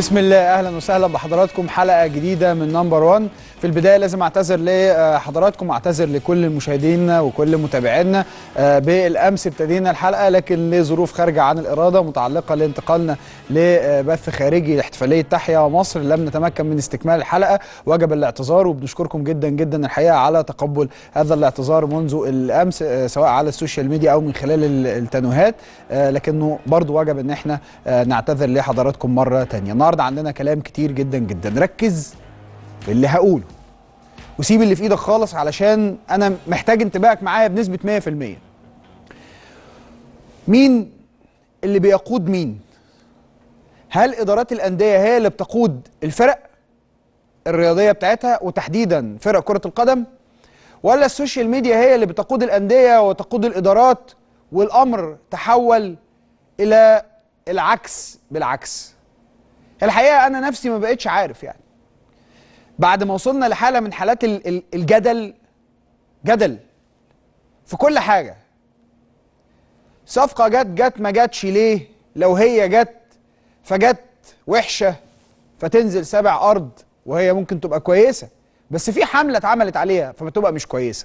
بسم الله، اهلا وسهلا بحضراتكم. حلقه جديده من نمبر 1. في البدايه لازم اعتذر لحضراتكم واعتذر لكل مشاهدينا وكل متابعينا. بالامس ابتدينا الحلقه لكن لظروف خارجه عن الاراده متعلقه لانتقالنا لبث خارجي لاحتفاليه تحيا مصر لم نتمكن من استكمال الحلقه، وجب الاعتذار وبنشكركم جدا جدا الحقيقه على تقبل هذا الاعتذار منذ الامس سواء على السوشيال ميديا او من خلال التنويهات، لكنه برضو وجب ان احنا نعتذر لحضراتكم مره ثانيه. النهارده عندنا كلام كتير جدا جدا، ركز في اللي هقوله وسيب اللي في ايدك خالص علشان انا محتاج انتباهك معايا بنسبه 100%. مين اللي بيقود مين؟ هل ادارات الانديه هي اللي بتقود الفرق الرياضيه بتاعتها وتحديدا فرق كره القدم، ولا السوشيال ميديا هي اللي بتقود الانديه وتقود الادارات والامر تحول الى العكس بالعكس؟ الحقيقه انا نفسي ما بقتش عارف، يعني بعد ما وصلنا لحاله من حالات جدل في كل حاجه. صفقه جت ما جاتش ليه؟ لو هي جت فجت وحشه فتنزل سبع ارض وهي ممكن تبقى كويسه، بس في حمله اتعملت عليها فبتبقى مش كويسه.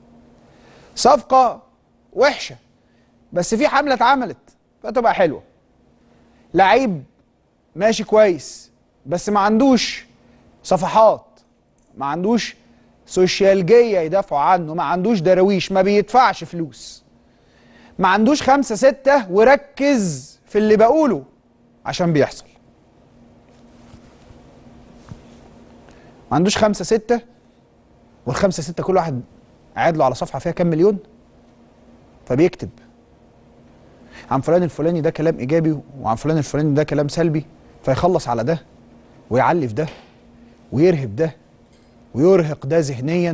صفقه وحشه بس في حمله اتعملت فتبقى حلوه. لعيب ماشي كويس بس ما عندوش صفحات، ما عندوش سوشيالجية يدافعوا عنه، ما عندوش دراويش، ما بيدفعش فلوس، ما عندوش 5 6 وركز في اللي بقوله عشان بيحصل. ما عندوش 5 6 والخمسة 6 كل واحد قاعد له على صفحة فيها كام مليون فبيكتب عن فلان الفلاني ده كلام ايجابي وعن فلان الفلاني ده كلام سلبي، فيخلص على ده ويعلي في ده ويرهب ده ويرهق ده ذهنيا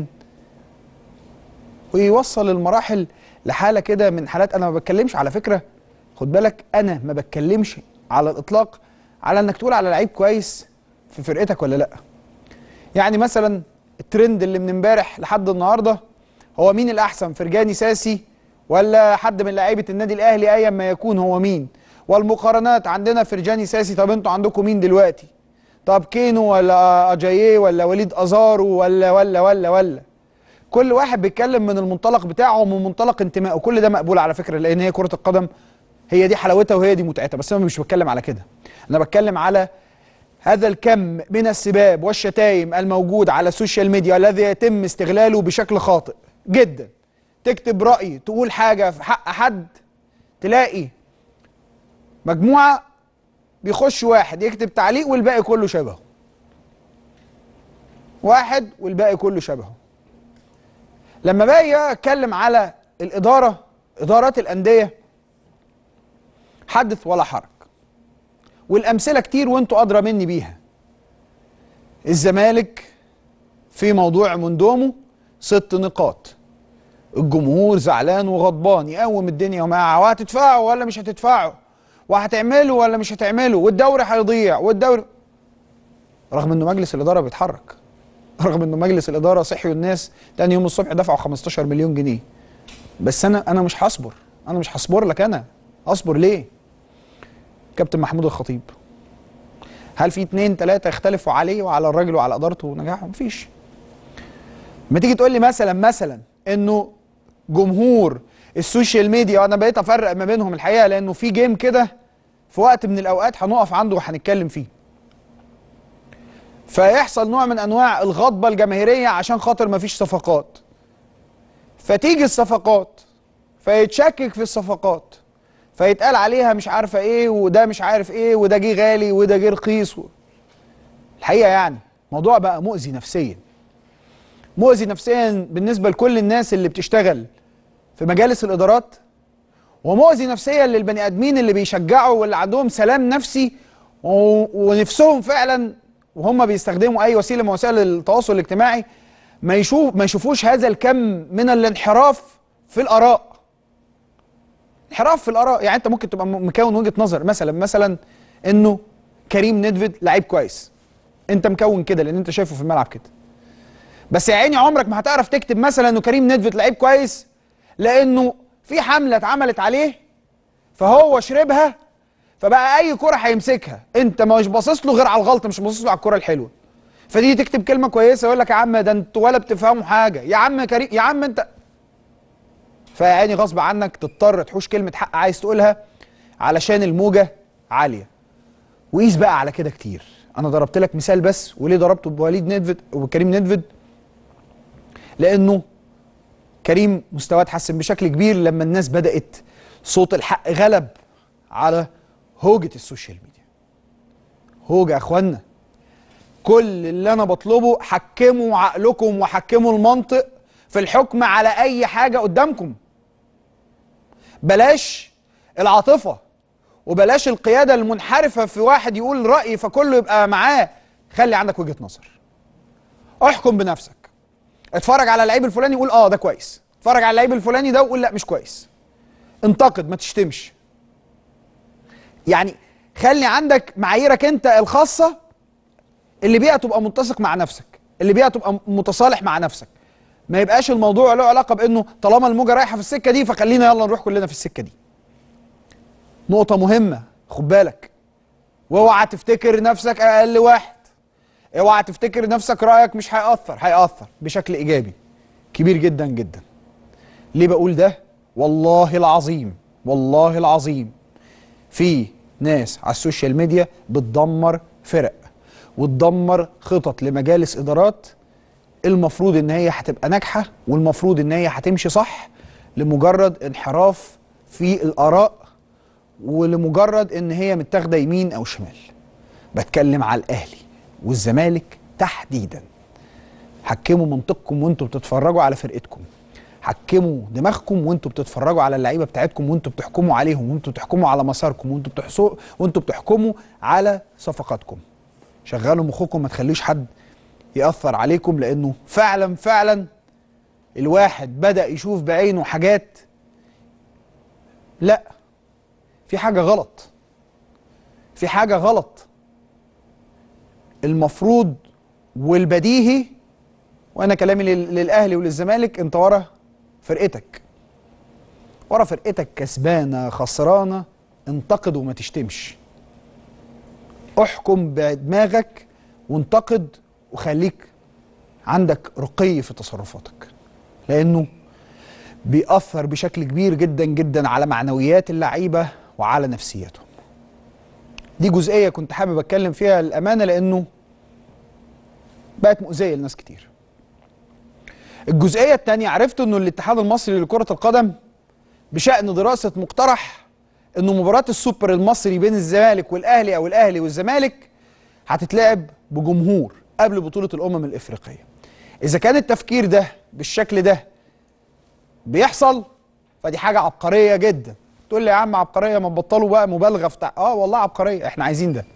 ويوصل المراحل لحاله كده من حالات. انا ما بتكلمش على فكره، خد بالك، انا ما بتكلمش على الاطلاق على انك تقول على لعيب كويس في فرقتك ولا لا. يعني مثلا الترند اللي من امبارح لحد النهارده هو مين الاحسن، فرجاني ساسي ولا حد من لعيبه النادي الاهلي ايا ما يكون هو مين؟ والمقارنات عندنا فرجاني ساسي، طب انتوا عندكم مين دلوقتي؟ طب كينو ولا اجاييه ولا وليد ازارو ولا كل واحد بيتكلم من المنطلق بتاعه ومن منطلق انتمائه، وكل ده مقبول على فكره لان هي كره القدم هي دي حلاوتها وهي دي متعتها. بس انا مش بتكلم على كده، انا بتكلم على هذا الكم من السباب والشتايم الموجود على السوشيال ميديا الذي يتم استغلاله بشكل خاطئ جدا. تكتب رأي، تقول حاجه في حق حد، تلاقي مجموعه بيخش واحد يكتب تعليق والباقي كله شبهه، واحد والباقي كله شبهه. لما باجي اتكلم على الاداره، ادارات الانديه، حدث ولا حرج، والامثله كتير وانتوا ادرى مني بيها. الزمالك في موضوع موندومو 6 نقاط، الجمهور زعلان وغضبان، يقوم الدنيا ومعاه، وهتدفعوا ولا مش هتدفعوا، وهتعملوا ولا مش هتعملوا، والدوري هيضيع، والدوري، رغم انه مجلس الاداره بيتحرك، رغم انه مجلس الاداره صحي والناس تاني يوم الصبح دفعوا 15 مليون جنيه. بس انا مش هصبر، انا مش هصبر لك. انا اصبر ليه؟ كابتن محمود الخطيب، هل في 2 3 يختلفوا عليه وعلى الراجل وعلى ادارته ونجاحه؟ مفيش. ما تيجي تقول لي مثلا انه جمهور السوشيال ميديا، وانا بقيت افرق ما بينهم الحقيقه لانه في جيم كده في وقت من الاوقات هنقف عنده وهنتكلم فيه، فيحصل نوع من انواع الغضبه الجماهيريه عشان خاطر ما فيش صفقات، فتيجي الصفقات فيتشكك في الصفقات، فيتقال عليها مش عارفه ايه، وده مش عارف ايه، وده جه غالي وده جه رخيص. الحقيقه يعني موضوع بقى مؤذي نفسيا، مؤذي نفسيا بالنسبه لكل الناس اللي بتشتغل في مجالس الادارات، ومؤذي نفسيا للبني ادمين اللي بيشجعوا واللي عندهم سلام نفسي ونفسهم فعلا وهم بيستخدموا اي وسيله من وسائل التواصل الاجتماعي ما يشوفوش هذا الكم من الانحراف في الاراء. انحراف في الاراء، يعني انت ممكن تبقى مكون وجهه نظر مثلا انه كريم نيدفيد لعيب كويس، انت مكون كده لان انت شايفه في الملعب كده، بس يا عيني عمرك ما هتعرف تكتب مثلا انه كريم نيدفيد لعيب كويس لانه في حمله اتعملت عليه فهو شربها فبقى اي كرة هيمسكها انت مش باصص له غير على الغلط، مش باصص له على الكرة الحلوه. فتيجي تكتب كلمه كويسه يقول لك يا عم ده انتوا ولا بتفهموا حاجه، يا عم كريم يا عم انت. فيعني غصب عنك تضطر تحوش كلمه حق عايز تقولها علشان الموجه عاليه. وقيس بقى على كده كتير. انا ضربت لك مثال بس، وليه ضربته بوليد نيدفيد وكريم نيدفيد؟ لانه كريم مستواه اتحسن بشكل كبير لما الناس بدات صوت الحق غلب على هوجه السوشيال ميديا. هوجه يا اخوانا. كل اللي انا بطلبه حكموا عقلكم وحكموا المنطق في الحكم على اي حاجه قدامكم. بلاش العاطفه وبلاش القياده المنحرفه في واحد يقول راي فكله يبقى معاه. خلي عندك وجهه نظر. احكم بنفسك. اتفرج على اللعيب الفلاني يقول اه ده كويس، اتفرج على اللعيب الفلاني ده وقول لا مش كويس. انتقد ما تشتمش. يعني خلي عندك معاييرك انت الخاصه اللي بيها تبقى متسق مع نفسك، اللي بيها تبقى متصالح مع نفسك. ما يبقاش الموضوع له علاقه بانه طالما الموجه رايحه في السكه دي فخلينا يلا نروح كلنا في السكه دي. نقطه مهمه خد بالك. واوعى تفتكر نفسك اقل واحد. اوعى تفتكر نفسك رايك مش هيأثر بشكل ايجابي كبير جدا جدا. ليه بقول ده؟ والله العظيم والله العظيم في ناس على السوشيال ميديا بتدمر فرق وتدمر خطط لمجالس ادارات المفروض ان هي هتبقى ناجحه والمفروض ان هي هتمشي صح، لمجرد انحراف في الاراء ولمجرد ان هي متاخده يمين او شمال. بتكلم على الاهلي والزمالك تحديدا. حكموا منطقكم وانتوا بتتفرجوا على فرقتكم. حكموا دماغكم وانتوا بتتفرجوا على اللعيبه بتاعتكم وانتوا بتحكموا عليهم وانتوا بتحكموا على مساركم وانتوا بتحكموا على صفقاتكم. شغلوا مخكم، ما تخليش حد يأثر عليكم، لأنه فعلا الواحد بدأ يشوف بعينه حاجات. لا، في حاجة غلط. في حاجة غلط. المفروض والبديهي، وأنا كلامي للأهلي وللزمالك، أنت ورا فرقتك. ورا فرقتك كسبانة خسرانة، انتقد وما تشتمش. احكم بدماغك وانتقد وخليك عندك رقي في تصرفاتك، لأنه بيأثر بشكل كبير جدا جدا على معنويات اللعيبة وعلى نفسيتهم. دي جزئية كنت حابب أتكلم فيها الأمانة، لأنه بقت مؤذية لناس كتير. الجزئية التانية، عرفت أنه الاتحاد المصري لكرة القدم بشأن دراسة مقترح أنه مباراة السوبر المصري بين الزمالك والأهلي أو الأهلي والزمالك هتتلعب بجمهور قبل بطولة الأمم الإفريقية. إذا كان التفكير ده بالشكل ده بيحصل فدي حاجة عبقرية جدا. تقول لي يا عم عبقرية، ما نبطلوا بقى مبالغة في والله عبقرية، احنا عايزين ده.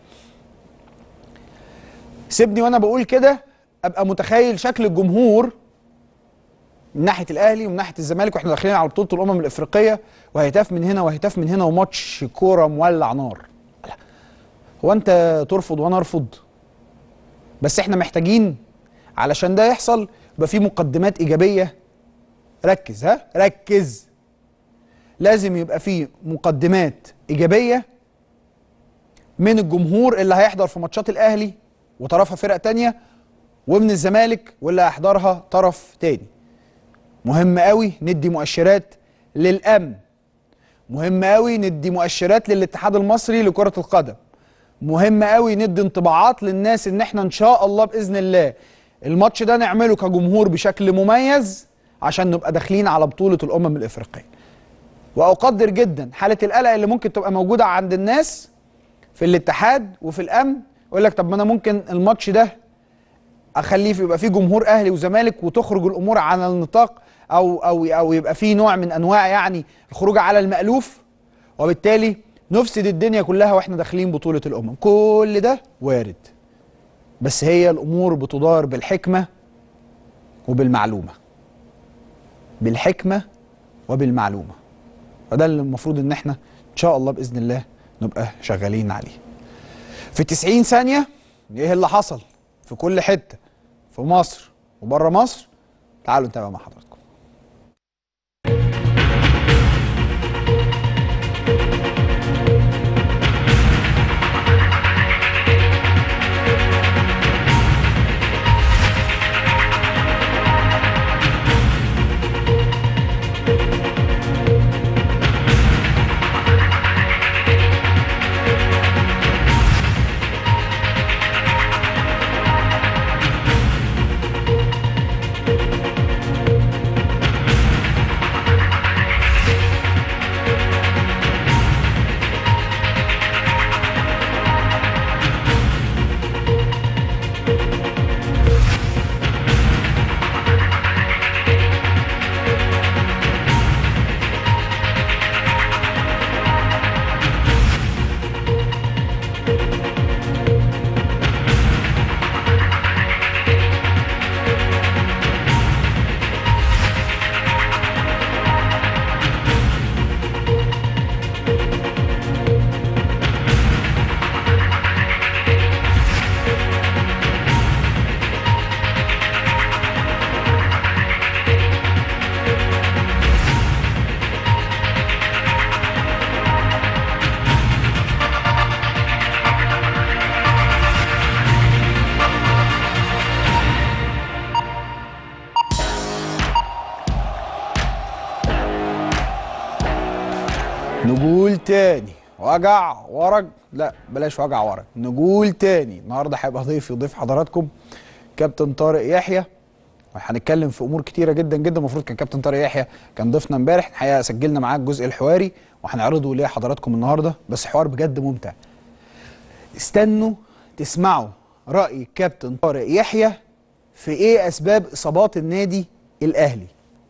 سيبني وانا بقول كده ابقى متخيل شكل الجمهور من ناحية الأهلي ومن ناحية الزمالك واحنا داخلين على بطولة الأمم الإفريقية، وهيتاف من هنا وهيتاف من هنا وماتش كورة مولع نار. هو أنت ترفض وأنا أرفض؟ بس احنا محتاجين علشان ده يحصل يبقى في مقدمات إيجابية. ركز، ركز. لازم يبقى في مقدمات إيجابية من الجمهور اللي هيحضر في ماتشات الأهلي وطرفها فرق تانية، ومن الزمالك واللي هيحضرها طرف تاني. مهم قوي ندي مؤشرات للأمن. مهم قوي ندي مؤشرات للاتحاد المصري لكرة القدم. مهم قوي ندي انطباعات للناس ان احنا ان شاء الله بإذن الله الماتش ده نعمله كجمهور بشكل مميز عشان نبقى داخلين على بطولة الأمم الإفريقية. وأقدر جدا حالة القلق اللي ممكن تبقى موجودة عند الناس في الاتحاد وفي الأمن. يقول لك طب ما أنا ممكن الماتش ده أخليه يبقى فيه جمهور أهلي وزمالك وتخرج الأمور عن النطاق، أو يبقى فيه نوع من أنواع يعني الخروج على المألوف، وبالتالي نفسد الدنيا كلها واحنا داخلين بطولة الأمم. كل ده وارد، بس هي الأمور بتدار بالحكمة وبالمعلومة. بالحكمة وبالمعلومة. فده اللي المفروض ان احنا ان شاء الله بإذن الله نبقى شغالين عليه. في 90 ثانية ايه اللي حصل في كل حتة في مصر وبره مصر؟ تعالوا نتابع مع حضراتكم. نقول تاني وجع ورج، لا بلاش وجع ورج، نقول تاني. النهارده هيبقى ضيف حضراتكم كابتن طارق يحيى، وهنتكلم في امور كتيره جدا جدا. المفروض كان كابتن طارق يحيى كان ضيفنا امبارح، الحقيقه سجلنا معاه الجزء الحواري وهنعرضه لحضراتكم النهارده، بس حوار بجد ممتع. استنوا تسمعوا راي كابتن طارق يحيى في ايه اسباب اصابات النادي الاهلي.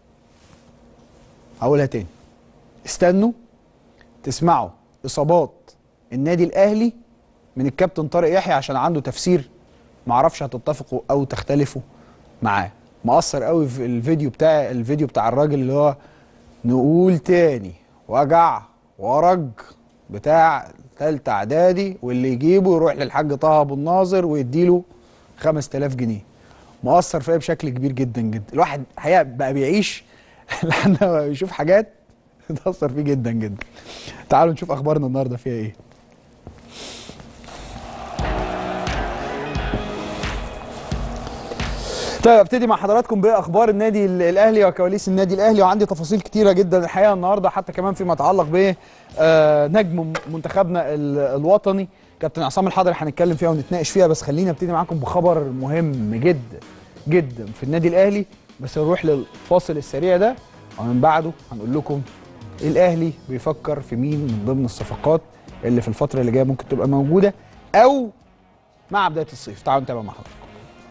هقولها تاني، استنوا تسمعوا اصابات النادي الاهلي من الكابتن طارق يحيى عشان عنده تفسير معرفش هتتفقوا او تختلفوا معاه. مأثر قوي في الفيديو بتاع الراجل اللي هو نقول تاني وجع ورج بتاع تالتة اعدادي، واللي يجيبه يروح للحاج طه ابو الناظر ويديله 5000 جنيه. مؤثر فيا بشكل كبير جدا جدا. الواحد حقيقة بقى بيعيش لحد ما بيشوف حاجات تأثر فيه جدا جدا. تعالوا نشوف اخبارنا النهارده فيها ايه. طيب ابتدي مع حضراتكم باخبار النادي الاهلي وكواليس النادي الاهلي، وعندي تفاصيل كتيره جدا الحقيقه النهارده، حتى كمان فيما يتعلق ب نجم منتخبنا الوطني كابتن عصام الحضري هنتكلم فيها ونتناقش فيها. بس خليني ابتدي معاكم بخبر مهم جدا جدا في النادي الاهلي، بس نروح للفاصل السريع ده ومن بعده هنقول لكم الاهلي بيفكر في مين من ضمن الصفقات اللي في الفتره اللي جايه ممكن تبقى موجوده او مع بدايه الصيف. تعالوا نتابع مع حضراتكم.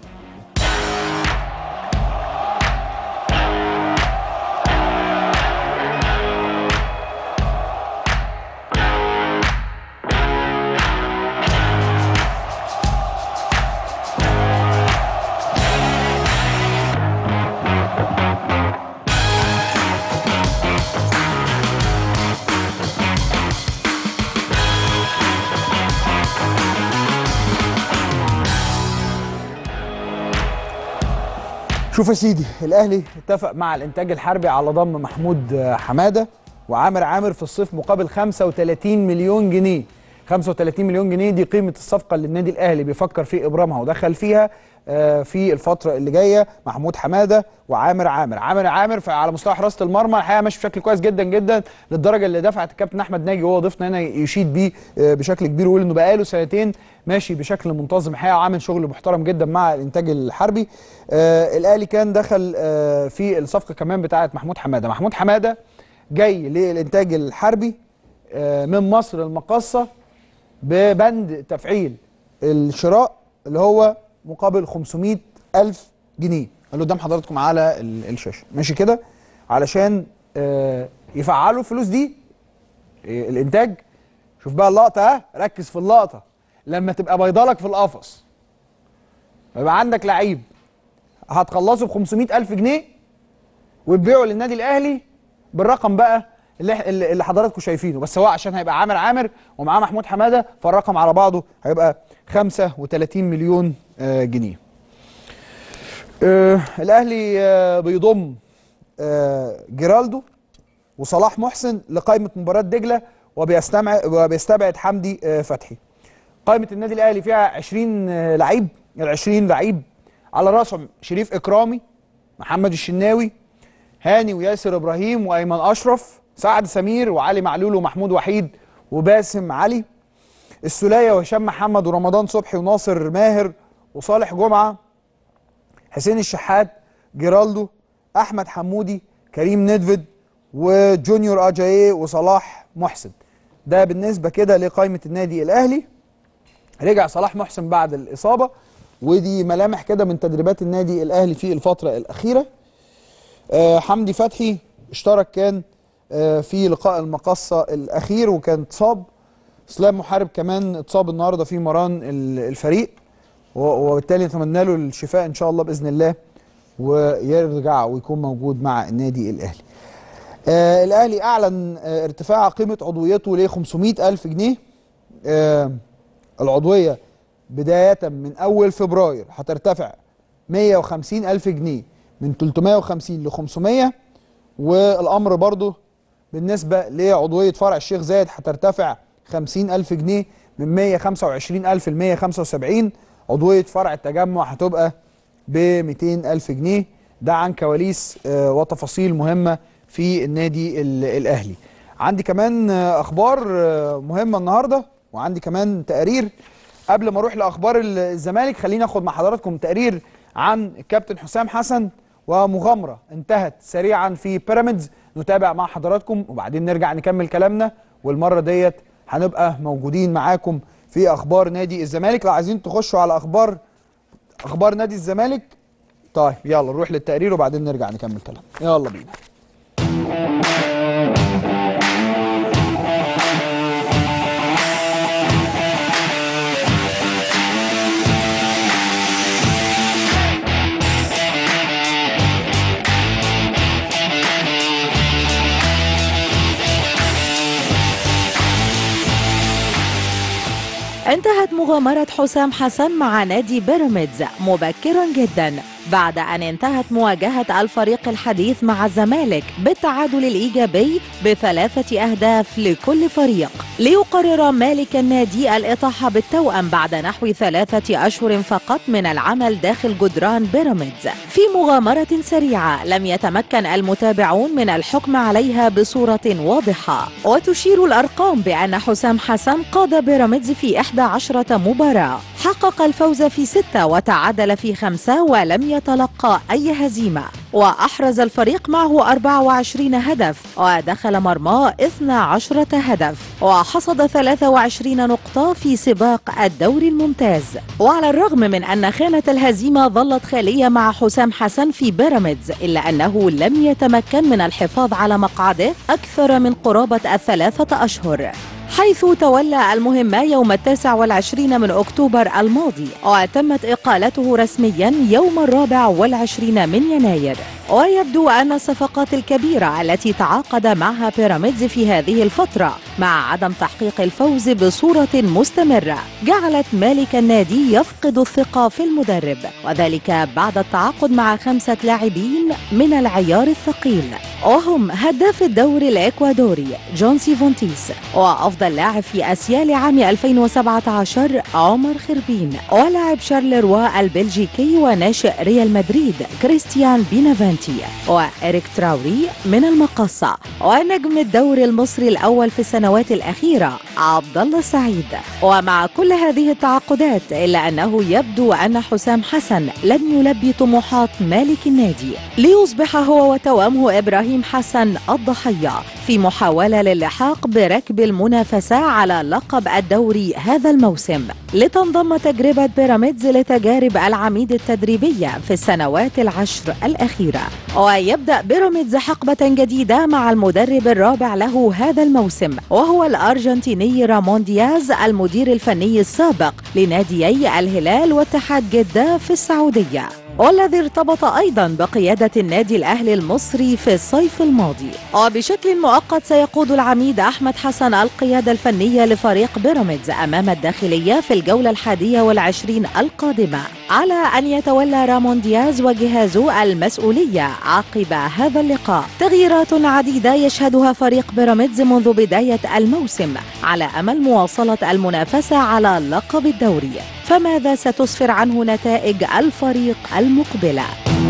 شوف يا سيدي، الاهلي اتفق مع الانتاج الحربي على ضم محمود حماده وعامر عامر في الصيف مقابل 35 مليون جنيه. 35 مليون جنيه دي قيمه الصفقه اللي النادي الاهلي بيفكر في ابرامها ودخل فيها في الفتره اللي جايه. محمود حماده وعامر عامر على مستوى حراسه المرمى الحقيقه ماشي بشكل كويس جدا جدا، للدرجه اللي دفعت الكابتن احمد ناجي وهو ضيفنا هنا يشيد بيه بشكل كبير ويقول انه بقاله سنتين ماشي بشكل منتظم الحقيقه وعامل شغل محترم جدا مع الانتاج الحربي. الاهلي كان دخل في الصفقه كمان بتاعه محمود حماده. محمود حماده جاي للانتاج الحربي من مصر المقاصه ببند تفعيل الشراء اللي هو مقابل 500,000 جنيه اللي قدام حضراتكم على الشاشه ماشي كده، علشان يفعلوا الفلوس دي الانتاج. شوف بقى اللقطه، ركز في اللقطه. لما تبقى بيضالك في القفص يبقى عندك لعيب هتخلصه ب 500,000 جنيه وتبيعه للنادي الاهلي بالرقم بقى اللي حضراتكم شايفينه، بس هو عشان هيبقى عامر ومعاه محمود حماده فالرقم على بعضه هيبقى 35 مليون جنيه. الاهلي بيضم جيرالدو وصلاح محسن لقائمه مباراه دجله وبيستبعد حمدي فتحي. قائمه النادي الاهلي فيها 20 لعيب، ال20 لعيب على راسهم شريف اكرامي، محمد الشناوي، هاني وياسر ابراهيم وايمن اشرف، سعد سمير وعلي معلول ومحمود وحيد وباسم علي، السوليه وهشام محمد ورمضان صبحي وناصر ماهر وصالح جمعه، حسين الشحات، جيرالدو، احمد حمودي، كريم ندفد وجونيور اجاييه وصلاح محسن. ده بالنسبه كده لقائمه النادي الاهلي. رجع صلاح محسن بعد الاصابه، ودي ملامح كده من تدريبات النادي الاهلي في الفتره الاخيره. حمدي فتحي اشترك كان في لقاء المقصه الاخير وكان اتصاب. اسلام محارب كمان اتصاب النهارده في مران الفريق، وبالتالي نتمنى له الشفاء ان شاء الله باذن الله ويرجع ويكون موجود مع النادي الاهلي. الاهلي اعلن ارتفاع قيمه عضويته ل 500,000 جنيه. العضويه بدايه من اول فبراير هترتفع 150,000 جنيه من 350 ل 500، والامر برضه بالنسبه لعضويه فرع الشيخ زايد هترتفع 50,000 جنيه من 125,000 ل 175. عضويه فرع التجمع هتبقى ب 200,000 جنيه. ده عن كواليس وتفاصيل مهمه في النادي الاهلي. عندي كمان اخبار مهمه النهارده، وعندي كمان تقرير. قبل ما اروح لاخبار الزمالك خليني اخد مع حضراتكم تقرير عن الكابتن حسام حسن ومغامره انتهت سريعا في بيراميدز. نتابع مع حضراتكم وبعدين نرجع نكمل كلامنا، والمره ديت هنبقى موجودين معاكم في اخبار نادي الزمالك. لو عايزين تخشوا على اخبار نادي الزمالك، طيب يلا نروح للتقرير وبعدين نرجع نكمل كلام. يلا بينا. انتهت مغامرة حسام حسن مع نادي بيراميدز مبكرا جدا بعد أن انتهت مواجهة الفريق الحديث مع الزمالك بالتعادل الإيجابي ب3 أهداف لكل فريق، ليقرر مالك النادي الإطاحة بالتوأم بعد نحو 3 أشهر فقط من العمل داخل جدران بيراميدز في مغامرة سريعة لم يتمكن المتابعون من الحكم عليها بصورة واضحة. وتشير الأرقام بأن حسام حسن قاد بيراميدز في 11 مباراة، حقق الفوز في 6 وتعادل في 5 ولم يتلقى أي هزيمة، وأحرز الفريق معه 24 هدف ودخل مرماه 12 هدف، وحصد 23 نقطة في سباق الدوري الممتاز. وعلى الرغم من أن خانة الهزيمة ظلت خالية مع حسام حسن في بيراميدز، إلا أنه لم يتمكن من الحفاظ على مقعده أكثر من قرابة 3 أشهر، حيث تولى المهمة يوم 29 من أكتوبر الماضي، وتمت إقالته رسميا يوم 24 من يناير. ويبدو أن الصفقات الكبيرة التي تعاقد معها بيراميدز في هذه الفترة مع عدم تحقيق الفوز بصورة مستمرة جعلت مالك النادي يفقد الثقة في المدرب، وذلك بعد التعاقد مع 5 لاعبين من العيار الثقيل، وهم هداف الدوري الإكوادوري جون سيفونتيس، وأفضل لاعب في أسيال عام 2017 عمر خربين، ولاعب شارلروا البلجيكي وناشئ ريال مدريد كريستيان بينافنتي، وإريك تراوري من المقصة، ونجم الدوري المصري الأول في السنوات الأخيرة عبد الله السعيد. ومع كل هذه التعاقدات إلا أنه يبدو أن حسام حسن لن يلبي طموحات مالك النادي، ليصبح هو وتوامه إبراهيم حسن الضحية في محاولة للحاق بركب المنافسة على لقب الدوري هذا الموسم، لتنضم تجربة بيراميدز لتجارب العميد التدريبية في السنوات ال10 الأخيرة. ويبدأ بيراميدز حقبة جديدة مع المدرب الرابع له هذا الموسم، وهو الأرجنتيني رامون دياز المدير الفني السابق لناديي الهلال واتحاد جدة في السعودية، والذي ارتبط أيضا بقيادة النادي الأهلي المصري في الصيف الماضي. وبشكل مؤقت سيقود العميد أحمد حسن القيادة الفنية لفريق بيراميدز أمام الداخلية في الجولة 21 القادمة، على أن يتولى رامون دياز وجهازه المسؤولية عقب هذا اللقاء. تغييرات عديدة يشهدها فريق بيراميدز منذ بداية الموسم على أمل مواصلة المنافسة على لقب الدوري، فماذا ستسفر عنه نتائج الفريق المقبلة؟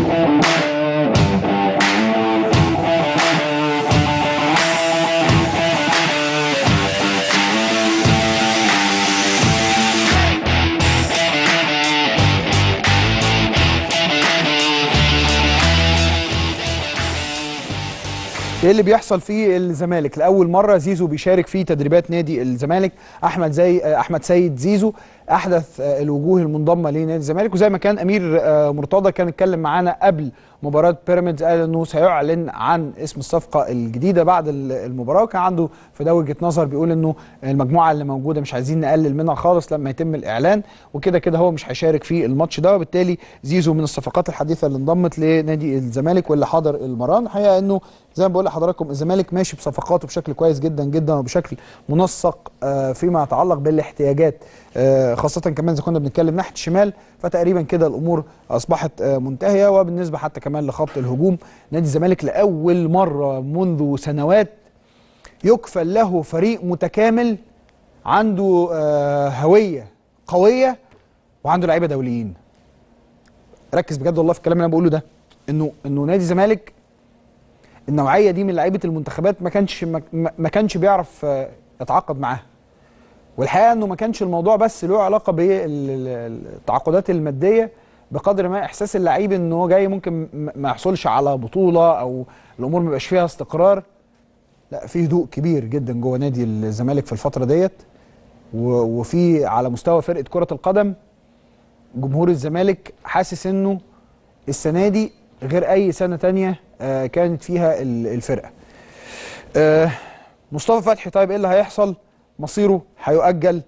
ايه اللي بيحصل في الزمالك؟ لاول مره زيزو بيشارك في تدريبات نادي الزمالك. احمد سيد زيزو احدث الوجوه المنضمه لنادي الزمالك، وزي ما كان امير مرتضى كان اتكلم معانا قبل مباراه بيراميدز، قال انه سيعلن عن اسم الصفقه الجديده بعد المباراه، وكان عنده في ده وجهه نظر بيقول انه المجموعه اللي موجوده مش عايزين نقلل منها خالص لما يتم الاعلان، وكده كده هو مش هيشارك في الماتش ده، وبالتالي زيزو من الصفقات الحديثه اللي انضمت لنادي الزمالك واللي حضر المران. الحقيقه انه زي ما بقول لحضراتكم الزمالك ماشي بصفقاته بشكل كويس جدا جدا وبشكل منسق فيما يتعلق بالاحتياجات، خاصه كمان اذا كنا بنتكلم ناحيه الشمال فتقريبا كده الامور اصبحت منتهيه. وبالنسبه حتى كمان لخط الهجوم، نادي الزمالك لاول مره منذ سنوات يكفل له فريق متكامل عنده هويه قويه وعنده لعيبه دوليين. ركز بجد والله في الكلام اللي انا بقوله ده، انه نادي الزمالك النوعيه دي من لعيبه المنتخبات ما كانش بيعرف يتعاقد معاها. والحقيقه انه ما كانش الموضوع بس له علاقه بالتعاقدات الماديه بقدر ما احساس اللعيب ان هو جاي ممكن ما يحصلش على بطوله او الامور ما يبقاش فيها استقرار. لا، في هدوء كبير جدا جوه نادي الزمالك في الفتره ديت، وفي على مستوى فرقه كره القدم جمهور الزمالك حاسس انه السنه دي غير اي سنه تانية كانت فيها الفرقه. مصطفى فتحي، طيب ايه اللي هيحصل؟ مصيره هيؤجل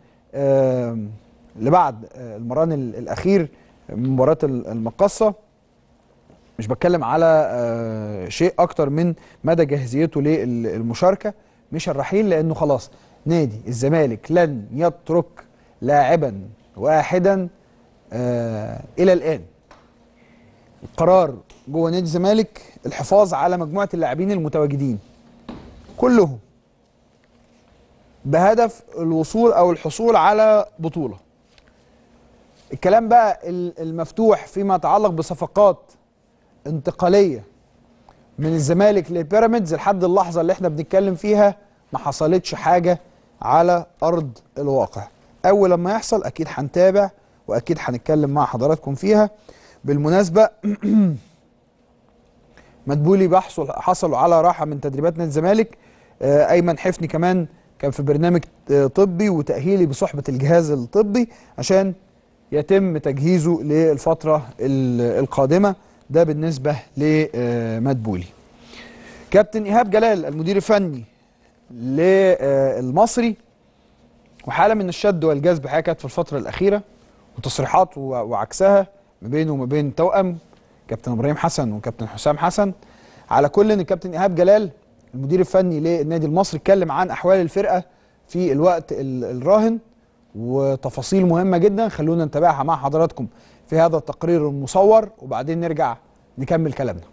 لبعد المران الاخير من مباراه المقصه. مش بتكلم على شيء اكتر من مدى جاهزيته للمشاركه، مش الرحيل، لانه خلاص نادي الزمالك لن يترك لاعبا واحدا الى الان. القرار جوه نادي الزمالك الحفاظ على مجموعه اللاعبين المتواجدين كلهم بهدف الوصول او الحصول على بطوله. الكلام بقى المفتوح فيما يتعلق بصفقات انتقاليه من الزمالك لبيراميدز لحد اللحظه اللي احنا بنتكلم فيها ما حصلتش حاجه على ارض الواقع. اول لما يحصل اكيد هنتابع واكيد هنتكلم مع حضراتكم فيها. بالمناسبه مدبولي حصلوا على راحه من تدريبات نادي الزمالك. ايمن حفني كمان كان في برنامج طبي وتاهيلي بصحبه الجهاز الطبي عشان يتم تجهيزه للفتره القادمه. ده بالنسبه لمدبولي. كابتن ايهاب جلال المدير الفني للمصري، وحاله من الشد والجذب حقيقه كانت في الفتره الاخيره، وتصريحات وعكسها ما بينه وما بين توأم كابتن ابراهيم حسن وكابتن حسام حسن. على كل ان الكابتن ايهاب جلال المدير الفني للنادي المصري اتكلم عن احوال الفرقه في الوقت الراهن وتفاصيل مهمه جدا، خلونا نتابعها مع حضراتكم في هذا التقرير المصور وبعدين نرجع نكمل كلامنا.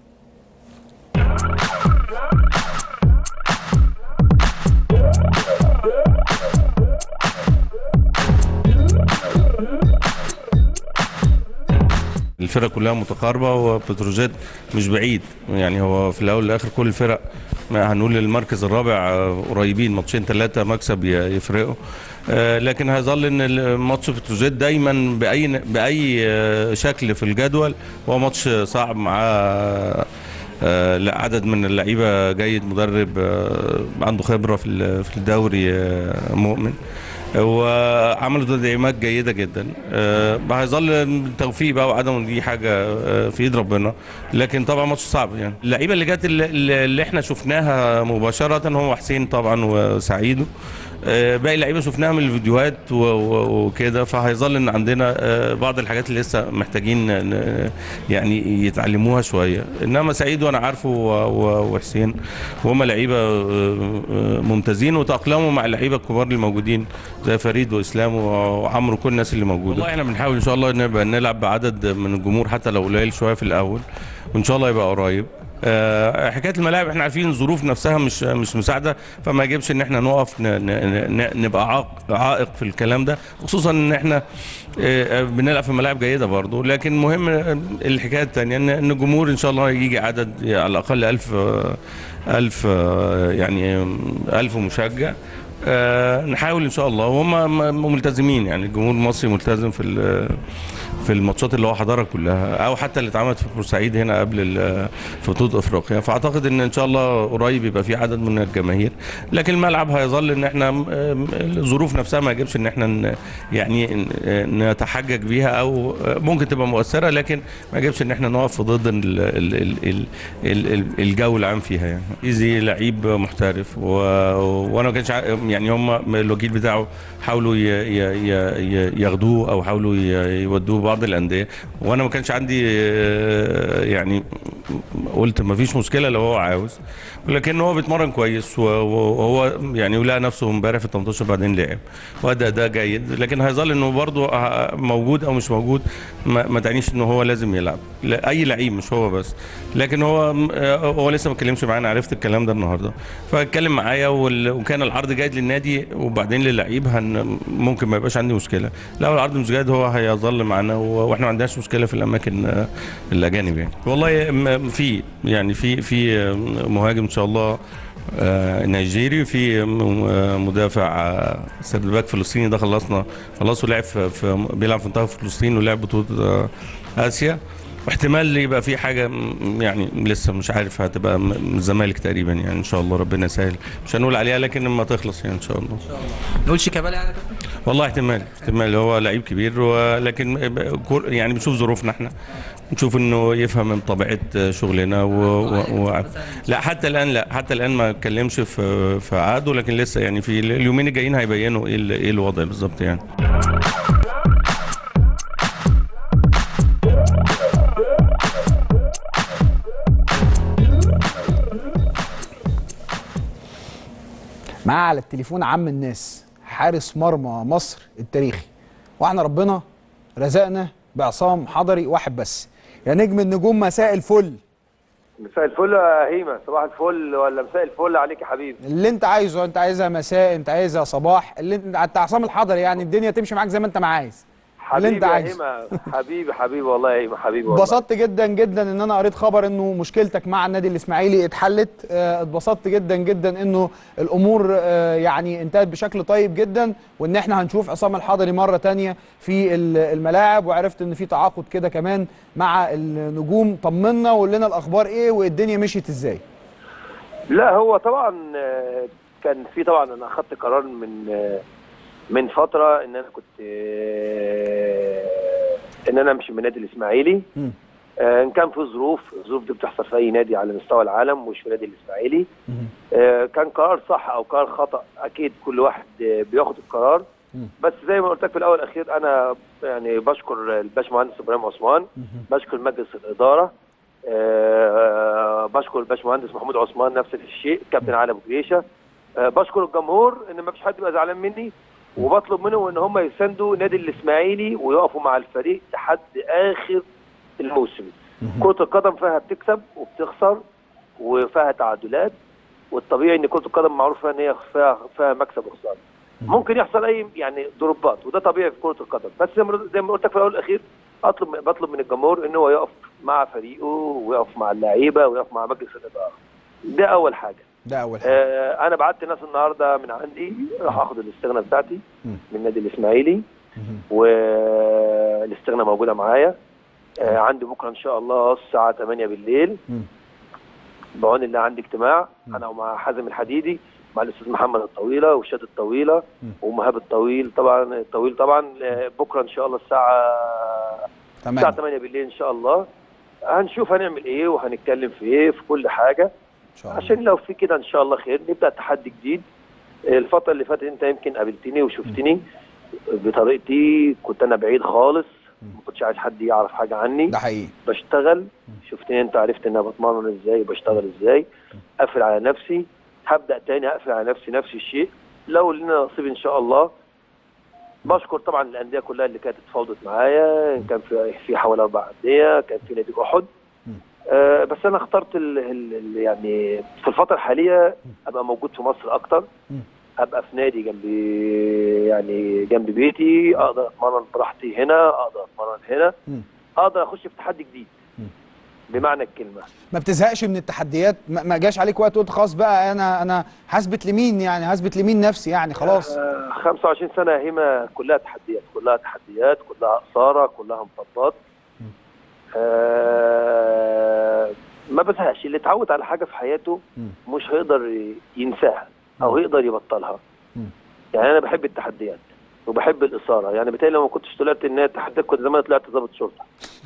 الفرق كلها متقاربه وبتروجيت مش بعيد، يعني هو في الاول والاخر كل الفرق هنقول المركز الرابع قريبين، ماتشين 3 مكسب يفرقوا. لكن هيظل ان الماتش بتروجيت دايما باي شكل في الجدول هو ماتش صعب، معاه عدد من اللعيبه جيد، مدرب عنده خبره في الدوري مؤمن، وعملوا تدعيمات جيده جدا. هيظل التوفيق بقى وعدم دي حاجه في ايد ربنا، لكن طبعا ماتش صعب. يعني اللعيبه اللي جت اللي احنا شفناها مباشره هو حسين طبعا وسعيد، باقي اللعيبه شفناها من الفيديوهات وكده، فهيظل ان عندنا بعض الحاجات اللي لسه محتاجين يعني يتعلموها شويه. انما سعيد وانا عارفه وحسين وهم لعيبه ممتازين وتاقلموا مع اللعيبه الكبار اللي موجودين زي فريد واسلام وعمرو وكل الناس اللي موجوده. والله احنا بنحاول ان شاء الله نبقى نلعب بعدد من الجمهور حتى لو قليل شويه في الاول، وان شاء الله يبقى قريب. حكايه الملاعب احنا عارفين الظروف نفسها مش مساعده، فما يجبش ان احنا نقف نبقى عائق في الكلام ده، خصوصا ان احنا بنلعب في ملاعب جيده برضو. لكن مهم الحكايه الثانيه ان الجمهور ان شاء الله يجي عدد على الاقل 1000 يعني 1000 مشجع. نحاول ان شاء الله، وهم ملتزمين، يعني الجمهور المصري ملتزم في الماتشات اللي هو حضرها كلها، او حتى اللي اتعملت في بورسعيد هنا قبل في بطوله افريقيا. فاعتقد ان شاء الله قريب يبقى في عدد من الجماهير، لكن الملعب هيظل ان احنا الظروف نفسها ما يجبش ان احنا يعني نتحجج بيها، او ممكن تبقى مؤثره لكن ما يجبش ان احنا نقف ضد الجو العام فيها. يعني ايزي لعيب محترف، وانا ما كانش يعني هم الوكيل بتاعه حاولوا ياخدوه او حاولوا يودوه بعض الانديه، وانا ما كانش عندي يعني قلت ما فيش مشكله لو هو عاوز، ولكن هو بيتمرن كويس وهو يعني ولقى نفسه امبارح في 18 بعدين لعب واداء ده جيد. لكن هيظل انه برضه موجود او مش موجود ما تعنيش انه هو لازم يلعب، اي لعيب مش هو بس. لكن هو لسه ما اتكلمش معانا، عرفت الكلام ده النهارده، فاتكلم معايا وكان العرض جيد للنادي وبعدين للعيب ممكن ما يبقاش عندي مشكله. لو العرض مش جيد هو هيظل معانا معانا واحنا ما عندناش مشكله في الاماكن الاجانب يعني. والله في يعني في مهاجم ان شاء الله نيجيري، في مدافع سيرد باك فلسطيني، ده خلصه لعب بيلعب في منتخب فلسطين ولعب بطوله اسيا، واحتمال يبقى في حاجه يعني لسه مش عارف، هتبقى من الزمالك تقريبا يعني ان شاء الله، ربنا يسهل، مش هنقول عليها لكن لما تخلص يعني ان شاء الله. نقول شيكابالا يعني؟ والله احتمال هو لعيب كبير، ولكن يعني بنشوف ظروفنا احنا، نشوف انه يفهم من طبيعه شغلنا لا حتى الان ما اتكلمش في عقده، لكن لسه يعني في اليومين الجايين هيبينوا ايه الوضع بالظبط يعني. معاه على التليفون عم الناس، حارس مرمى مصر التاريخي، واحنا ربنا رزقنا بعصام حضري واحد بس. يا نجم النجوم مساء الفل. مساء الفل يا هيما، صباح الفل ولا مساء الفل عليك يا حبيبي. اللي انت عايزه، انت عايزها مساء، انت عايزها صباح، اللي انت عصام الحضري يعني الدنيا تمشي معاك زي ما انت ما عايز. اللي انت عايزه يا هيما. حبيبي والله يا هيما، حبيبي والله. اتبسطت جدا جدا ان انا قريت خبر انه مشكلتك مع النادي الاسماعيلي اتحلت. اتبسطت جدا جدا انه الامور يعني انتهت بشكل طيب جدا، وان احنا هنشوف عصام الحضري مره ثانيه في الملاعب، وعرفت ان في تعاقد كده كمان مع النجوم. طمنا وقول لنا الاخبار ايه والدنيا مشيت ازاي. لا هو طبعا كان في، طبعا انا اخذت قرار من فتره ان انا كنت ان انا امشي من النادي الاسماعيلي. ان كان في الظروف دي بتحصل في اي نادي على مستوى العالم، مش في النادي الاسماعيلي. كان قرار صح او قرار خطا، اكيد كل واحد بياخد القرار. بس زي ما قلت لك في الاول والاخير، انا يعني بشكر الباشمهندس ابراهيم عثمان، بشكر مجلس الاداره، بشكر الباشمهندس محمود عثمان نفس الشيء، كابتن علي ابو جريشه، بشكر الجمهور ان ما فيش حد يبقى زعلان مني، وبطلب منهم ان هم يساندوا نادي الاسماعيلي ويقفوا مع الفريق لحد اخر الموسم. كرة القدم فيها بتكسب وبتخسر وفيها تعادلات، والطبيعي ان كرة القدم معروف ان هي فيها مكسب وخسارة. ممكن يحصل اي يعني ضربات، وده طبيعي في كرة القدم، بس زي ما قلت لك في الاول والاخير، بطلب من الجمهور ان هو يقف مع فريقه ويقف مع اللعيبه ويقف مع مجلس الاداره. ده اول حاجه. انا بعت ناس النهارده من عندي، راح اخد الاستغنى بتاعتي من النادي الاسماعيلي، والاستغنى موجوده معايا. عندي بكره ان شاء الله الساعه 8 بالليل بعون الله عندي اجتماع انا ومع حازم الحديدي، مع الاستاذ محمد الطويله وشاد الطويله ومهاب الطويل طبعا بكره ان شاء الله الساعه 8 بالليل ان شاء الله. هنشوف هنعمل ايه وهنتكلم في ايه في كل حاجه، عشان لو في كده ان شاء الله خير نبدا تحدي جديد. الفتره اللي فاتت انت يمكن قابلتني وشفتني بطريقتي، كنت انا بعيد خالص، ما كنتش عايز حد يعرف حاجه عني. ده حقيقي. بشتغل، شفتني انت، عرفت ان انا بتمرن ازاي وبشتغل ازاي، قافل على نفسي. هبدا تاني اقفل على نفسي نفس الشيء لو لنا نصيب ان شاء الله. بشكر طبعا الانديه كلها اللي كانت اتفاوضت معايا، كان في حوالي 4 انديه، كان في نادي احد. بس انا اخترت يعني في الفتره الحاليه ابقى موجود في مصر اكتر، ابقى في نادي جنب بيتي، اقدر اتمرن براحتي هنا، اقدر اتمرن هنا، اقدر اخش في تحدي جديد بمعنى الكلمه. ما بتزهقش من التحديات؟ ما جاش عليك وقت قلت خلاص بقى انا هثبت لمين، يعني هثبت لمين نفسي يعني خلاص؟ 25 سنه يا هيما، كلها تحديات، كلها اثاره، كلها مطبات. ما بزهقش. اللي اتعود على حاجه في حياته مش هيقدر ينساها او يقدر يبطلها. يعني انا بحب التحديات وبحب الاثاره، يعني بالتالي لو ما كنتش طلعت ان التحديات كنت زمان طلعت ضابط شرطه.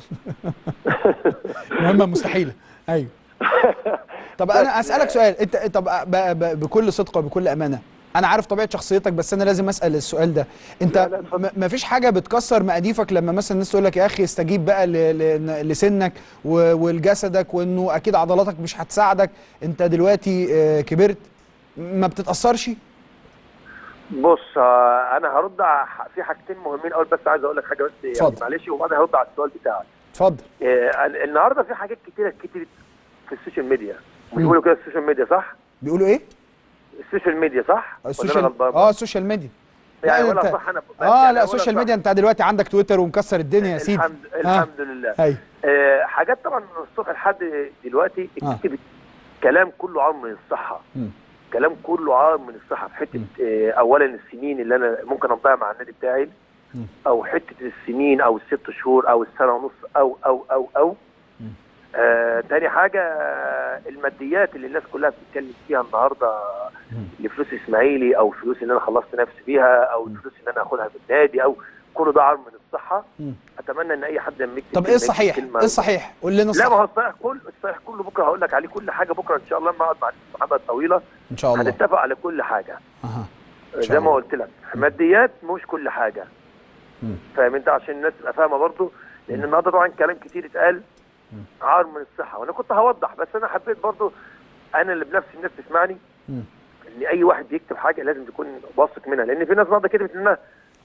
مهمه مستحيله. ايوه. طب انا اسالك سؤال، انت طب بكل صدق وبكل امانه، انا عارف طبيعه شخصيتك بس انا لازم اسال السؤال ده. انت ما فيش حاجه بتكسر مقاديفك لما مثلا الناس تقول لك يا اخي استجيب بقى لسنك ولجسدك، وانه اكيد عضلاتك مش هتساعدك، انت دلوقتي كبرت، ما بتتاثرش؟ بص، انا هرد في حاجتين مهمين. اول بس عايز اقول لك حاجه بس يعني معلش، وبعدين هرد على السؤال بتاعك. اتفضل. النهارده في حاجات كتيره في السوشيال ميديا، بيقولوا كده السوشيال ميديا صح؟ بيقولوا ايه؟ السوشيال ميديا صح؟ السوشيال ميديا. يعني ولا أنت... صح انا يعني لا السوشيال ميديا انت دلوقتي عندك تويتر ومكسر الدنيا يا سيدي. الحمد لله. ايوه حاجات طبعا من الصبح لحد دلوقتي اكتب كلام كله عار من الصحه. كلام كله عار من الصحه في حته اولا السنين اللي انا ممكن امضيها مع النادي بتاعي، او حته السنين او الست شهور او السنه ونص او تاني حاجه الماديات اللي الناس كلها بتتكلم فيها النهارده، لفلوس اسماعيلي او فلوس اللي انا خلصت نفسي بيها او الفلوس اللي انا اخدها في النادي او كل ده عار من الصحة. اتمنى ان اي حد لما يكتب. طب ايه الصحيح؟ ايه الصحيح؟ قول لنا الصحيح. لا ما هو الصحيح كله بكره هقول لك عليه كل حاجه بكره ان شاء الله لما اقعد مع محمد طويله ان شاء الله هنتفق على كل حاجه. زي ما قلت لك ماديات مش كل حاجه. فاهم انت عشان الناس تبقى فاهمه برضه، لان النهارده طبعا كلام كتير اتقال عار من الصحه، وانا كنت هوضح بس انا حبيت برضه انا اللي بنفسي الناس تسمعني ان اي واحد بيكتب حاجه لازم تكون واثق منها، لان في ناس النهارده كتبت انها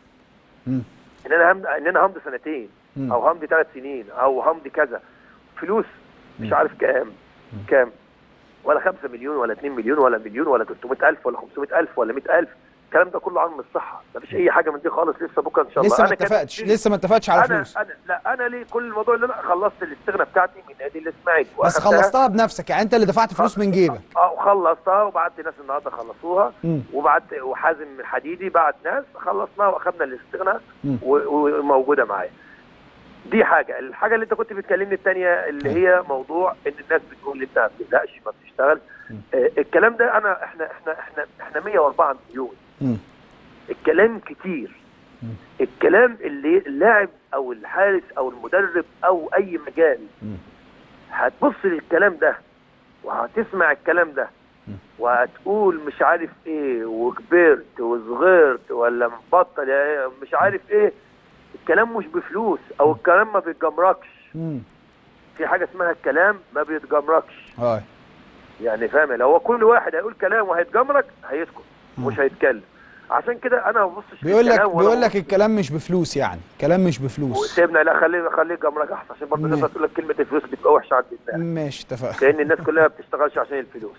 ان انا همضي سنتين او همضي 3 سنين او همضي كذا فلوس مش عارف كام ولا 5 مليون ولا 2 مليون ولا مليون ولا 300,000 ولا 500,000 ولا 100,000. الكلام ده كله عن الصحه، مفيش اي حاجه من دي خالص. لسه بكره ان شاء الله لسه ما اتفقتش على فلوس. انا ليه كل الموضوع اللي انا خلصت الاستغنى بتاعتي من نادي الاسماعيلي بس خلصتها بنفسك، يعني انت اللي دفعت فلوس من جيبك. خلصتها وبعت ناس النهارده خلصوها وحازم الحديدي بعت ناس خلصناها واخدنا الاستغنى وموجوده معايا. دي حاجه. الحاجه اللي انت كنت بتكلمني الثانيه اللي هي موضوع ان الناس بتقول انت ما بتزهقش ما بتشتغل. الكلام ده احنا 104 مليون. الكلام كتير. الكلام اللي اللاعب او الحارس او المدرب او اي مجال هتبص للكلام ده وهتسمع الكلام ده وهتقول مش عارف ايه وكبرت وصغرت ولا مبطل مش عارف ايه. الكلام مش بفلوس او الكلام ما بيتجمركش. في حاجه اسمها الكلام ما بيتجمركش. يعني فاهم؟ لو هو كل واحد هيقول كلام وهيتجمرك هيسكت مش هيتكلم. عشان كده انا ما ببصش بيقول لك الكلام مش بفلوس، يعني كلام مش بفلوس. سيبنا لا خليه جمرك احسن عشان برضه الناس تقول لك كلمه الفلوس بتبقى وحشه عند الناس. ماشي اتفقنا. لان الناس كلها ما بتشتغلش عشان الفلوس.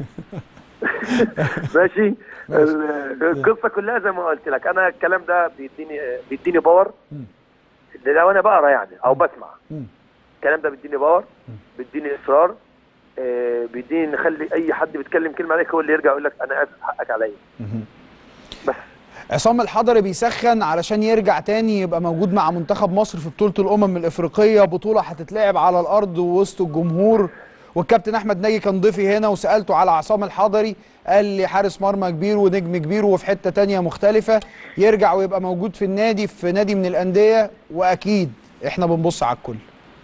ماشي. القصه كلها زي ما قلت لك انا الكلام ده بيديني باور لو انا بقرا يعني او بسمع. الكلام ده بيديني باور، بيديني اصرار، بيديني نخلي اي حد بيتكلم كلمه عليك هو اللي يرجع يقول لك انا اسف حقك عليا. بس عصام الحضري بيسخن علشان يرجع تاني يبقى موجود مع منتخب مصر في بطولة الأمم الإفريقية، بطولة هتتلعب على الأرض ووسط الجمهور. والكابتن أحمد ناجي كان ضيفي هنا وسألته على عصام الحضري، قال لي حارس مرمى كبير ونجم كبير وفي حتة تانية مختلفة، يرجع ويبقى موجود في نادي من الأندية، وأكيد إحنا بنبص على الكل.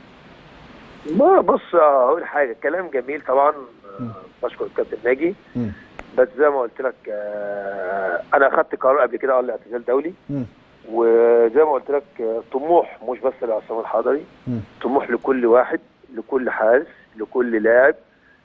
بص هقول حاجة، كلام جميل طبعا. بشكر الكابتن ناجي. بس زي ما قلت لك انا اخدت قرار قبل كده على اعتزال دولي. وزي ما قلت لك طموح مش بس لعصام الحضري، طموح لكل واحد، لكل حارس، لكل لاعب.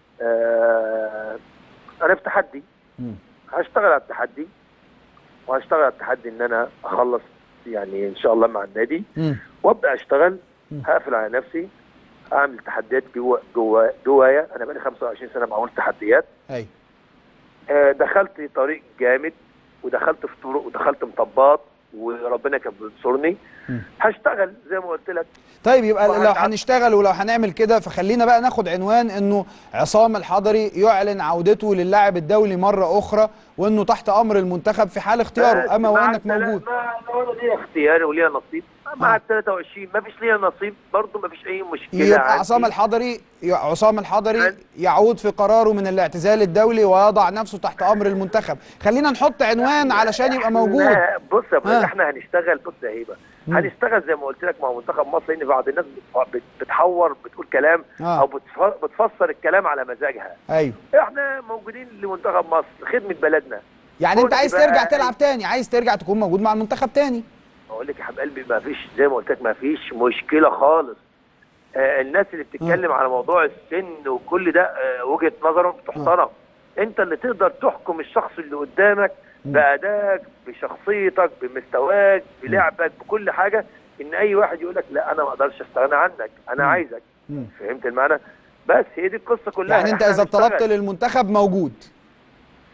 انا في تحدي، هشتغل على التحدي وهشتغل على التحدي ان انا اخلص يعني ان شاء الله مع النادي وابدا اشتغل. هقفل على نفسي، اعمل تحديات جوايا. انا بقالي 25 سنه بعمل تحديات. ايوه. دخلت طريق جامد ودخلت في طرق ودخلت مطبات وربنا كان بينصرني. هشتغل زي ما قلت لك. طيب يبقى لو هنشتغل ولو هنعمل كده فخلينا بقى ناخد عنوان انه عصام الحضري يعلن عودته للاعب الدولي مرة اخرى، وانه تحت امر المنتخب في حال اختياره. اما وانك موجود انا ليا اختياري وليا نصيب مع ال 23 ما فيش ليا نصيب برضه ما فيش اي مشكله. يبقى عصام الحضري يعود في قراره من الاعتزال الدولي ويضع نفسه تحت امر المنتخب. خلينا نحط عنوان علشان يبقى موجود. بص يا احنا هنشتغل. بص يا هيبه هنشتغل زي ما قلت لك مع منتخب مصر، لان بعض الناس بتحور بتقول كلام او بتفسر الكلام على مزاجها. ايوه احنا موجودين لمنتخب مصر خدمه بلدنا. يعني انت عايز ترجع تلعب تاني، عايز ترجع تكون موجود مع المنتخب تاني. اقول لك يا حبيب قلبي ما فيش زي ما قلت لك ما فيش مشكله خالص. الناس اللي بتتكلم على موضوع السن وكل ده وجهه نظرهم تحترم. انت اللي تقدر تحكم الشخص اللي قدامك بأدائك بشخصيتك بمستواك بلعبك بكل حاجه. ان اي واحد يقول لك لا انا ما اقدرش استغنى عنك، انا عايزك. فهمت المعنى؟ بس هي دي القصه كلها. يعني انت اذا طلبت للمنتخب موجود.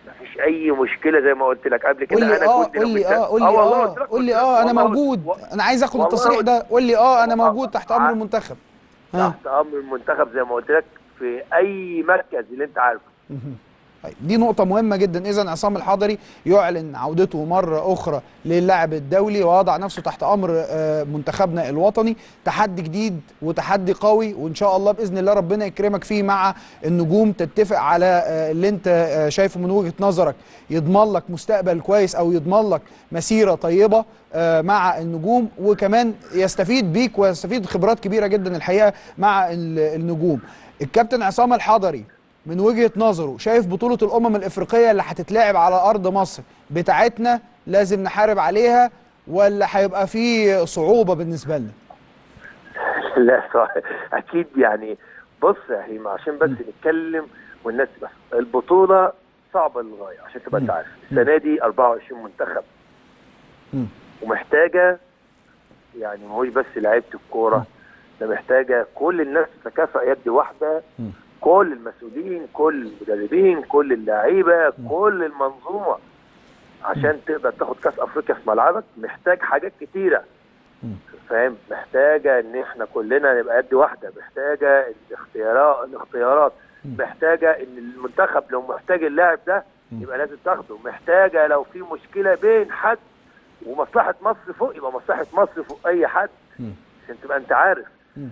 مفيش اي مشكله زي ما قلت لك قبل كده. قول لي انا اه كنت قول لي اه قول لي انا موجود. انا عايز اخد التصريح ده. قول لي انا موجود تحت امر المنتخب. تحت امر المنتخب زي ما قلت لك في اي مركز اللي انت عارفه. دي نقطة مهمة جدا. إذا عصام الحضري يعلن عودته مرة أخرى للعب الدولي ووضع نفسه تحت أمر منتخبنا الوطني. تحدي جديد وتحدي قوي، وإن شاء الله بإذن الله ربنا يكرمك فيه مع النجوم، تتفق على اللي أنت شايفه من وجهة نظرك يضمن لك مستقبل كويس أو يضمن لك مسيرة طيبة مع النجوم، وكمان يستفيد بيك ويستفيد خبرات كبيرة جدا الحقيقة مع النجوم. الكابتن عصام الحضري من وجهة نظره شايف بطولة الأمم الإفريقية اللي هتتلعب على أرض مصر بتاعتنا لازم نحارب عليها، ولا هيبقى في صعوبة بالنسبة لنا؟ لا صح أكيد. يعني بص يا هيما، عشان بس نتكلم والناس بس، البطولة صعبة للغاية عشان تبقى أنت عارف. السنة دي 24 منتخب ومحتاجة، يعني ما هوش بس لعيبة الكورة، ده محتاجة كل الناس تتكافئ يد واحدة، كل المسؤولين، كل المدربين، كل اللعيبه، كل المنظومه، عشان تقدر تاخد كاس افريقيا في ملعبك. محتاج حاجات كتيره، فاهم؟ محتاجه ان احنا كلنا نبقى يد واحده، محتاجه الاختيارات، محتاجه ان المنتخب لو محتاج اللاعب ده يبقى لازم تاخده، محتاجه لو في مشكله بين حد ومصلحه مصر فوق يبقى مصلحه مصر فوق اي حد، عشان تبقى انت عارف.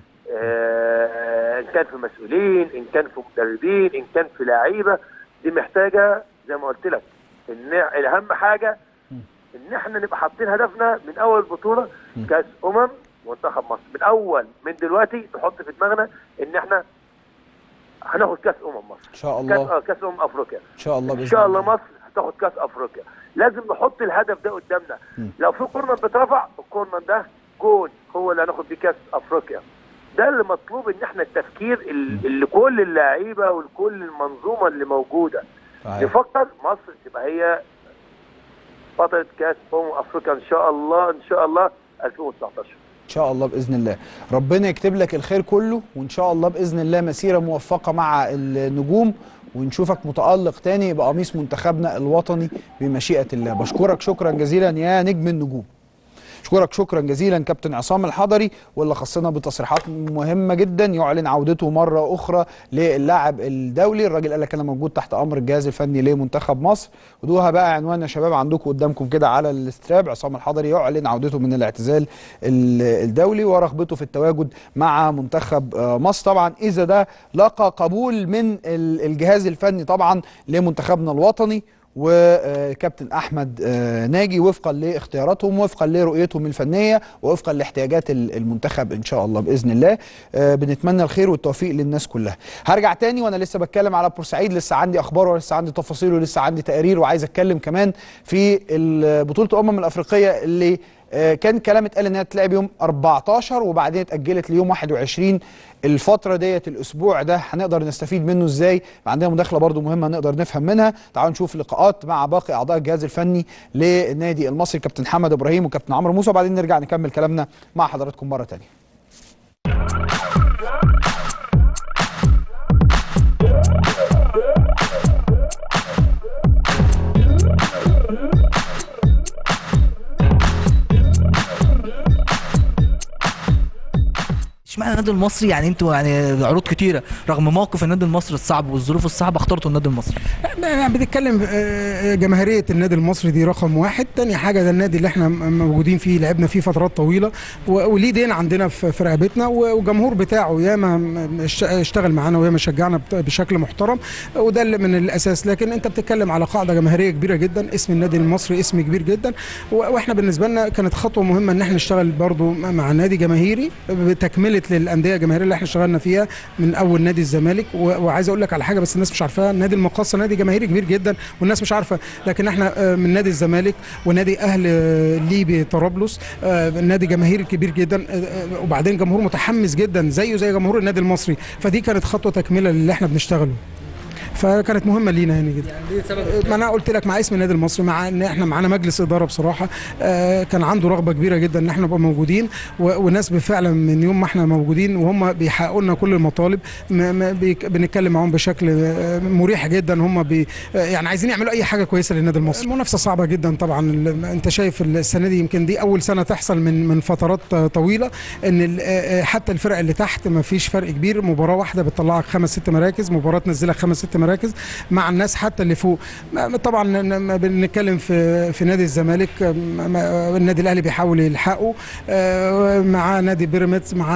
ان كان في مسؤولين، ان كان في مدربين، ان كان في لعيبه، دي محتاجه زي ما قلت لك ان اهم حاجه ان احنا نبقى حاطين هدفنا من اول البطوله كاس منتخب مصر. من دلوقتي نحط في دماغنا ان احنا هناخد كاس مصر ان شاء الله، كاس افريقيا ان شاء الله، ان شاء الله مصر هتاخد كاس افريقيا. لازم نحط الهدف ده قدامنا. لو في كورنر بترفع، الكورنر ده جول هو اللي هناخد بيه كاس افريقيا. ده اللي مطلوب، ان احنا التفكير اللي كل اللعيبه وكل المنظومه اللي موجوده نفكر مصر تبقى هي بطلة كاس افريقيا ان شاء الله، ان شاء الله 2019 ان شاء الله باذن الله. ربنا يكتب لك الخير كله، وان شاء الله باذن الله مسيره موفقه مع النجوم، ونشوفك متالق تاني بقميص منتخبنا الوطني بمشيئه الله. بشكرك شكرا جزيلا يا نجم النجوم. اشكرك شكرا جزيلا كابتن عصام الحضري، واللي خصنا بتصريحات مهمه جدا. يعلن عودته مره اخرى للاعب الدولي. الراجل قال لك انا موجود تحت امر الجهاز الفني لمنتخب مصر. ودوها بقى عنوان يا شباب عندكم قدامكم كده على الاستراب. عصام الحضري يعلن عودته من الاعتزال الدولي ورغبته في التواجد مع منتخب مصر. طبعا اذا ده لقى قبول من الجهاز الفني طبعا لمنتخبنا الوطني وكابتن احمد ناجي، وفقا لاختياراتهم، وفقا لرؤيتهم الفنيه، وفقا لاحتياجات المنتخب ان شاء الله باذن الله. بنتمنى الخير والتوفيق للناس كلها. هرجع تاني وانا لسه بتكلم على بورسعيد، لسه عندي اخبار ولسه عندي تفاصيل ولسه عندي تقارير، وعايز اتكلم كمان في بطوله الامم الافريقيه اللي كان كلام اتقال انها تتلعب يوم 14 وبعدين اتاجلت ليوم 21. الفتره ديت الاسبوع ده هنقدر نستفيد منه ازاي؟ عندنا مداخله برضو مهمه نقدر نفهم منها. تعالوا نشوف لقاءات مع باقي اعضاء الجهاز الفني للنادي المصري، كابتن حمد ابراهيم وكابتن عمرو موسى، وبعدين نرجع نكمل كلامنا مع حضراتكم مره ثانيه. اشمعنى النادي المصري؟ يعني انتوا يعني عروض كتيره رغم موقف النادي المصري الصعب والظروف الصعبه اخترتوا النادي المصري. يعني بنتكلم جماهيريه النادي المصري دي رقم واحد. تاني حاجه ده النادي اللي احنا موجودين فيه، لعبنا فيه فترات طويله وليه دين عندنا في رقبتنا، والجمهور بتاعه ياما اشتغل معانا وياما شجعنا بشكل محترم، وده اللي من الاساس. لكن انت بتتكلم على قاعده جماهيريه كبيره جدا، اسم النادي المصري اسم كبير جدا، واحنا بالنسبه لنا كانت خطوه مهمه ان احنا نشتغل برضو مع نادي جماهيري بتكمله للانديه الجماهيريه اللي احنا اشتغلنا فيها من اول نادي الزمالك. وعايز اقول لك على حاجه بس الناس مش عارفاها، نادي المقاصه نادي جماهيري كبير جدا والناس مش عارفه، لكن احنا من نادي الزمالك ونادي اهل ليبي طرابلس نادي جماهيري كبير جدا، وبعدين جمهور متحمس جدا زيه زي جمهور النادي المصري، فدي كانت خطوه تكمله للي احنا بنشتغله. فكانت مهمه لينا يعني جدا. ما انا قلت لك مع اسم النادي المصري، مع ان احنا معانا مجلس اداره بصراحه كان عنده رغبه كبيره جدا ان احنا نبقى موجودين، والناس فعلا من يوم ما احنا موجودين وهم بيحققوا لنا كل المطالب، بنتكلم معاهم بشكل مريح جدا. هم يعني عايزين يعملوا اي حاجه كويسه للنادي المصري. المنافسه صعبه جدا طبعا. انت شايف السنه دي يمكن دي اول سنه تحصل من فترات طويله ان حتى الفرق اللي تحت ما فيش فرق كبير، مباراه واحده بتطلعك 5 6 مراكز، مباراه تنزلك 5 6 مراكز مع الناس حتى اللي فوق. طبعا بنتكلم في نادي الزمالك، النادي الاهلي بيحاول يلحقه، مع نادي بيراميدز، مع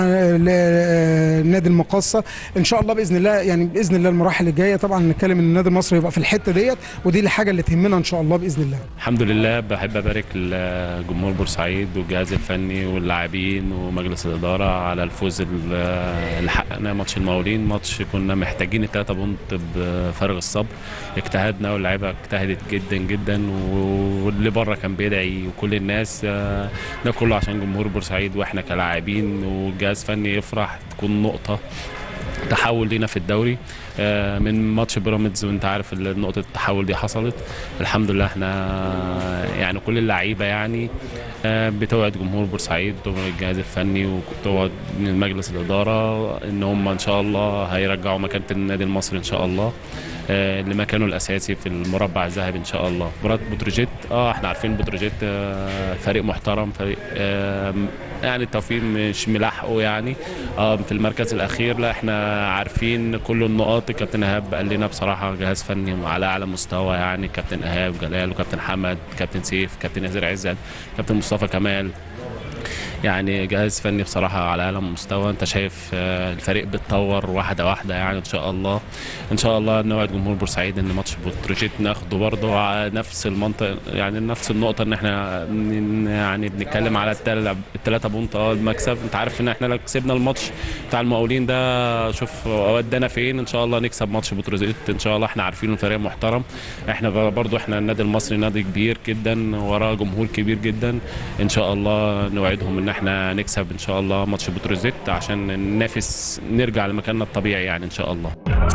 نادي المقصه. ان شاء الله باذن الله، يعني باذن الله المراحل الجايه طبعا نتكلم ان النادي المصري يبقى في الحته ديت، ودي الحاجه اللي تهمنا ان شاء الله باذن الله. الحمد لله. بحب ابارك لجمهور بورسعيد والجهاز الفني واللاعبين ومجلس الاداره على الفوز اللي حققناه ماتش المقاولين. ماتش كنا محتاجين ال3 بونت بفارغ الصبر، اجتهدنا واللعيبه اجتهدت جدا جدا، واللي بره كان بيدعي وكل الناس ده كله عشان جمهور بورسعيد واحنا كلاعبين والجهاز فني يفرح، تكون نقطه تحول لينا في الدوري من ماتش بيراميدز، وانت عارف نقطه التحول دي حصلت. الحمد لله احنا يعني كل اللعيبه يعني بتوعد جمهور بورسعيد وتوعد الجهاز الفني وتوعد من مجلس الاداره ان هم ان شاء الله هيرجعوا مكانه النادي المصري ان شاء الله لمكانه الاساسي في المربع الذهبي ان شاء الله. مباراه بتروجيت احنا عارفين بتروجيت فريق محترم، فريق يعني التوفيق مش ملاحقه يعني في المركز الاخير. لا احنا عارفين كل النقاط. كابتن ايهاب قال لنا بصراحه جهاز فني على اعلى مستوى، يعني كابتن ايهاب جلال وكابتن حمد، كابتن سيف، كابتن ياسر عزت، كابتن مصطفى كمال، يعني جهاز فني بصراحه على اعلى مستوى. انت شايف الفريق بيتطور واحده واحده، يعني ان شاء الله ان شاء الله نوعد جمهور بورسعيد ان ماتش بتروجيت ناخده برضه على نفس المنطق، يعني نفس النقطه ان احنا يعني بنتكلم على ال3 بونت المكسب. انت عارف ان احنا لو كسبنا الماتش بتاع المقاولين ده شوف ودانا فين. ان شاء الله نكسب ماتش بتروجيت ان شاء الله. احنا عارفين الفريق محترم، احنا برضه احنا النادي المصري نادي كبير جدا وراه جمهور كبير جدا. ان شاء الله نوعدهم ان احنا نكسب ان شاء الله ماتش بتروجيت عشان ننافس نرجع لمكاننا الطبيعي يعني ان شاء الله.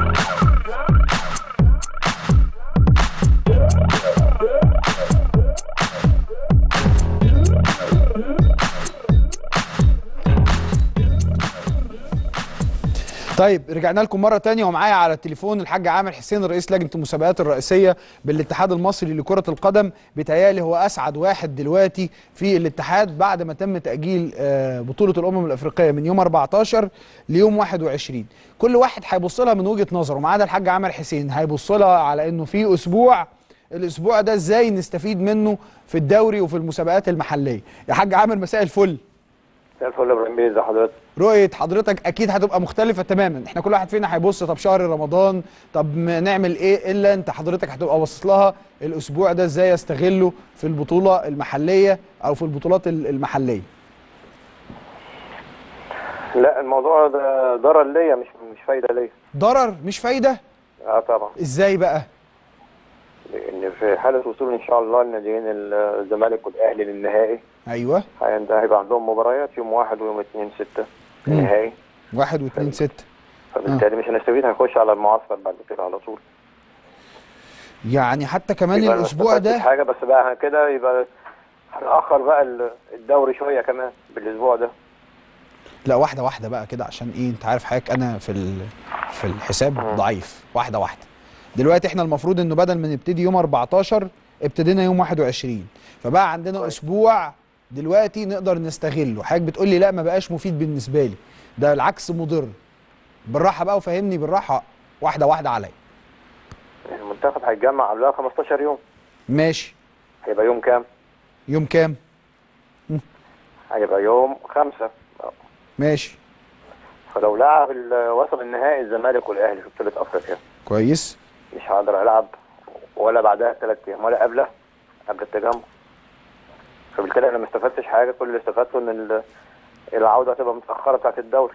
طيب رجعنا لكم مرة تانية ومعايا على التليفون الحاج عامر حسين رئيس لجنة المسابقات الرئيسية بالاتحاد المصري لكرة القدم. بيتهيألي هو أسعد واحد دلوقتي في الاتحاد بعد ما تم تأجيل بطولة الأمم الأفريقية من يوم 14 ليوم 21. كل واحد هيبص لها من وجهة نظره، ما عدا الحاج عامر حسين هيبص لها على إنه في أسبوع، الأسبوع ده إزاي نستفيد منه في الدوري وفي المسابقات المحلية. يا حاج عامر مساء الفل. مساء الفل يا ابراهيم، ازي حضرتك؟ رؤية حضرتك أكيد هتبقى مختلفة تماما. احنا كل واحد فينا هيبص طب شهر رمضان طب نعمل ايه، الا انت حضرتك هتبقى باصص لها الاسبوع ده ازاي استغله في البطولة المحلية او في البطولات المحلية. لا الموضوع ده ضرر ليا مش فايدة ليا. ضرر مش فايدة؟ طبعا. ازاي بقى؟ لان في حالة وصول ان شاء الله الناديين الزمالك والاهلي للنهائي. ايوه. هيبقى عندهم مباريات يوم 1 ويوم 2/6 النهائي. 1 و2/6. فبالتالي مش هنستفيد، هنخش على المعسكر بعد كده على طول. يعني حتى كمان الاسبوع ده حاجة بس بقى كده يبقى هنأخر بقى الدوري شوية كمان بالاسبوع ده. لا واحدة واحدة بقى كده، عشان ايه انت عارف حضرتك انا في الحساب ضعيف. واحدة واحدة. دلوقتي احنا المفروض انه بدل ما نبتدي يوم 14 ابتدينا يوم 21، فبقى عندنا اسبوع دلوقتي نقدر نستغله. حضرتك بتقول لي لا ما بقاش مفيد بالنسبه لي، ده العكس مضر. بالراحه بقى وفهمني بالراحه واحده واحده عليا. المنتخب هيتجمع قبلها 15 يوم. ماشي. هيبقى يوم كام؟ يوم كام؟ هيبقى يوم 5. ماشي. فلو لعب وصل النهائي الزمالك والاهلي في بطوله افريقيا كويس، مش هقدر العب ولا بعدها 3 ايام ولا قبل التجمع. فبالتالي انا ما استفدتش حاجه، كل اللي استفدته ان العوده هتبقى متاخره بتاعت الدوري.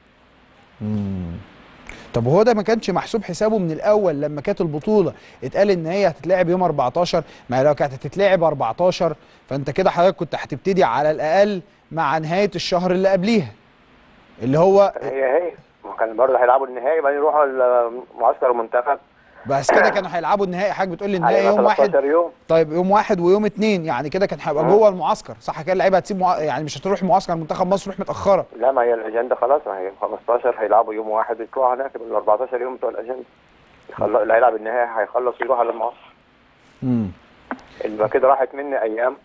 طب هو ده ما كانش محسوب حسابه من الاول لما كانت البطوله اتقال ان هي هتتلعب يوم 14؟ ما لو كانت هتتلعب 14 فانت كده حضرتك كنت هتبتدي على الاقل مع نهايه الشهر اللي قبليها اللي هو هي ما كان برضه هيلعبوا النهائي بعدين يروحوا معسكر المنتخب بس كده كانوا هيلعبوا النهائي، حضرتك بتقول لي النهائي هيبقى يوم 1. 13 يوم. طيب يوم 1 ويوم 2 يعني كده كان هيبقى جوه المعسكر صح كده؟ اللعيبه هتسيب يعني مش هتروح معسكر منتخب مصر تروح متاخره. لا ما هي الاجنده خلاص، ما هي 15 هيلعبوا يوم 1 يطلعوا هناك ال 14 يوم بتوع الاجنده. اللي هيلعب النهائي هيخلص ويروح على المعسكر. يبقى كده راحت مني ايام.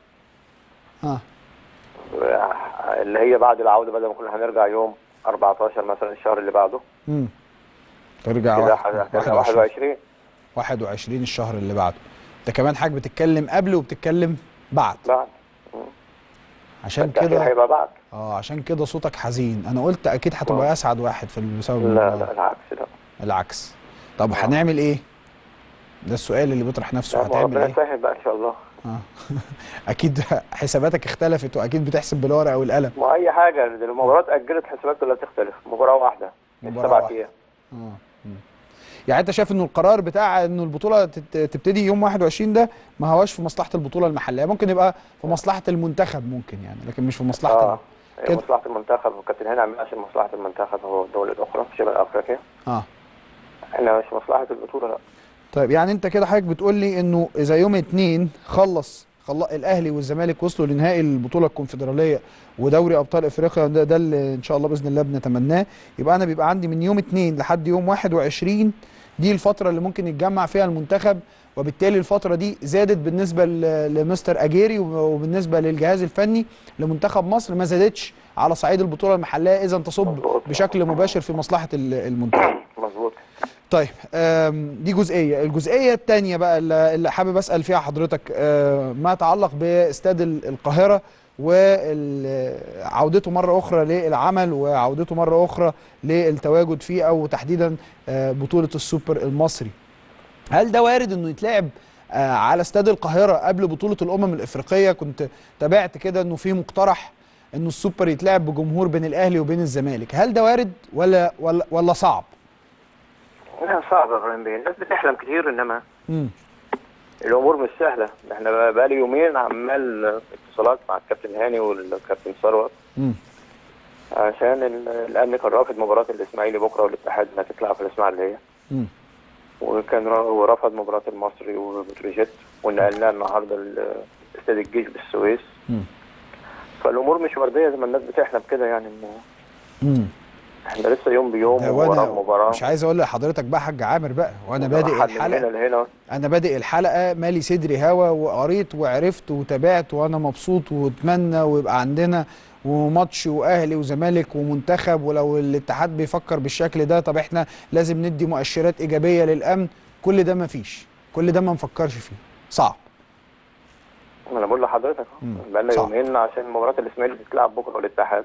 اللي هي بعد العوده بدل ما كنا هنرجع يوم 14 مثلا الشهر اللي بعده. ترجع 21 21 الشهر اللي بعده. انت كمان حاجه بتتكلم قبل وبتتكلم بعد. عشان كده هيبقى بعد. عشان كده صوتك حزين. انا قلت اكيد هتبقى اسعد واحد في بسبب لا العكس. لا العكس. طب هنعمل ايه؟ ده السؤال اللي بيطرح نفسه. هتعمل ربنا ايه؟ يسهل بقى ان شاء الله. اكيد حساباتك اختلفت واكيد بتحسب بالورقه والقلم. ما اي حاجه المباراه اتاجلت حساباتها لا تختلف. مباراه واحده 7 ايام. يعني انت شايف انه القرار بتاع انه البطوله تبتدي يوم 21 ده ما هواش في مصلحه البطوله المحليه، ممكن يبقى في مصلحه المنتخب ممكن يعني، لكن مش في مصلحه هي مصلحه المنتخب، وكابتن هاني عم عشان مصلحه المنتخب هو الدول الاخرى في شمال افريقيا. احنا مش مصلحه البطوله لا. طيب يعني انت كده حضرتك بتقول لي انه اذا يوم 2 خلص الاهلي والزمالك وصلوا لنهائي البطوله الكونفدراليه ودوري ابطال افريقيا، ده اللي ان شاء الله باذن الله بنتمناه، يبقى انا بيبقى عندي من يوم 2 لحد يوم 21 دي الفتره اللي ممكن يتجمع فيها المنتخب، وبالتالي الفتره دي زادت بالنسبه لمستر اجيري وبالنسبه للجهاز الفني لمنتخب مصر، ما زادتش على صعيد البطوله المحليه، اذا تصب بشكل مباشر في مصلحه المنتخب. مظبوط. طيب دي الجزئيه الثانيه بقى اللي حابب اسال فيها حضرتك ما يتعلق باستاد القاهره وعودته مره اخرى للعمل وعودته مره اخرى للتواجد فيه، او تحديدا بطوله السوبر المصري. هل ده وارد انه يتلعب على استاد القاهره قبل بطوله الامم الافريقيه؟ كنت تابعت كده انه في مقترح انه السوبر يتلعب بجمهور بين الاهلي وبين الزمالك، هل ده وارد ولا صعب؟ لا صعب يا ابراهيم بيه، الناس بتحلم كتير انما الامور مش سهله. احنا بقالي يومين عمال اتصالات مع الكابتن هاني والكابتن ثروت عشان الامن كان رافض مباراه الاسماعيلي بكره والاتحاد انها تتلعب في الاسماعيليه. وكان رفض مباراه المصري وبتروجيت ونقلناها النهارده استاد الجيش بالسويس. فالامور مش ورديه زي ما الناس بتحلم كده يعني. احنا لسه يوم بيوم ومباراه. مش عايز اقول لحضرتك بقى حاج عامر بقى، وانا بادئ الحلقه انا بادئ الحلقه مالي صدري هوا، وقريت وعرفت وتابعت وانا مبسوط واتمنى ويبقى عندنا وماتش واهلي وزمالك ومنتخب، ولو الاتحاد بيفكر بالشكل ده طب احنا لازم ندي مؤشرات ايجابيه للامن. كل ده ما فيش، كل ده ما نفكرش فيه، صعب. انا بقول لحضرتك بقالنا يومين عشان مباراه الاسماعيلي بتتلعب بكره والاتحاد.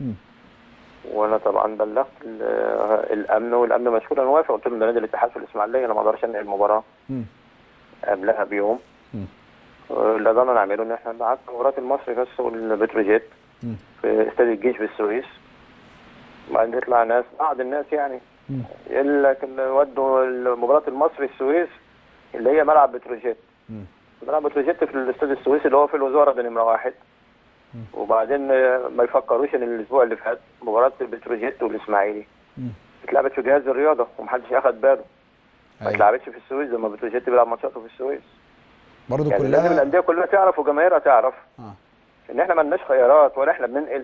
وانا طبعا بلغت الامن والامن مشكور انا موافق، قلت لهم ده نادي الاتحاد في الاسماعيليه انا ما اقدرش انقل المباراه قبلها بيوم. اللي قدرنا نعمله ان احنا نبعت مباراه المصري بس والبتروجيت في استاد الجيش بالسويس، وبعدين يطلع ناس بعض الناس يعني يقول لك ودوا مباراه المصري السويس اللي هي ملعب بتروجيت. ملعب بتروجيت في الاستاد السويسي اللي هو في الوزاره ده نمره 1. وبعدين ما يفكروش ان الاسبوع اللي فات مباراه البتروجيت والاسماعيلي اتلعبت في جهاز الرياضه ومحدش اخد باله. ما اتلعبتش في السويس زي ما بتروجيت بيلعب ماتشاته في السويس. برضه يعني كلها لازم الانديه كلها تعرف وجماهيرها تعرف ان احنا ما لناش خيارات، ولا احنا بننقل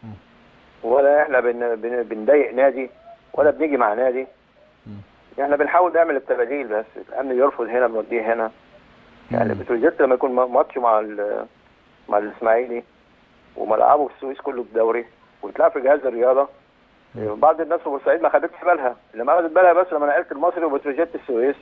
ولا احنا بنضايق نادي ولا بنيجي مع نادي. احنا بنحاول نعمل التباديل، بس الامن يرفض هنا بنوديه هنا. يعني بتروجيت لما يكون ماتش مع الاسماعيلي وملعبه في السويس كله الدوري ويتلعب في جهاز الرياضه، بعض الناس في بورسعيد ما خدتش بالها، اللي ما خدت بالها بس لما نقلت المصري وبتروجيت السويس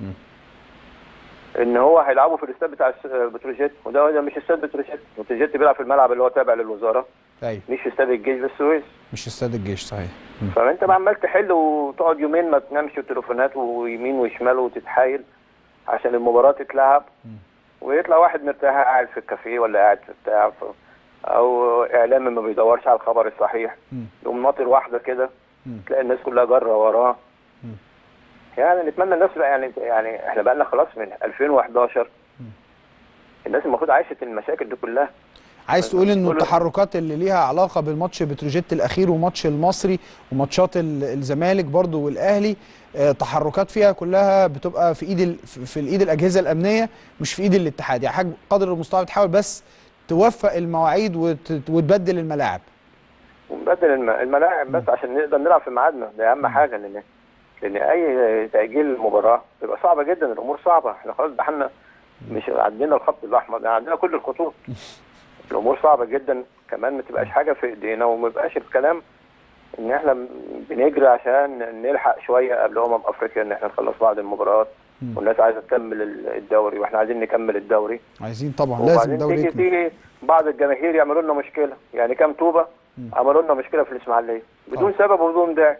ان هو هيلعبوا في الاستاد بتاع بتروجيت، وده مش استاد بتروجيت بيلعب في الملعب اللي هو تابع للوزاره. مش في استاد الجيش بالسويس. مش استاد الجيش صحيح. فانت عمال تحل وتقعد يومين ما تنامش وتليفونات ويمين وشمال وتتحايل عشان المباراه تتلعب، ويطلع واحد مرتاح قاعد في الكافيه ولا قاعد في بتاع او اعلامي ما بيدورش على الخبر الصحيح، يقوم ناطر واحده كده تلاقي الناس كلها جره وراه. يعني نتمنى الناس يعني احنا بقى لنا خلاص من 2011 الناس المفروض عايشه المشاكل دي كلها. عايز تقول انه التحركات اللي ليها علاقه بالماتش بتروجيت الاخير وماتش المصري وماتشات الزمالك برضو والاهلي، تحركات فيها كلها بتبقى في الايد الاجهزه الامنيه مش في ايد الاتحاد، يعني حاجه قدر المستطاع بتحاول بس توفق المواعيد وتبدل الملاعب. ونبدل الملاعب بس عشان نقدر نلعب في ميعادنا، ده اهم حاجه، لان اي تاجيل المباراه بيبقى صعبه جدا، الامور صعبه، احنا خلاص دخلنا مش عندنا الخط الاحمر، يعني عندنا كل الخطوط. الامور صعبه جدا، كمان ما تبقاش حاجه في ايدينا، وما يبقاش الكلام ان احنا بنجري عشان نلحق شويه قبل افريقيا ان احنا نخلص بعض المباريات، والناس عايزه تكمل الدوري واحنا عايزين نكمل الدوري. عايزين طبعا لازم الدوري يكمل. تيجي بعض الجماهير يعملوا لنا مشكله، يعني كام طوبه عملوا لنا مشكله في الاسماعيليه بدون سبب وبدون داعي.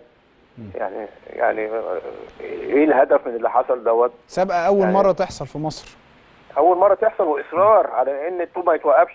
يعني ايه الهدف من اللي حصل دوت؟ سابقه اول يعني مره تحصل في مصر، اول مره تحصل، واصرار على ان الطوب ما يتوقفش.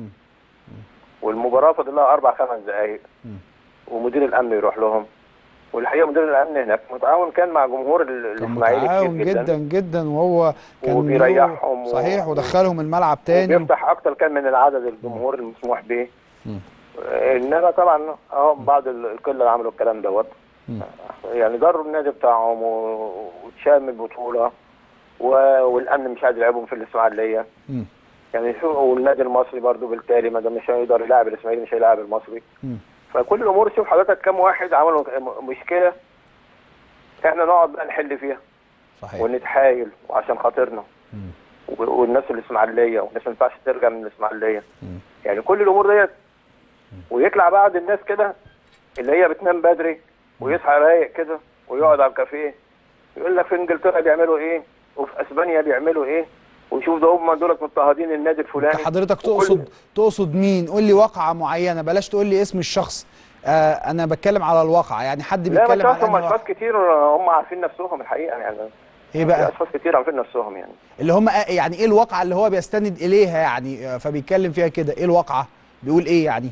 والمباراه فاضل لها 4-5 دقائق ومدير الامن يروح لهم، والحقيقه مدير الامن هناك متعاون كان مع جمهور الاسماعيلي كتير جدا جدا، وهو كان وبيريحهم صحيح ودخلهم الملعب تاني وبيفتح اكتر كان من العدد الجمهور المسموح به. انما طبعا بعض القله اللي عملوا الكلام دوت يعني ضروا النادي بتاعهم واتشال من البطوله، والامن مش عايز يلعبهم في الاسماعيليه. يعني والنادي المصري برضو بالتالي ما دام مش هيقدر يلاعب الاسماعيلي مش هيلاعب المصري. فكل الامور، شوف حضرتك كم واحد عملوا مشكله احنا نقعد بقى نحل فيها. صحيح. ونتحايل وعشان خاطرنا والناس الاسماعيليه، والناس ما ينفعش ترجع من الاسماعيليه. يعني كل الامور ديت، ويطلع بعض الناس كده اللي هي بتنام بدري ويصحى رايق كده ويقعد على الكافيه يقول لك في انجلترا بيعملوا ايه وفي اسبانيا بيعملوا ايه، ويشوف ده هم دول مضطهدين النادي الفلاني. حضرتك تقصد مين؟ قول لي واقعه معينه، بلاش تقول لي اسم الشخص. انا بتكلم على الواقعه، يعني حد بيتكلم على هم اشخاص كتير هم عارفين نفسهم الحقيقه، يعني ايه بقى؟ اشخاص كتير عارفين نفسهم، يعني اللي هم يعني ايه الواقعه اللي هو بيستند اليها يعني فبيتكلم فيها كده؟ ايه الواقعه؟ بيقول ايه يعني؟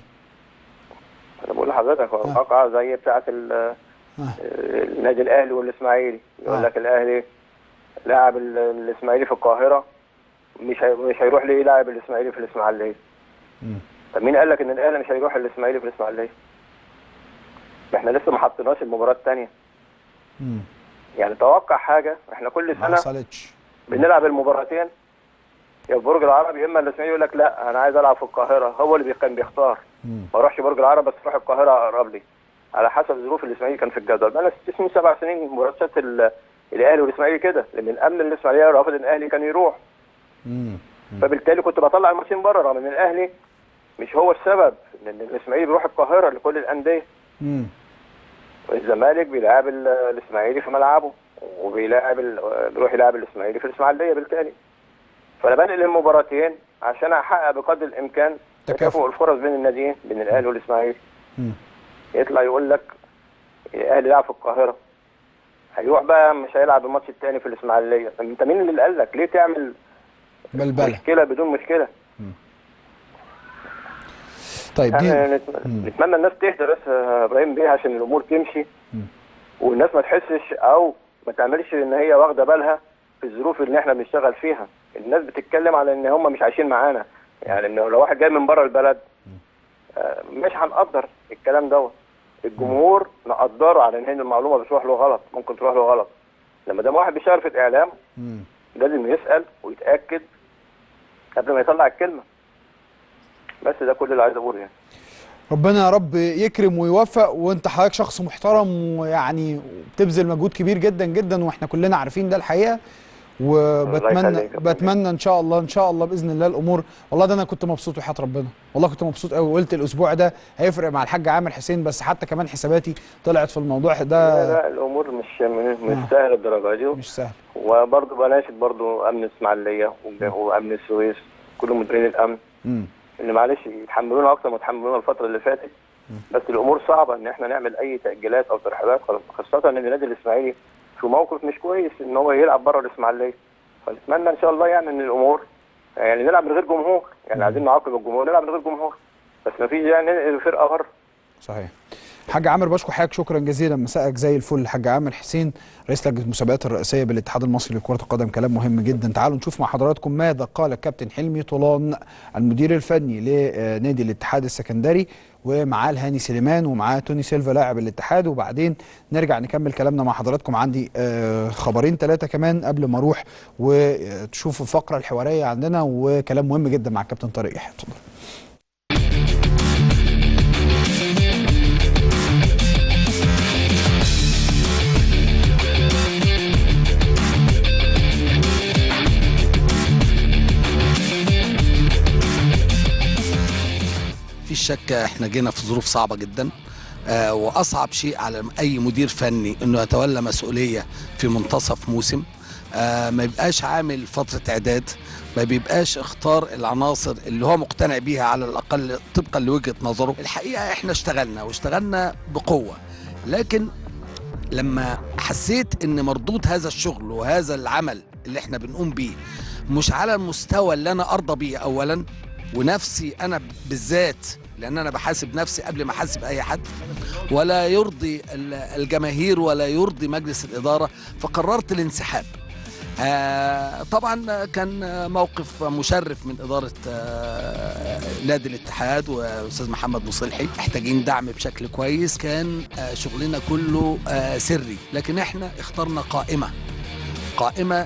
انا بقول لحضرتك واقعه زي بتاعه النادي الاهلي والاسماعيلي، يقول لك الاهلي لاعب الاسماعيلي في القاهره مش هيروح ليه لاعب الاسماعيلي في الاسماعيليه. طب مين قال لك ان الاهلي مش هيروح الاسماعيلي في الاسماعيليه؟ احنا لسه ما حطيناش المباراه الثانيه. يعني توقع حاجه، احنا كل سنه ما حصلتش بنلعب المباراتين يا في برج العرب يا اما الاسماعيلي يقول لك لا انا عايز العب في القاهره، هو اللي كان بيختار ما اروحش برج العرب بس اروح القاهره اقرب لي على حسب ظروف الاسماعيلي كان في الجدول. بقى لنا 6 سنين 7 سنين مباريات الاهلي والاسماعيلي كده، لان الامن الاسماعيلي رافض ان الاهلي كان يروح. فبالتالي كنت بطلع الماتشين بره، رغم ان الاهلي مش هو السبب، لان الاسماعيلي بيروح القاهره لكل الانديه. والزمالك بيلعب الاسماعيلي في ملعبه، بيروح يلعب الاسماعيلي في الاسماعيليه بالتالي. فانا بنقل المباراتين عشان احقق بقدر الامكان تكافؤ الفرص بين الناديين، بين الاهلي والاسماعيلي. يطلع يقول لك الاهلي يلعب في القاهره، هيروح بقى مش هيلعب الماتش الثاني في الاسماعيليه. انت مين اللي قال لك؟ ليه تعمل بلبله مشكله بدون مشكله؟ طيب يعني نتمنى الناس تهدى بس يا ابراهيم بيه عشان الامور تمشي، والناس ما تحسش او ما تعملش ان هي واخده بالها في الظروف اللي احنا بنشتغل فيها. الناس بتتكلم على ان هم مش عايشين معانا، يعني انه لو واحد جاي من بره البلد مش هنقدر الكلام دوت. الجمهور نقدره على ان المعلومه بتروح له غلط، ممكن تروح له غلط. لما دام واحد بيشتغل في الاعلام لازم يسال ويتاكد قبل ما يطلع الكلمه. بس ده كل اللي عايز اقوله يعني. ربنا يا رب يكرم ويوفق، وانت حضرتك شخص محترم ويعني بتبذل مجهود كبير جدا جدا، واحنا كلنا عارفين ده الحقيقه. وبتمنى ان شاء الله باذن الله الامور. والله ده انا كنت مبسوط وحياة ربنا، والله كنت مبسوط قوي، وقلت الاسبوع ده هيفرق مع الحاج عامر حسين، بس حتى كمان حساباتي طلعت في الموضوع ده. لا الامور مش سهله الدرجه دي، مش سهل. وبرضه بناشد برضه امن الاسماعيليه وامن السويس، كل مديرين الامن ان معلش يتحملونا اكتر ما تحملونا الفتره اللي فاتت. بس الامور صعبه ان احنا نعمل اي تاجيلات او ترحيلات، خاصه ان النادي الاسماعيلي في موقف مش كويس ان هو يلعب بره الاسماعيليه. فنتمنى ان شاء الله يعني ان الامور يعني نلعب من غير جمهور، يعني عايزين نعاقب الجمهور نلعب من غير جمهور، بس ما فيش يعني فرقه بره. صحيح. حاج عامر بشكر حضرتك شكرا جزيلا، مساءك زي الفل. حاج عامر حسين رئيس لجنه المسابقات الرئاسيه بالاتحاد المصري لكره القدم، كلام مهم جدا. تعالوا نشوف مع حضراتكم ماذا قال الكابتن حلمي طولان المدير الفني لنادي الاتحاد السكندري، ومعاه الهاني سليمان ومعاه توني سيلفا لاعب الاتحاد، وبعدين نرجع نكمل كلامنا مع حضراتكم. عندي خبرين 3 كمان قبل ما اروح وتشوفوا الفقره الحواريه عندنا وكلام مهم جدا مع الكابتن طارق يحيى. اتفضل. مفيش شك احنا جينا في ظروف صعبة جدا، واصعب شيء على اي مدير فني انه يتولى مسؤولية في منتصف موسم، ما يبقاش عامل فترة اعداد، ما بيبقاش اختار العناصر اللي هو مقتنع بيها على الاقل طبقا لوجهة نظره. الحقيقة احنا اشتغلنا بقوة، لكن لما حسيت ان مردود هذا الشغل وهذا العمل اللي احنا بنقوم بيه مش على المستوى اللي انا ارضى بيه اولا، ونفسي انا بالذات، لان انا بحاسب نفسي قبل ما احاسب اي حد، ولا يرضي الجماهير ولا يرضي مجلس الاداره، فقررت الانسحاب. طبعا كان موقف مشرف من اداره نادي الاتحاد واستاذ محمد مصلحي، محتاجين دعم بشكل كويس، كان شغلنا كله سري، لكن احنا اخترنا قائمه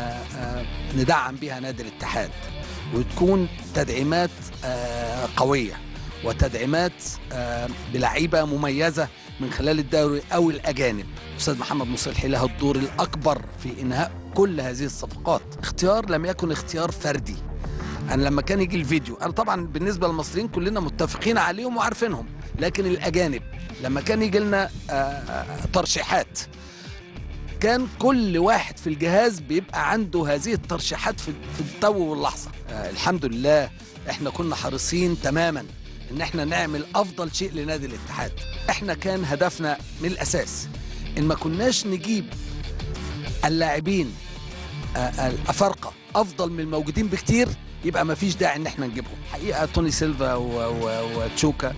ندعم بها نادي الاتحاد، وتكون تدعيمات قوية وتدعيمات بلعيبة مميزة من خلال الدوري أو الأجانب. أستاذ محمد مصلحي له الدور الأكبر في إنهاء كل هذه الصفقات. اختيار لم يكن اختيار فردي. أنا لما كان يجي الفيديو، أنا طبعا بالنسبة للمصريين كلنا متفقين عليهم وعارفينهم، لكن الأجانب لما كان يجي لنا ترشيحات كان كل واحد في الجهاز بيبقى عنده هذه الترشيحات في التو واللحظة. الحمد لله احنا كنا حريصين تماما ان احنا نعمل افضل شيء لنادي الاتحاد. احنا كان هدفنا من الاساس ان ما كناش نجيب اللاعبين الافارقه افضل من الموجودين بكتير، يبقى ما فيش داعي ان احنا نجيبهم. حقيقة توني سيلفا وتشوكا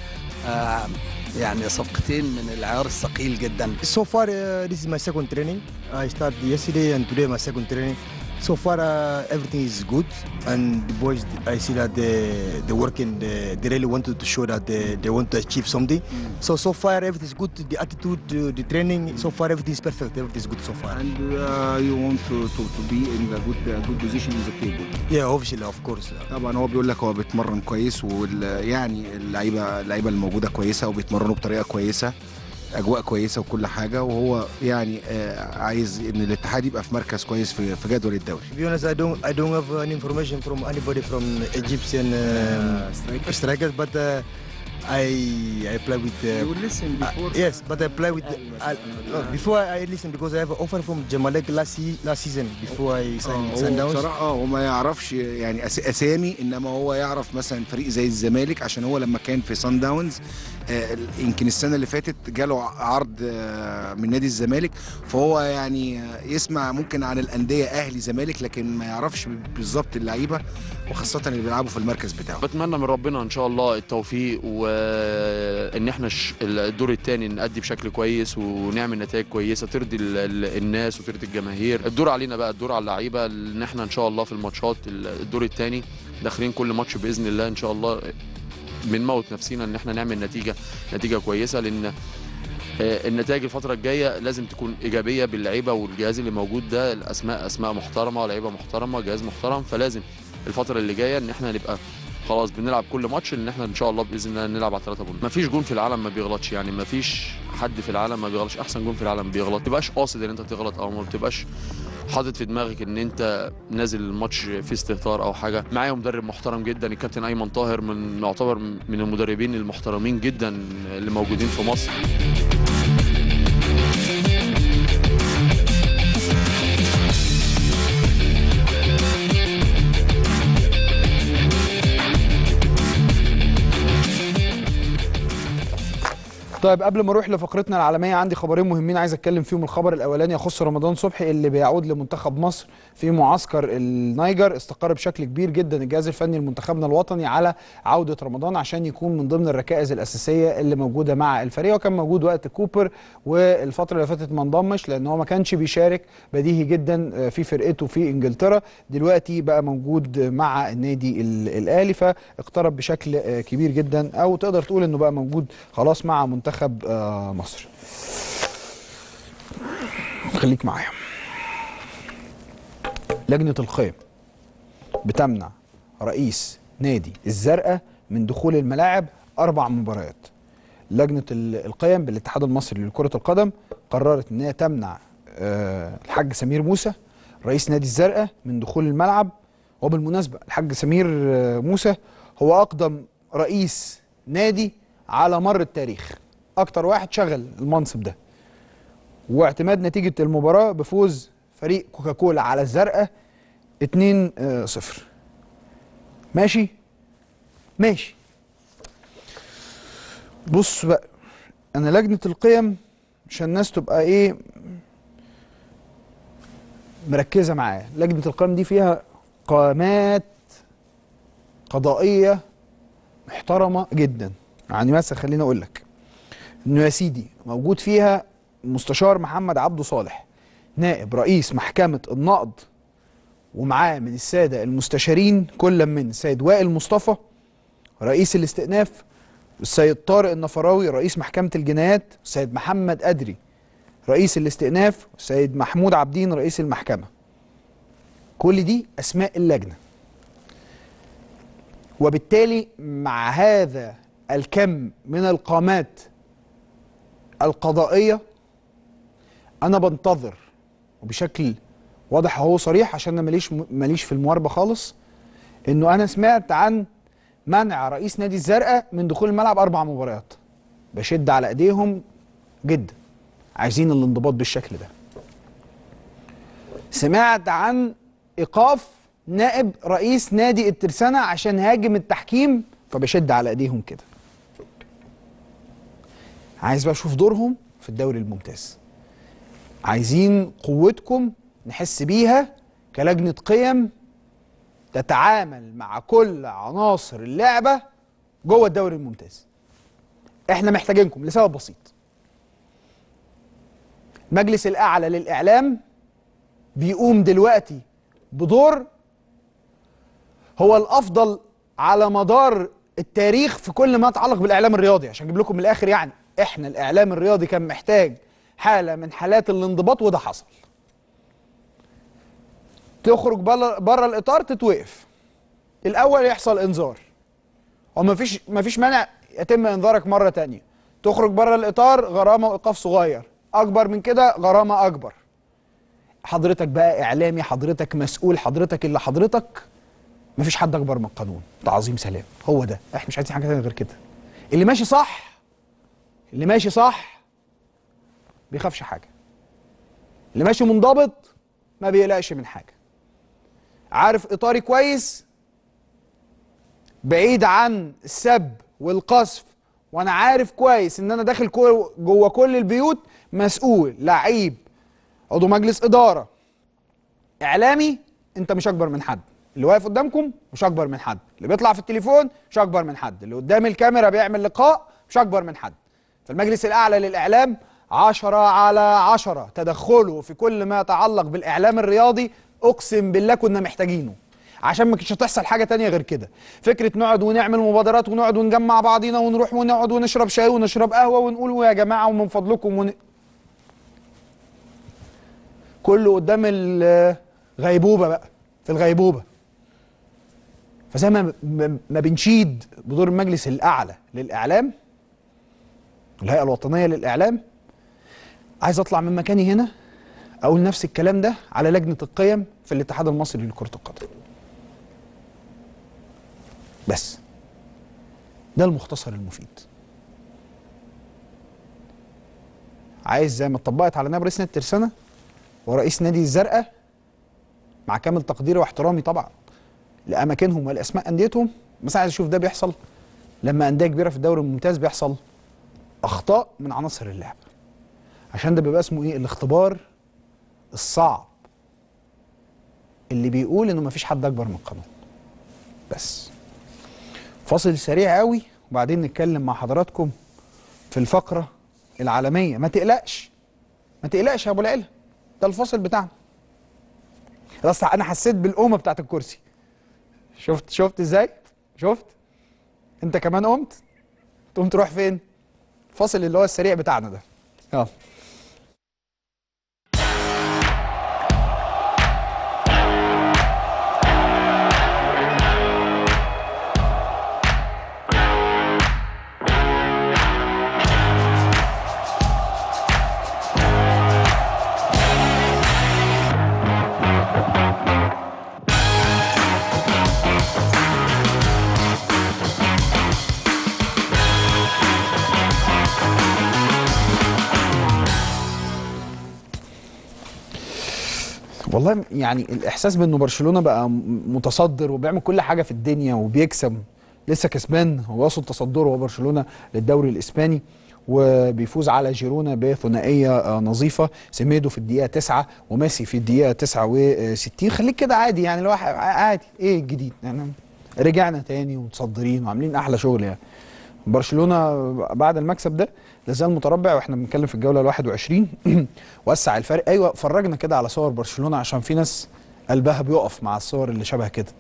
يعني صفقتين من العيار الثقيل جدا. So far this is my second training. I started yesterday and today my second training. So far everything is good, and the boys, I see that they working. They really wanted to show that they want to achieve something. So far everything is good. The attitude, the training. So far everything is perfect. Everything is good so far. And you want to be in a good position in the table. Yeah, obviously, of course. طبعا هو بيقول لك هو بيتمرن كويس، ويعني اللعيبه الموجوده كويسه وبيتمرنوا بطريقه كويسه، اجواء كويسه وكل حاجه، وهو يعني عايز ان الاتحاد يبقى في مركز كويس في جدول الدوري. To be honest, I don't have any information from anybody from Egyptian strikers, but I play with. You listen before. Yes, but I play with. Before I listen because I have an offer from Jamalek last season before I signed down. بصراحه هو ما يعرفش يعني اسامي، انما هو يعرف مثلا فريق زي الزمالك، عشان هو لما كان في سان داونز يمكن السنه اللي فاتت جاله عرض من نادي الزمالك، فهو يعني يسمع ممكن عن الانديه اهلي زمالك، لكن ما يعرفش بالظبط اللعيبه وخاصه اللي بيلعبوا في المركز بتاعه. بتمنى من ربنا ان شاء الله التوفيق، وان احنا الدور الثاني نأدي بشكل كويس ونعمل نتائج كويسه ترضي الناس وترضي الجماهير. الدور علينا بقى، الدور على اللعيبه، ان احنا ان شاء الله في الماتشات الدور الثاني داخلين كل ماتش باذن الله ان شاء الله بنموت نفسينا ان احنا نعمل نتيجه كويسه، لان النتائج الفتره الجايه لازم تكون ايجابيه باللعيبه والجهاز اللي موجود ده. اسماء محترمه، لعيبه محترمه، جهاز محترم، فلازم الفتره اللي جايه ان احنا نبقى خلاص بنلعب كل ماتش ان احنا ان شاء الله باذن الله نلعب على 3 بونت. مفيش جون في العالم ما بيغلطش، يعني مفيش حد في العالم ما بيغلطش. احسن جون في العالم بيغلط، ما تبقاش قاصد ان انت تغلط، او ما بتبقاش حاطط في دماغك ان انت نازل الماتش في استهتار او حاجه. معايا مدرب محترم جدا، الكابتن ايمن طاهر يعتبر من المدربين المحترمين جدا اللي موجودين في مصر. طيب قبل ما اروح لفقرتنا العالميه عندي خبرين مهمين عايز اتكلم فيهم. الخبر الاولاني يخص رمضان صبحي اللي بيعود لمنتخب مصر في معسكر النيجر. استقر بشكل كبير جدا الجهاز الفني لمنتخبنا الوطني على عوده رمضان عشان يكون من ضمن الركائز الاساسيه اللي موجوده مع الفريق، وكان موجود وقت كوبر والفتره اللي فاتت ما انضمش لان هو ما كانش بيشارك بديهي جدا في فرقته في انجلترا. دلوقتي بقى موجود مع النادي الاهلي فاقترب بشكل كبير جدا، او تقدر تقول انه بقى موجود خلاص مع منتخب مصر. خليك معايا. لجنة القيم بتمنع رئيس نادي الزرقاء من دخول الملاعب 4 مباريات. لجنة القيم بالاتحاد المصري لكرة القدم قررت ان هي تمنع الحاج سمير موسى رئيس نادي الزرقاء من دخول الملعب. وبالمناسبة الحاج سمير موسى هو أقدم رئيس نادي على مر التاريخ، أكتر واحد شغل المنصب ده. واعتماد نتيجة المباراة بفوز فريق كوكاكولا على الزرقاء 2-0. ماشي؟ ماشي. بص بقى، أنا لجنة القيم عشان الناس تبقى إيه مركزة معايا، لجنة القيم دي فيها قامات قضائية محترمة جدا. يعني مثلا خليني أقول لك إنه يا سيدي موجود فيها مستشار محمد عبده صالح نائب رئيس محكمة النقض، ومعاه من السادة المستشارين كل من السيد وائل مصطفى رئيس الاستئناف، والسيد طارق النفراوي رئيس محكمة الجنايات، والسيد محمد أدري رئيس الاستئناف، والسيد محمود عبدين رئيس المحكمة. كل دي أسماء اللجنة. وبالتالي مع هذا الكم من القامات القضائية أنا بنتظر وبشكل واضح أهو صريح عشان أنا ماليش في المواربة خالص، إنه أنا سمعت عن منع رئيس نادي الزرقاء من دخول الملعب 4 مباريات. بشد على إيديهم جدا، عايزين الانضباط بالشكل ده. سمعت عن إيقاف نائب رئيس نادي الترسانة عشان هاجم التحكيم، فبشد على ايديهم كده. عايز بقى اشوف دورهم في الدوري الممتاز. عايزين قوتكم نحس بيها كلجنة قيم تتعامل مع كل عناصر اللعبة جوه الدوري الممتاز. احنا محتاجينكم لسبب بسيط. المجلس الأعلى للإعلام بيقوم دلوقتي بدور هو الافضل على مدار التاريخ في كل ما يتعلق بالاعلام الرياضي. عشان اجيب لكم من الاخر، يعني احنا الاعلام الرياضي كان محتاج حاله من حالات الانضباط وده حصل. تخرج بره الاطار تتوقف. الاول يحصل انذار ومفيش مانع يتم انذارك مره ثانيه. تخرج بره الاطار غرامه وايقاف صغير، اكبر من كده غرامه اكبر. حضرتك بقى اعلامي، حضرتك مسؤول، حضرتك اللي حضرتك، مفيش حد اكبر من القانون. تعظيم سلام، هو ده. احنا مش عايزين حاجه ثانيه غير كده. اللي ماشي صح، اللي ماشي صح بيخافش حاجه. اللي ماشي منضبط ما بيقلقش من حاجه. عارف اطاري كويس، بعيد عن السب والقذف، وانا عارف كويس ان انا داخل جوه كل البيوت مسؤول، لعيب، عضو مجلس اداره، اعلامي. انت مش اكبر من حد. اللي واقف قدامكم مش اكبر من حد، اللي بيطلع في التليفون مش اكبر من حد، اللي قدام الكاميرا بيعمل لقاء مش اكبر من حد. فالمجلس الاعلى للاعلام 10/10 تدخله في كل ما يتعلق بالاعلام الرياضي. اقسم بالله كنا محتاجينه عشان ما كانتش هتحصل حاجه تانية غير كده. فكره نقعد ونعمل مبادرات ونقعد ونجمع بعضينا ونروح ونقعد ونشرب شاي ونشرب قهوه ونقول يا جماعه ومن فضلكم كله قدام الغيبوبه بقى، في الغيبوبه. فزي ما بنشيد بدور المجلس الأعلى للإعلام، الهيئة الوطنية للإعلام، عايز أطلع من مكاني هنا أقول نفس الكلام ده على لجنة القيم في الاتحاد المصري لكرة القدم. بس ده المختصر المفيد. عايز زي ما اتطبقت على نائب رئيس نادي الترسانة ورئيس نادي الزرقاء، مع كامل تقديري واحترامي طبعا لأماكنهم ولأسماء أنديتهم، بس عايز أشوف ده بيحصل لما أندية كبيرة في الدوري الممتاز بيحصل اخطاء من عناصر اللعب، عشان ده بيبقى اسمه ايه؟ الاختبار الصعب اللي بيقول انه مفيش حد اكبر من القانون. بس فاصل سريع قوي وبعدين نتكلم مع حضراتكم في الفقره العالميه. ما تقلقش يا ابو العلا، ده الفاصل بتاعنا. بس انا حسيت بالقومه بتاعت الكرسي. شفت ازاي؟ شفت؟ انت كمان قمت؟ تقوم تروح فين؟ الفاصل اللي هو السريع بتاعنا ده. يلا. والله يعني الاحساس بانه برشلونه بقى متصدر وبيعمل كل حاجه في الدنيا وبيكسب، لسه كسبان، هو واصل تصدره هو برشلونه للدوري الاسباني، وبيفوز على جيرونا بثنائيه نظيفه، سيميدو في الدقيقه 9 وميسي في الدقيقه 69. خليك كده عادي يعني، لو عادي ايه الجديد يعني، رجعنا تاني ومتصدرين وعاملين احلى شغل يعني. برشلونه بعد المكسب ده لازال متربع، واحنا بنتكلم في الجوله ال 21 وسع الفرق. ايوه فرجنا كده على صور برشلونه عشان في ناس قلبها بيقف مع الصور اللي شبه كده.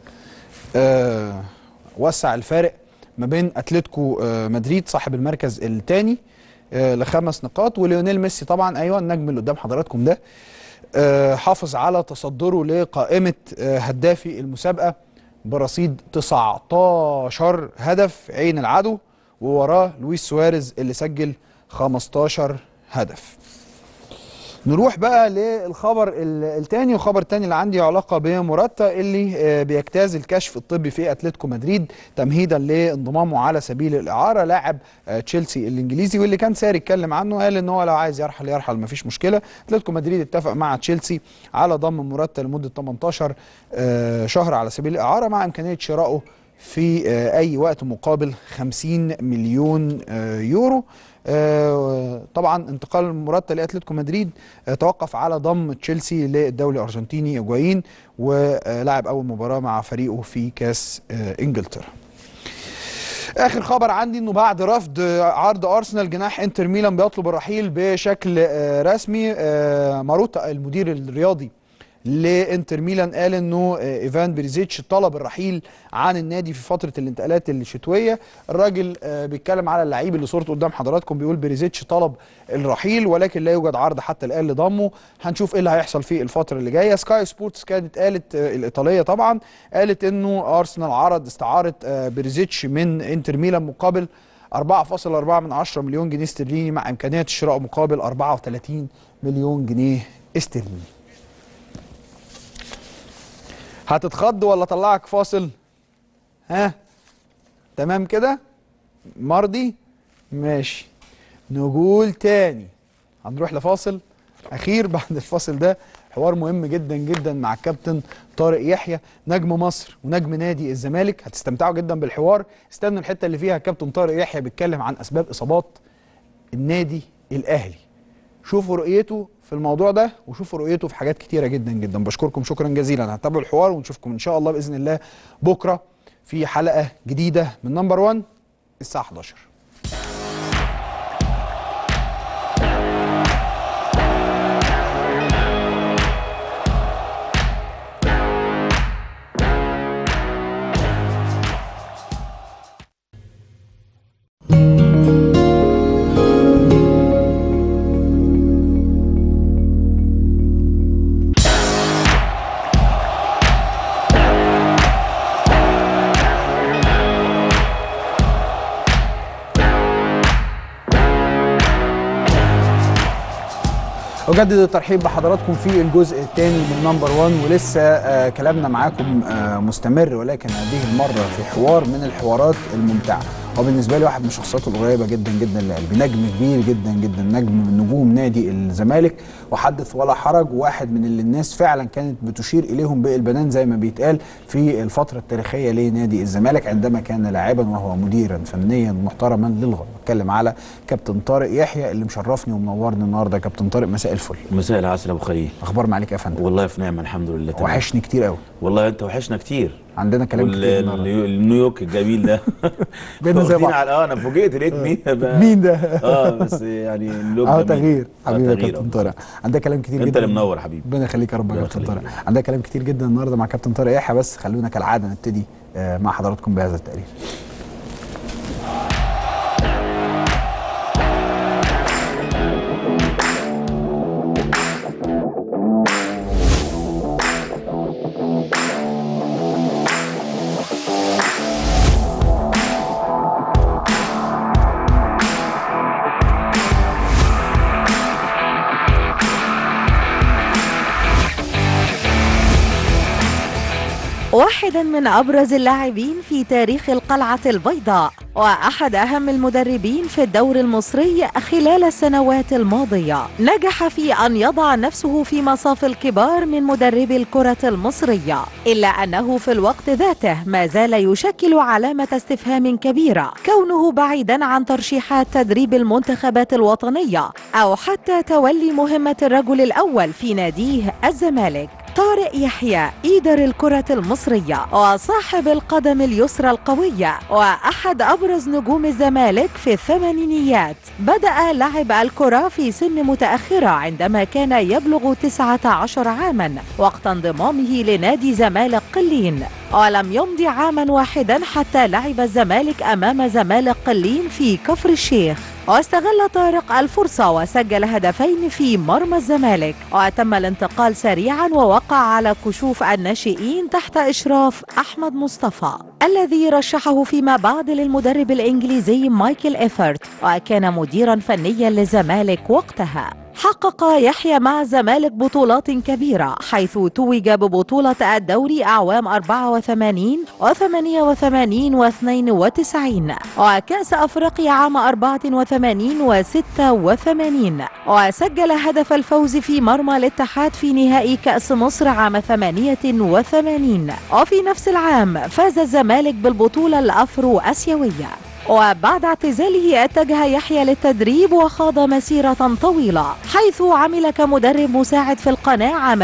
وسع الفارق ما بين اتلتيكو مدريد صاحب المركز الثاني ل5 نقاط، وليونيل ميسي طبعا ايوه النجم اللي قدام حضراتكم ده حافظ على تصدره لقائمه هدافي المسابقه برصيد 19 هدف عين العدو، ووراه لويس سواريز اللي سجل 15 هدف. نروح بقى للخبر الثاني، والخبر الثاني اللي عندي علاقه بموراتا اللي بيجتاز الكشف الطبي في اتلتيكو مدريد تمهيدا لانضمامه على سبيل الاعاره. لاعب تشيلسي الانجليزي واللي كان ساري اتكلم عنه، قال ان هو لو عايز يرحل مفيش مشكله. اتلتيكو مدريد اتفق مع تشيلسي على ضم موراتا لمده 18 شهر على سبيل الاعاره، مع امكانيه شرائه في اي وقت مقابل 50 مليون يورو. طبعا انتقال موراتا لاتلتيكو مدريد توقف على ضم تشيلسي للدولي الارجنتيني اجوايين، ولعب اول مباراه مع فريقه في كاس انجلترا. اخر خبر عندي انه بعد رفض عرض ارسنال، جناح انتر ميلان بيطلب الرحيل بشكل رسمي. ماروتا المدير الرياضي لانتر ميلان قال انه ايفان بريزيتش طلب الرحيل عن النادي في فتره الانتقالات الشتويه. الراجل بيتكلم على اللعيب اللي صورته قدام حضراتكم، بيقول بريزيتش طلب الرحيل ولكن لا يوجد عرض حتى الان لضمه. هنشوف ايه اللي هيحصل في الفتره اللي جايه. سكاي سبورتس كانت قالت، الايطاليه طبعا، قالت انه ارسنال عرض استعاره بريزيتش من انتر ميلان مقابل 4.4 مليون جنيه استرليني، مع امكانيه الشراء مقابل 34 مليون جنيه استرليني. هتتخض ولا اطلعك فاصل؟ ها تمام كده؟ مرضي؟ ماشي. نقول تاني، هنروح لفاصل اخير. بعد الفاصل ده حوار مهم جدا جدا مع الكابتن طارق يحيى نجم مصر ونجم نادي الزمالك. هتستمتعوا جدا بالحوار. استنوا الحته اللي فيها الكابتن طارق يحيى بيتكلم عن اسباب اصابات النادي الاهلي. شوفوا رؤيته في الموضوع ده وشوفوا رؤيته في حاجات كتيره جدا جدا. بشكركم شكرا جزيلا. هتتابعوا الحوار ونشوفكم ان شاء الله باذن الله بكره في حلقه جديده من نمبر 1 الساعه 11. أجدد الترحيب بحضراتكم في الجزء الثاني من نمبر 1، ولسه كلامنا معاكم مستمر، ولكن هذه المرة في حوار من الحوارات الممتعة. هو بالنسبه لي واحد من الشخصيات القريبه جدا جدا لقلبي، نجم كبير جدا جدا، نجم من نجوم نادي الزمالك وحدث ولا حرج، وواحد من اللي الناس فعلا كانت بتشير اليهم بالبنان زي ما بيتقال في الفتره التاريخيه لنادي الزمالك عندما كان لاعبا وهو مديرا فنيا محترما للغايه. بتكلم على كابتن طارق يحيى اللي مشرفني ومنورني النهارده. كابتن طارق مساء الفل. مساء العسل يا ابو خليل. اخبار معاك يا فندم؟ والله في نعمه الحمد لله. وحشني كتير قوي. والله انت وحشنا كتير. عندنا كلام كتير النهارده. نيويورك الجميل ده بينا زي بعض. انا فوجئت لقيت مين ده؟ بس يعني اللوك تغيير حبيبي يا كابتن طارق. عندنا كلام كتير جدا. انت اللي منور حبيبي. ربنا يخليك يا رب يا كابتن طارق. عندنا كلام كتير جدا النهارده مع كابتن طارق يحيى، بس خلونا كالعاده نبتدي مع حضراتكم بهذا التقرير. واحدا من أبرز اللاعبين في تاريخ القلعة البيضاء وأحد أهم المدربين في الدوري المصري خلال السنوات الماضية، نجح في أن يضع نفسه في مصاف الكبار من مدربي الكرة المصرية، إلا أنه في الوقت ذاته ما زال يشكل علامة استفهام كبيرة كونه بعيدا عن ترشيحات تدريب المنتخبات الوطنية أو حتى تولي مهمة الرجل الأول في ناديه الزمالك. طارق يحيى إيدر الكرة المصرية وصاحب القدم اليسرى القوية وأحد أبرز نجوم الزمالك في الثمانينيات، بدأ لعب الكرة في سن متأخرة عندما كان يبلغ 19 عاما وقت انضمامه لنادي زمالك قلين، ولم يمضي عاما واحدا حتى لعب الزمالك أمام زمالك قلين في كفر الشيخ، واستغل طارق الفرصة وسجل هدفين في مرمى الزمالك، وتم الانتقال سريعا ووقع على كشوف الناشئين تحت إشراف أحمد مصطفى الذي رشحه فيما بعد للمدرب الإنجليزي مايكل إيفرت، وكان مديرا فنيا للزمالك وقتها. حقق يحيى مع الزمالك بطولات كبيرة حيث توج ببطولة الدوري أعوام 84 و88 و92 وكأس أفريقيا عام 84 و86 وسجل هدف الفوز في مرمى الاتحاد في نهائي كأس مصر عام 88 وفي نفس العام فاز الزمالك بالبطولة الأفرو آسيوية. وبعد اعتزاله اتجه يحيى للتدريب وخاض مسيرة طويلة حيث عمل كمدرب مساعد في القناة عام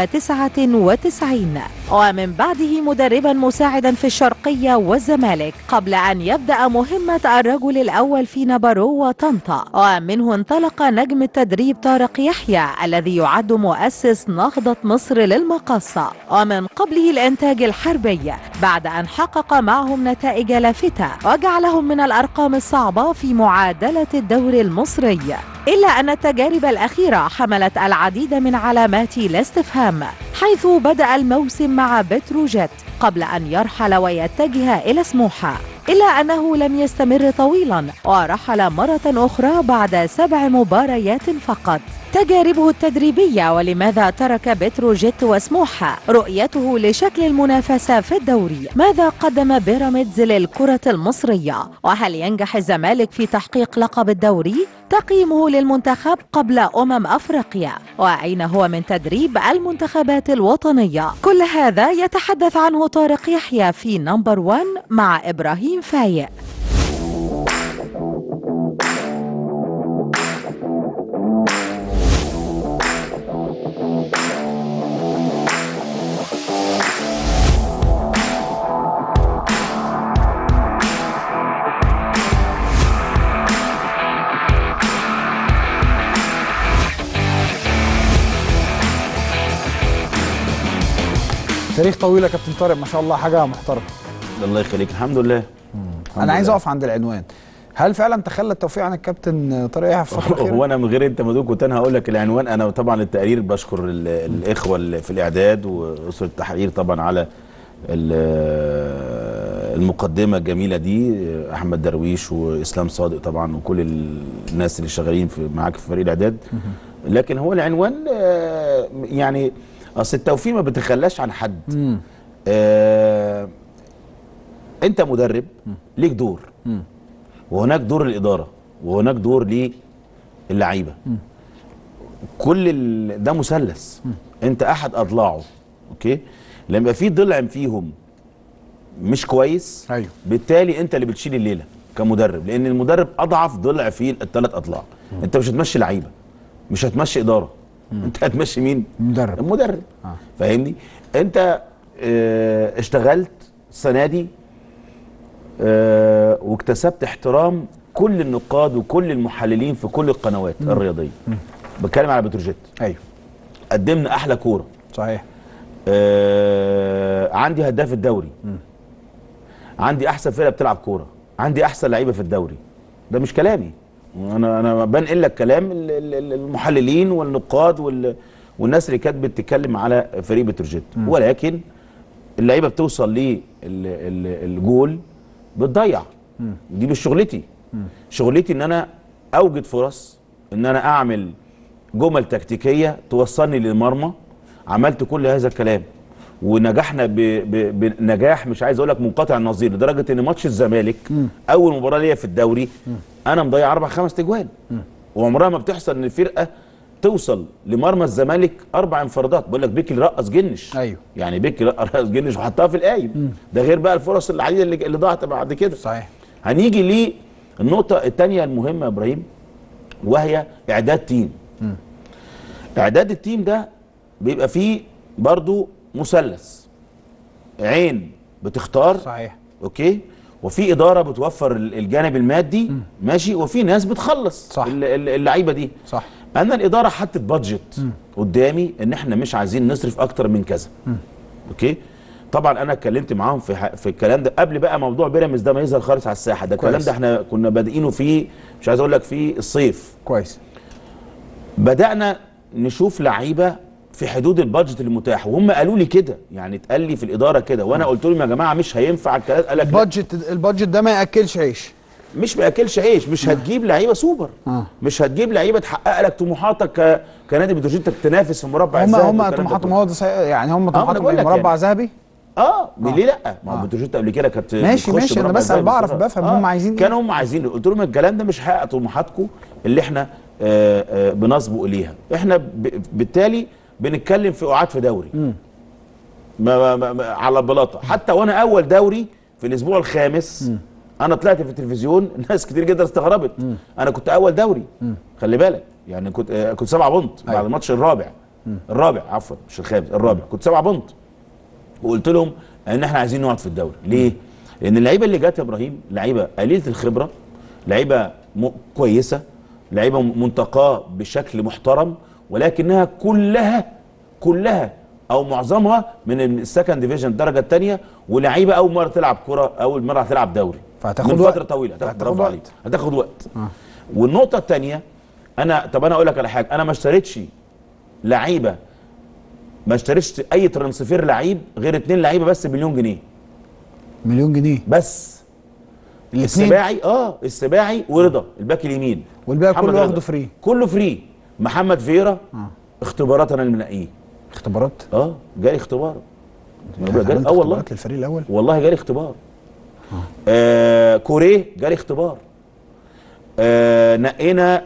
99 ومن بعده مدربا مساعدا في الشرقية والزمالك قبل أن يبدأ مهمة الرجل الأول في نابارو وطنطا، ومنه انطلق نجم التدريب طارق يحيى الذي يعد مؤسس نهضة مصر للمقاصة ومن قبله الإنتاج الحربي، بعد أن حقق معهم نتائج لافتة وجعلهم من الأرقام الصعبة في معادلة الدوري المصري، إلا أن التجارب الأخيرة حملت العديد من علامات الاستفهام، حيث بدأ الموسم مع بتروجيت قبل أن يرحل ويتجه إلى سموحة، إلا أنه لم يستمر طويلا ورحل مرة أخرى بعد 7 مباريات فقط. تجاربه التدريبية ولماذا ترك بتروجيت وسموحة، رؤيته لشكل المنافسة في الدوري، ماذا قدم بيراميدز للكرة المصرية، وهل ينجح الزمالك في تحقيق لقب الدوري، تقييمه للمنتخب قبل أفريقيا، وأين هو من تدريب المنتخبات الوطنية. كل هذا يتحدث عنه طارق يحيى في نمبر 1 مع إبراهيم فايق. تاريخ طويل يا كابتن طارق، ما شاء الله، حاجه محترمه. الله يخليك. الحمد لله. انا عايز اقف عند العنوان، هل فعلا تخلى التوفيق عن الكابتن طارق يحيى في الفتره الاخيره؟ هو انا من غير انت ما تقول كنت انا هقول لك العنوان. انا طبعا التقرير بشكر الاخوه اللي في الاعداد واسره التحرير طبعا على المقدمه الجميله دي، احمد درويش واسلام صادق طبعا وكل الناس اللي شغالين معاك في فريق الاعداد. لكن هو العنوان يعني اصل التوفيق ما بتخلاش عن حد. انت مدرب ليك دور، وهناك دور الاداره وهناك دور للعيبه. ده مثلث، انت احد اضلاعه. اوكي، لما يبقى في ضلع فيهم مش كويس، ايوه، بالتالي انت اللي بتشيل الليله كمدرب، لان المدرب اضعف ضلع في الثلاث اضلاع. انت مش هتمشي لعيبه، مش هتمشي اداره، انت هتمشي مين؟ المدرب. المدرب. فاهمني؟ انت اشتغلت السنه دي واكتسبت احترام كل النقاد وكل المحللين في كل القنوات الرياضيه. بتكلم على بتروجيت. ايوه، قدمنا احلى كوره. صحيح. عندي هداف الدوري، عندي احسن فرقه بتلعب كوره، عندي احسن لعيبه في الدوري. ده مش كلامي، انا بنقل لك كلام المحللين والنقاد والناس اللي كانت بتتكلم على فريق بتروجيت. ولكن اللعيبه بتوصل للجول بتضيع. دي مش شغلتي. شغلتي ان انا اوجد فرص، ان انا اعمل جمل تكتيكيه توصلني للمرمى. عملت كل هذا الكلام ونجحنا بنجاح مش عايز اقول لك منقطع النظير، لدرجه ان ماتش الزمالك اول مباراه ليا في الدوري انا مضيع 4-5 تجوال. وعمرها ما بتحصل ان الفرقه توصل لمرمى الزمالك 4 انفرادات. بقول لك بيكي رقص جنش. ايوه، يعني بيكي رقص جنش وحطها في القايم. ده غير بقى الفرص العديده اللي ضاعت بعد كده. صحيح. هنيجي للنقطه الثانيه المهمه يا ابراهيم، وهي اعداد تيم. اعداد التيم ده بيبقى فيه برضو مثلث، عين بتختار. صحيح. اوكي، وفي اداره بتوفر الجانب المادي. ماشي، وفي ناس بتخلص. صح. اللعيبه دي. صح. انا الاداره حطت بادجت قدامي ان احنا مش عايزين نصرف اكتر من كذا. اوكي، طبعا انا اتكلمت معاهم في الكلام ده قبل بقى موضوع بيراميدز ده ما يظهر خالص على الساحه. ده الكلام ده احنا كنا بادئينه فيه، مش عايز اقول لك في الصيف. كويس. بدانا نشوف لعيبه في حدود البادجت المتاح، وهم قالوا لي كده، يعني اتقال لي في الاداره كده، وانا قلت لهم يا جماعه مش هينفع الكلام. قال لك البادجت ده ما ياكلش عيش. مش بياكلش عيش، مش هتجيب لعيبه سوبر. مش هتجيب لعيبه تحقق لك طموحاتك كنادي بتروجيت، تنافس في مربع الذهبي. هم طموحاتهم يعني هم طموحاتهم مربع ذهبي. ليه لا؟ ما هو بتروجيت قبل كده كانت ماشي انا بسال بعرف بفهم هم عايزين ايه. كانوا هم عايزين. قلت لهم الكلام ده مش هيحقق طموحاتكم اللي احنا بنسبق اليها. احنا بالتالي بنتكلم في قعاد في دوري على البلاطه. حتى وانا اول دوري في الاسبوع الخامس انا طلعت في التلفزيون، ناس كتير جدا استغربت. انا كنت اول دوري، خلي بالك، يعني كنت 7 بونت بعد الماتش الرابع عفوا مش الخامس، الرابع. كنت 7 بونت، وقلت لهم ان احنا عايزين نقعد في الدوري. ليه؟ لان اللعيبه اللي جت يا ابراهيم لعيبه قليله الخبره، لعيبه كويسه، لعيبه منتقاه بشكل محترم، ولكنها كلها او معظمها من السكند ديفيجن الدرجه الثانيه، ولعيبه اول مره تلعب كره، اول مره هتلعب دوري، فهتاخد من فتره طويله. هتاخد وقت. والنقطه الثانيه، انا اقول لك على حاجه، انا ما اشتريتش لعيبه، ما اشتريتش اي ترانسفير لعيب غير 2 لعيبه بس بمليون جنيه. مليون جنيه بس. السباعي ورضا الباك اليمين، والباقي كله واخده فري. كله فري. محمد فيرا اختبارات انا اللي منقيه. اختبارات؟ جالي اختبار. والله للفريق الاول والله جالي اختبار. كوريه جالي اختبار. نقينا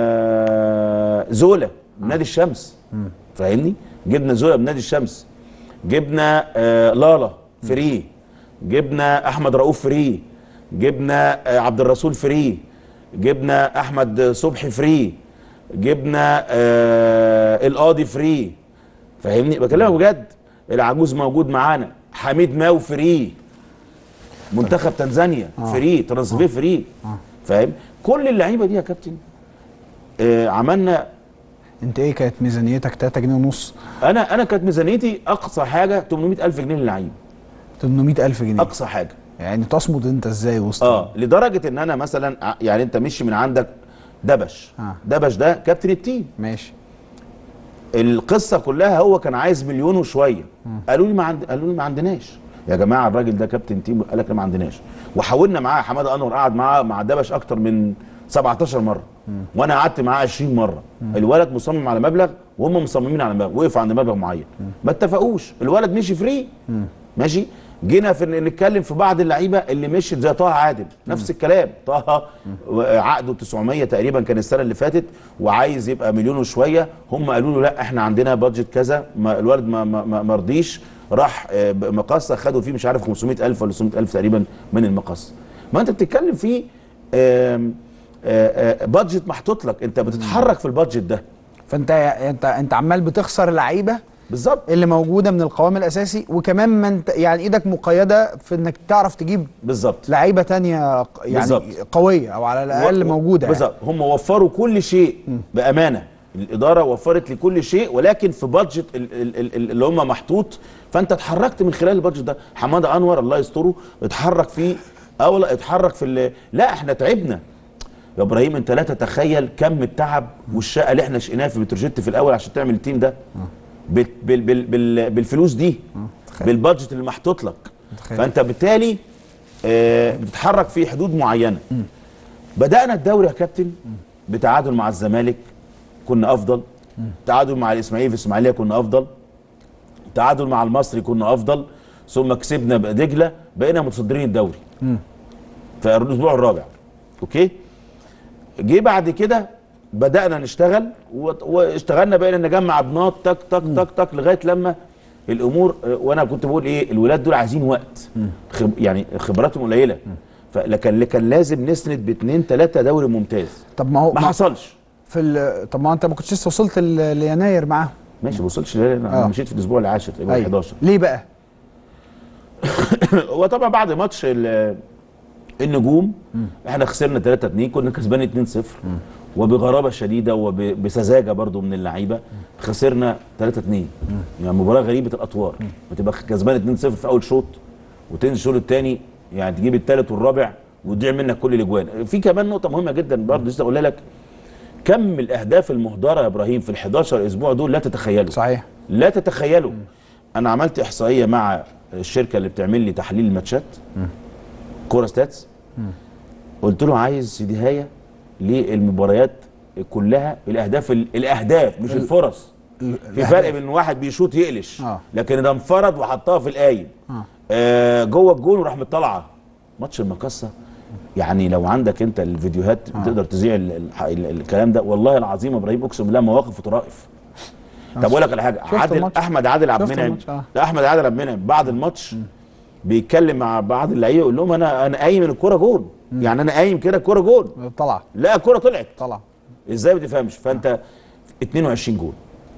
زولا من نادي الشمس. فاهمني؟ جبنا زولا من نادي الشمس، جبنا لالا فري، جبنا احمد رؤوف فري، جبنا عبد الرسول فري، جبنا احمد صبحي فري، جبنا القاضي فري. فاهمني؟ بكلمك بجد. العجوز موجود معانا، حميد ماو فري، منتخب تنزانيا فري، ترانسفير فري. فاهم؟ كل اللعيبه دي يا كابتن عملنا. انت ايه كانت ميزانيتك؟ 3 جنيه ونص. انا كانت ميزانيتي اقصى حاجه 800,000 جنيه للعيب. 800,000 جنيه اقصى حاجه. يعني تصمد انت ازاي وسط؟ لدرجه ان انا مثلا يعني انت مشي من عندك دبش. دبش ده كابتن التيم. ماشي. القصه كلها هو كان عايز مليون وشويه. قالوا لي ما عندناش يا جماعه، الراجل ده كابتن تيم. قال لك ما عندناش. وحاولنا معاه، حماده انور قعد معاه مع دبش اكتر من 17 مره، وانا قعدت معاه 20 مره. الولد مصمم على مبلغ وهم مصممين على مبلغ، وقفوا عند مبلغ معين، ما اتفقوش. الولد مشي فري. ماشي. جينا في نتكلم في بعض اللعيبه اللي مشيت زي طه عادل، نفس الكلام. طه عقده 900 تقريبا كان السنه اللي فاتت وعايز يبقى مليون وشويه، هم قالوا له لا احنا عندنا بادجت كذا، الولد ما رضيش، راح مقصه خدوا فيه مش عارف 500,000 ولا 600,000 تقريبا من المقصه. ما انت بتتكلم في بادجت محطوط لك، انت بتتحرك في البادجت ده، فانت عمال بتخسر لعيبه بالظبط اللي موجوده من القوام الاساسي، وكمان ما انت يعني ايدك مقيده في انك تعرف تجيب بالظبط لعيبه تانية يعني بالزبط. قويه او على الاقل موجوده بالظبط يعني. هم وفروا كل شيء بامانه، الاداره وفرت لي كل شيء، ولكن في بادجت اللي هم محطوط، فانت اتحركت من خلال البادجت ده. حماده انور الله يستره اتحرك فيه، اتحرك في لا احنا تعبنا يا ابراهيم، انت لا تتخيل كم التعب والشقه اللي احنا شقيناها في بتروجيت في الاول عشان تعمل التيم ده بالفلوس دي، بالبادجت اللي محطوط لك. فانت بالتالي بتتحرك في حدود معينه. بدانا الدوري يا كابتن بتعادل مع الزمالك كنا افضل، تعادل مع الاسماعيلي في الاسماعيليه كنا افضل، تعادل مع المصري كنا افضل، ثم كسبنا دجله بقينا متصدرين الدوري في الاسبوع الرابع. اوكي، جه بعد كده بدأنا نشتغل واشتغلنا، بقينا نجمع بنات تك تك تك تك لغايه لما الامور، وانا كنت بقول ايه، الولاد دول عايزين وقت، يعني خبراتهم قليله، فلكن كان لازم نسند باثنين ثلاثه دوري ممتاز. طب ما حصلش طب ما انت ما كنتش لسه وصلت ليناير معاهم. ماشي ما وصلتش ليناير، انا مشيت في الاسبوع العاشر تقريبا 11. ليه بقى؟ هو طبعا بعد ماتش النجوم احنا خسرنا 3-2، كنا كسبانين 2-0 وبغرابه شديده وبسذاجه برضو من اللعيبه خسرنا 3-2. يعني مباراه غريبه الاطوار، بتبقى كسبان 2-0 في اول شوط وتنزل الشوط الثاني يعني تجيب الثالث والرابع وتضيع منك كل الاجوان. في كمان نقطه مهمه جدا برضو لسه اقولها لك، كم الاهداف المهدره يا ابراهيم في ال11 اسبوع دول لا تتخيلوا. صحيح لا تتخيلوا. انا عملت احصائيه مع الشركه اللي بتعمل لي تحليل الماتشات كوره ستاتس، قلت له عايز سيديهايه للمباريات كلها، الاهداف مش الفرص. في فرق بين واحد بيشوط يقلش لكن ده انفرد وحطها في القايم جوه الجون وراح مطلعه. ماتش المقصه يعني لو عندك انت الفيديوهات تقدر تذيع الكلام ده، والله العظيم يا ابراهيم اقسم بالله مواقف وطرائف. طب اقول لك على حاجه، احمد عادل عبد المنعم، لا احمد عادل عبد المنعم بعد الماتش بيتكلم مع بعض اللعيبه يقول لهم انا قايم الكوره جون، يعني انا قايم كده الكوره جون، طلع لا الكوره طلع ازاي ما تفهمش. فانت 22 جون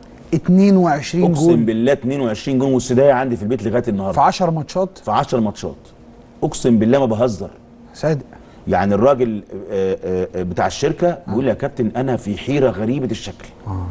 22 جون اقسم بالله 22 جون، والسدايه عندي في البيت لغايه النهارده في 10 ماتشات، في 10 ماتشات اقسم بالله ما بهزر صادق. يعني الراجل بتاع الشركه بيقول لي يا كابتن انا في حيره غريبه الشكل.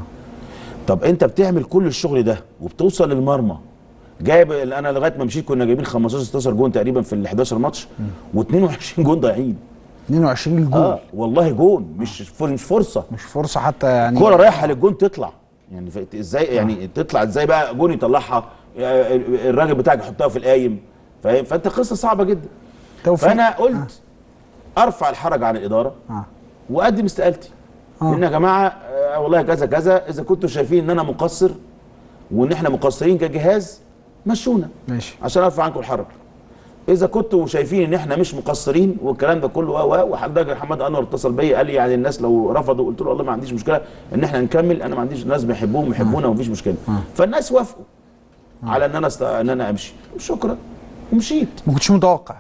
طب انت بتعمل كل الشغل ده وبتوصل للمرمى، جايب انا لغايه ما مشيت كنا جايبين 15 16 جون تقريبا في ال 11 ماتش و22 جون ضايعين. 22 جون والله جون، مش فرصه حتى، يعني كوره رايحه للجون تطلع، يعني ازاي يعني تطلع ازاي بقى جون يطلعها الراجل بتاعك يحطها في القايم، فاهم؟ فانت قصه صعبه جدا. فانا قلت ارفع الحرج عن الاداره واقدم استقالتي ان يا جماعه والله كذا كذا، اذا كنتوا شايفين ان انا مقصر وان احنا مقصرين كجهاز مشونا ماشي عشان ارفع عنكم الحرج. اذا كنتوا شايفين ان احنا مش مقصرين والكلام ده كله وحضرتك حماد انور اتصل بيا قال لي يعني الناس لو رفضوا، قلت له والله ما عنديش مشكله ان احنا نكمل، انا ما عنديش، الناس بيحبوهم ويحبونا ومفيش مشكله. فالناس وافقوا على ان انا امشي، شكرا ومشيت. ما كنتش متوقع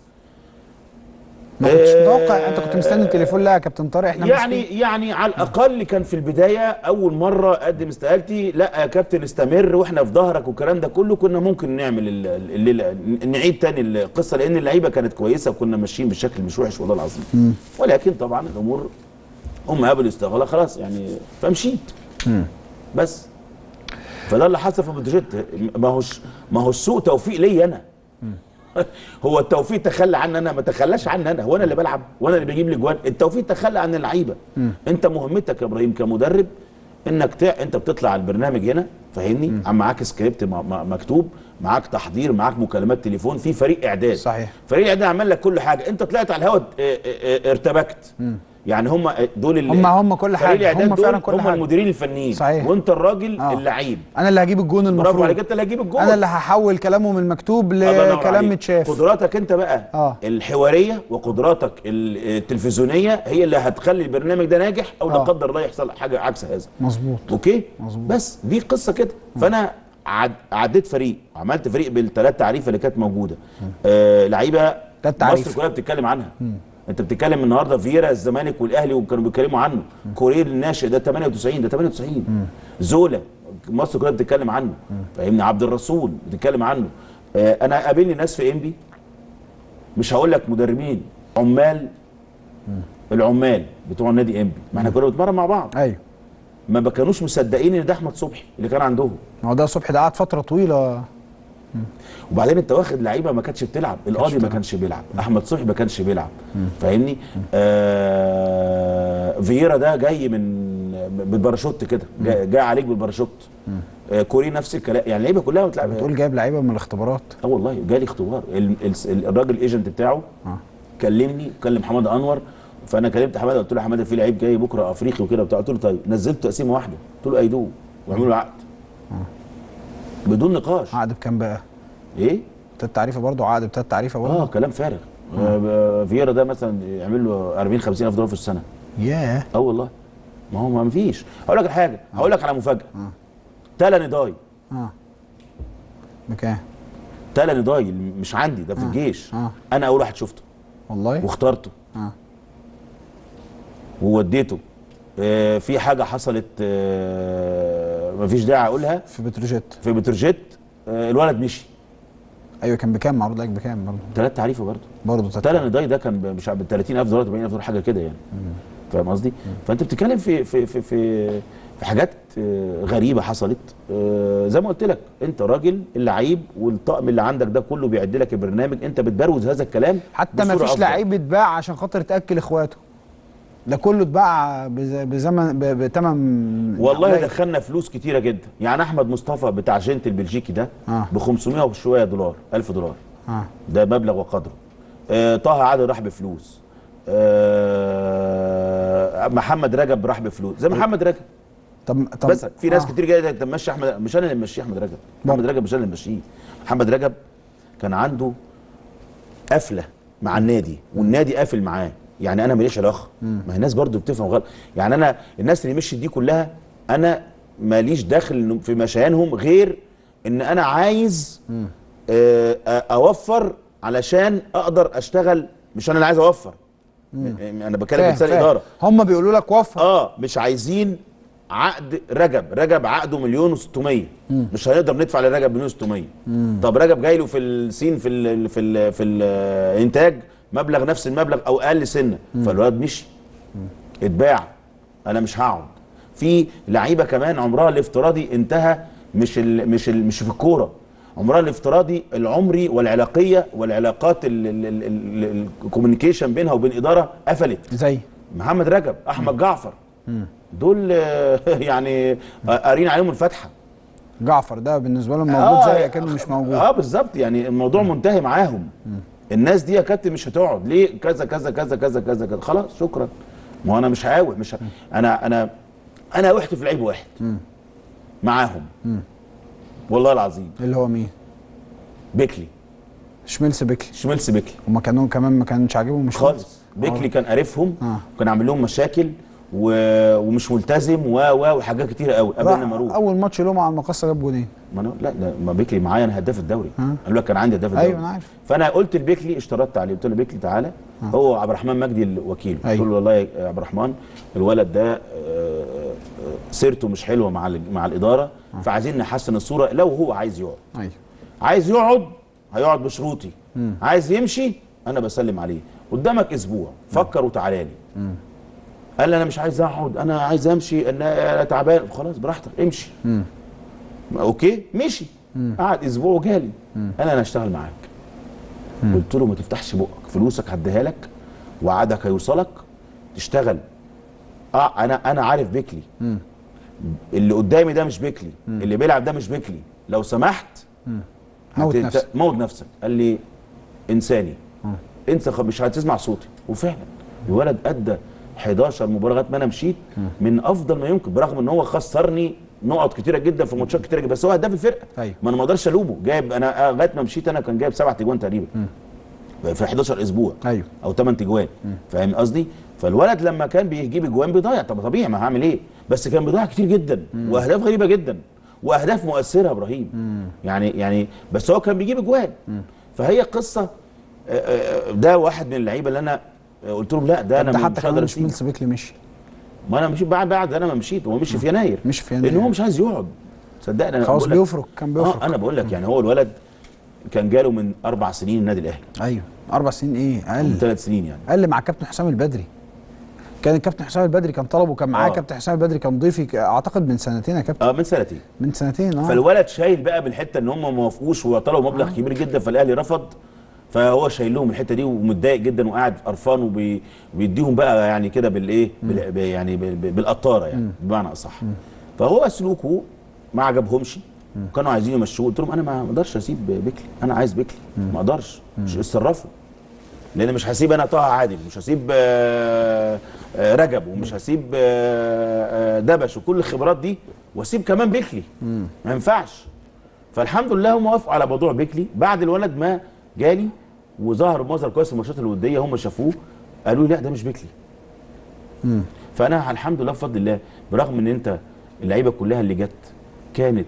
انت كنت مستني التليفون؟ لا يا كابتن طارق احنا يعني على الاقل كان في البدايه اول مره اقدم استقالتي، لا يا كابتن استمر واحنا في ظهرك والكلام ده كله، كنا ممكن نعمل نعيد تاني القصه لان اللعيبه كانت كويسه وكنا ماشيين بشكل مش وحش والله العظيم. ولكن طبعا الامور هم قبلوا استغلال خلاص يعني، فمشيت بس. فده اللي حصل في بتروجيت. ما هو السوء توفيق ليا انا. هو التوفيق تخلى عني انا؟ ما تخلاش عني انا، هو انا اللي بلعب وانا اللي بجيب الاجوان؟ التوفيق تخلى عن اللعيبه. انت مهمتك يا ابراهيم كمدرب انك انت بتطلع على البرنامج هنا، فاهمني؟ معاك سكريبت مكتوب، معاك تحضير، معاك مكالمات تليفون، في فريق اعداد. صحيح. فريق الاعداد عمل لك كل حاجه، انت طلعت على الهواء ارتبكت، يعني هم دول هم كل حاجه، هم فعلا كل هم حاجه، المديرين الفنيين. صحيح. وانت الراجل اللعيب، انا اللي هجيب الجون المفروض، برافو عليك، انت اللي هجيب الجون، انا اللي هحول كلامهم المكتوب لكلام متشاف. قدراتك انت بقى الحواريه وقدراتك التلفزيونيه هي اللي هتخلي البرنامج ده ناجح، او لا قدر الله يحصل حاجه عكس هذا. مظبوط. اوكي مظبوط. بس دي قصه كده. فانا عديت فريق، عملت فريق بالثلاث تعريفه اللي كانت موجوده. لعيبه مصر كلها بتتكلم عنها. انت بتتكلم النهارده فييرا الزمالك والاهلي وكانوا بيتكلموا عنه. كورير الناشئ ده 98 ده 98. زولا مصر كلها بتتكلم عنه. فاهمني؟ عبد الرسول بتتكلم عنه. انا قابلني ناس في انبي، مش هقول لك مدربين، عمال، العمال بتوع النادي انبي، ما احنا كنا بنتمرن مع بعض. ايوه. ما كانوش مصدقين ان ده احمد صبحي اللي كان عندهم. ما هو ده صبحي ده قعد فتره طويله. وبعدين انت واخد لعيبه ما كانتش بتلعب، القاضي ما كانش بيلعب، احمد صبحي ما كانش بيلعب. فاهمني؟ فييرا ده جاي بالباراشوت كده، جاي عليك بالباراشوت. كوري نفس الكلام، يعني اللعيبه كلها بتلعب. بتقول جايب لعيبه من الاختبارات. والله جالي اختبار، الراجل ايجنت بتاعه كلمني، كلم حماده انور، فانا كلمت حماده قلت له حماده في لعيب جاي بكره افريقي وكده بتاع، قلت له طيب، نزلت تقسيمه واحده، قلت له ايدوه واعملوا له عقد بدون نقاش. عقد بكام بقى؟ ايه؟ تلات تعريفه برضه، عقد بتلات تعريفه برضه. كلام فارغ. فييرا ده مثلا يعمل له 40 50 الف دولار في السنه. ياه. والله. ما هو ما فيش. هقول لك حاجه، هقول لك على مفاجاه. تالا نداي. بكام؟ تالا نداي مش عندي، ده في الجيش. انا اول واحد شفته والله واخترته ووديته. في حاجه حصلت مفيش داعي اقولها. في بتروجيت. في بتروجيت الولد مشي. ايوه كان بكام معروض عليك بكام برضه؟ ثلاث تعريفه برضه. تالا نداي ده كان مش ب 30000 دولار 40000 دولار حاجه كده يعني. فاهم قصدي؟ فانت بتتكلم في حاجات غريبه حصلت. زي ما قلت لك، انت راجل اللعيب والطقم اللي عندك ده كله بيعد لك البرنامج، انت بتبروز هذا الكلام. حتى ما فيش لعيب اتباع عشان خاطر تاكل اخواته، ده كله اتباع بثمن. والله دخلنا فلوس كتيره جدا. يعني احمد مصطفى بتاع جنت البلجيكي ده ب 500 وشويه دولار، 1000 دولار. ده مبلغ وقدره. طه عادل راح بفلوس. محمد رجب راح بفلوس زي محمد رجب. طب بس في ناس كتير جايه تمشي احمد، مش انا اللي ممشيه احمد رجب. محمد رجب مش انا اللي ممشيه. محمد رجب كان عنده قفله مع النادي والنادي قافل معاه. يعني انا ماليش علاقه. ما هي الناس برضو بتفهم غلط. يعني انا الناس اللي مشيت دي كلها انا ماليش داخل في مشيانهم، غير ان انا عايز اوفر علشان اقدر اشتغل. مش انا اللي عايز اوفر. انا بتكلم انسان اداره. هم بيقولوا لك وفر. مش عايزين عقد رجب عقده 1,600,000. مش هنقدر ندفع لرجب 1,600,000. طب رجب جاي له في السين في الانتاج مبلغ نفس المبلغ او اقل سنه. فالواد مشي اتباع. انا مش هقعد. في لعيبه كمان عمرها الافتراضي انتهى، مش في الكوره، عمرها الافتراضي العمري والعلاقيه والعلاقات الكوميونيكيشن بينها وبين اداره قفلت. زي محمد رجب، احمد جعفر، دول يعني قارين عليهم الفاتحه. جعفر ده بالنسبه لهم موجود زي كانه مش موجود. بالظبط. يعني الموضوع منتهي معاهم. الناس دي يا كابتن مش هتقعد ليه كذا كذا كذا كذا كذا كذا. خلاص شكرا. ما هو انا مش هقاوح. مش انا وقعت في لعيب واحد معاهم والله العظيم. اللي هو مين؟ بيكلي. شميلس بيكلي. هما كانوا كمان ما كانش عاجبهم مش خالص. بيكلي كان قارفهم وكان عامل لهم مشاكل ومش ملتزم وحاجات كتيره قوي قبل ما اروح. اول ماتش له مع المقصه جاب جونين. ما بيكلي معايا انا هداف الدوري. قال لك كان عندي هداف الدوري. ايوه انا عارف. فانا قلت لبيكلي، اشترطت عليه، قلت له بيكلي تعالى. هو عبد الرحمن مجدي الوكيل. قلت له والله يا عبد الرحمن الولد ده سيرته مش حلوه مع الاداره، فعايزين نحسن الصوره. لو هو عايز يقعد عايز يقعد هيقعد بشروطي. عايز يمشي انا بسلم عليه. قدامك اسبوع فكر وتعالى لي. قال لي انا مش عايز اقعد، انا عايز امشي، انا تعبان. خلاص براحتك امشي. اوكي مشي. قعد اسبوع وجالي. قال انا هشتغل معاك. قلت له ما تفتحش بقك، فلوسك هديها لك وعدك هيوصلك تشتغل. انا عارف بيكلي. اللي قدامي ده مش بيكلي، اللي بيلعب ده مش بيكلي. لو سمحت موت نفسك. قال لي انساني. انسى مش هتسمع صوتي. وفعلا الولد ادى 11 مباراه لغايه ما انا مشيت من افضل ما يمكن، برغم ان هو خسرني نقط كتيره جدا في ماتشات كتيره جدا، بس هو هداف الفرقه. ايوه ما انا ما اقدرش الومه، جايب انا لغايه ما مشيت انا كان جايب 7 تجوان تقريبا في 11 اسبوع. ايوه او 8 تجوان. فاهم قصدي؟ فالولد لما كان بيجيب اجوان بيضيع، طب طبيعي ما هعمل ايه؟ بس كان بيضيع كتير جدا واهداف غريبه جدا واهداف مؤثره يا ابراهيم. يعني بس هو كان بيجيب اجوان. فهي قصه ده واحد من اللعيبه اللي انا قلت لهم لا ده انا حتى كمان ميلس بيكلي مشي. ما انا مشيت بعد انا ما مشيت، هو مشي في يناير. مشي في يناير لان هو مش عايز يقعد، صدقني انا خلاص بيفرق، كان بيفرق. انا بقول لك يعني هو الولد كان جاله من 4 سنين النادي الاهلي. ايوه 4 سنين ايه؟ اقل 3 سنين يعني. اقل مع كابتن حسام البدري. كان الكابتن حسام البدري كان طلبه، كان معاه كابتن حسام البدري كان ضيفي اعتقد من سنتين يا كابتن. من سنتين. فالولد شايل بقى بالحته ان هم ما وافقوش وطلبوا مبلغ كبير جدا فالاهلي رفض، فهو شايل لهم الحته دي ومتضايق جدا وقاعد قرفان وبيديهم بقى يعني كده بالايه يعني بالقطاره يعني بمعنى اصح. فهو سلوكه ما عجبهمش وكانوا عايزين يمشوه. قلت لهم انا ما اقدرش اسيب بيكلي، انا عايز بيكلي ما اقدرش، مش اتصرفوا، لان مش هسيب انا طه عادل، مش هسيب رجب، ومش هسيب دبش وكل الخبرات دي واسيب كمان بيكلي، ما ينفعش. فالحمد لله هم وافقوا على موضوع بيكلي بعد الولد ما جالي وظهر بمظهر كويس في الماتشات الوديه، هم شافوه قالوا لي لا ده مش بيكلي. فانا الحمد لله بفضل الله، برغم ان انت اللعيبه كلها اللي جت كانت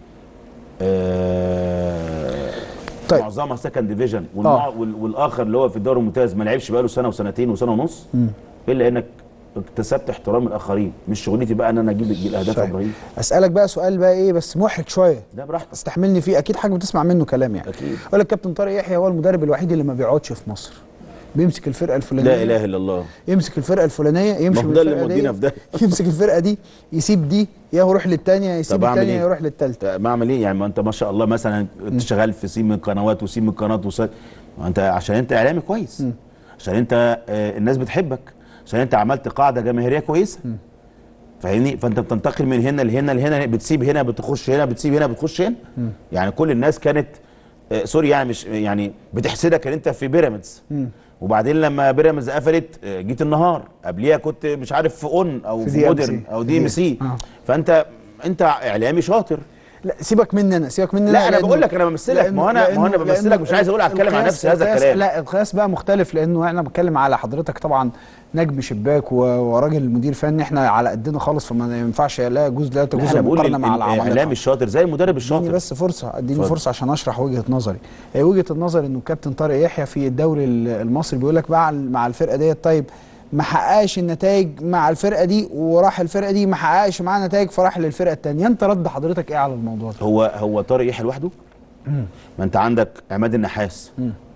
طيب معظمها سكند ديفيجن والاخر اللي هو في الدوري الممتاز ما لعبش بقاله سنه وسنتين وسنه ونص، الا انك اكتسبت احترام الاخرين. مش شغلتي بقى ان انا اجيب الاهداف يا ابراهيم. اسالك بقى سؤال بقى ايه بس محرج شويه، ده براحتك استحملني فيه، اكيد حاجه بتسمع منه كلام يعني. اكيد. اقول لك كابتن طارق يحيى هو المدرب الوحيد اللي ما بيقعدش في مصر، بيمسك الفرقه الفلانيه، لا اله الا الله، يمسك الفرقه الفلانيه يمشي بالفرقه اللي مودينا في ده يمسك الفرقه دي يسيب دي يروح للثانيه، يسيب الثانيه يروح للثالثه. ما اعمل ايه يعني؟ ما انت ما شاء الله مثلا انت شغال في سين من القنوات وسين من القناه انت عشان انت اعلامي كويس، عشان انت الناس بتحبك، عشان انت عملت قاعده جماهيريه كويسه، فاهمني؟ فانت بتنتقل من هنا لهنا لهنا، بتسيب هنا بتخش هنا، بتسيب هنا بتخش هنا. يعني كل الناس كانت سوري يعني مش يعني بتحسدك ان انت في بيراميدز، وبعدين لما بيراميدز قفلت جيت النهار، قبليها كنت مش عارف في اون او في مودرن او دي ام سي. فانت اعلامي شاطر. لا سيبك مني انا، سيبك مني لا انا بقول لك انا بمثلك، ما انا بمثلك، مش عايز اقول اتكلم عن نفسي هذا الكلام. لا القياس بقى مختلف، لانه انا بتكلم على حضرتك طبعا نجم شباك وراجل مدير فني، احنا على قدنا خالص، فما ينفعش لا يجوز المقارنه مع العمالقه. الاعلامي الشاطر زي المدرب الشاطر. اديني بس فرصه، اديني فرصه عشان اشرح وجهه نظري. هي وجهه النظر انه الكابتن طارق يحيى في الدوري المصري بيقول لك مع الفرقه ديت طيب ما حققش النتائج مع الفرقه دي وراح الفرقه دي ما حققش معاها نتائج فراح للفرقه الثانيه. انت رد حضرتك ايه على الموضوع ده؟ هو طارق يحيى لوحده؟ ما انت عندك عماد النحاس،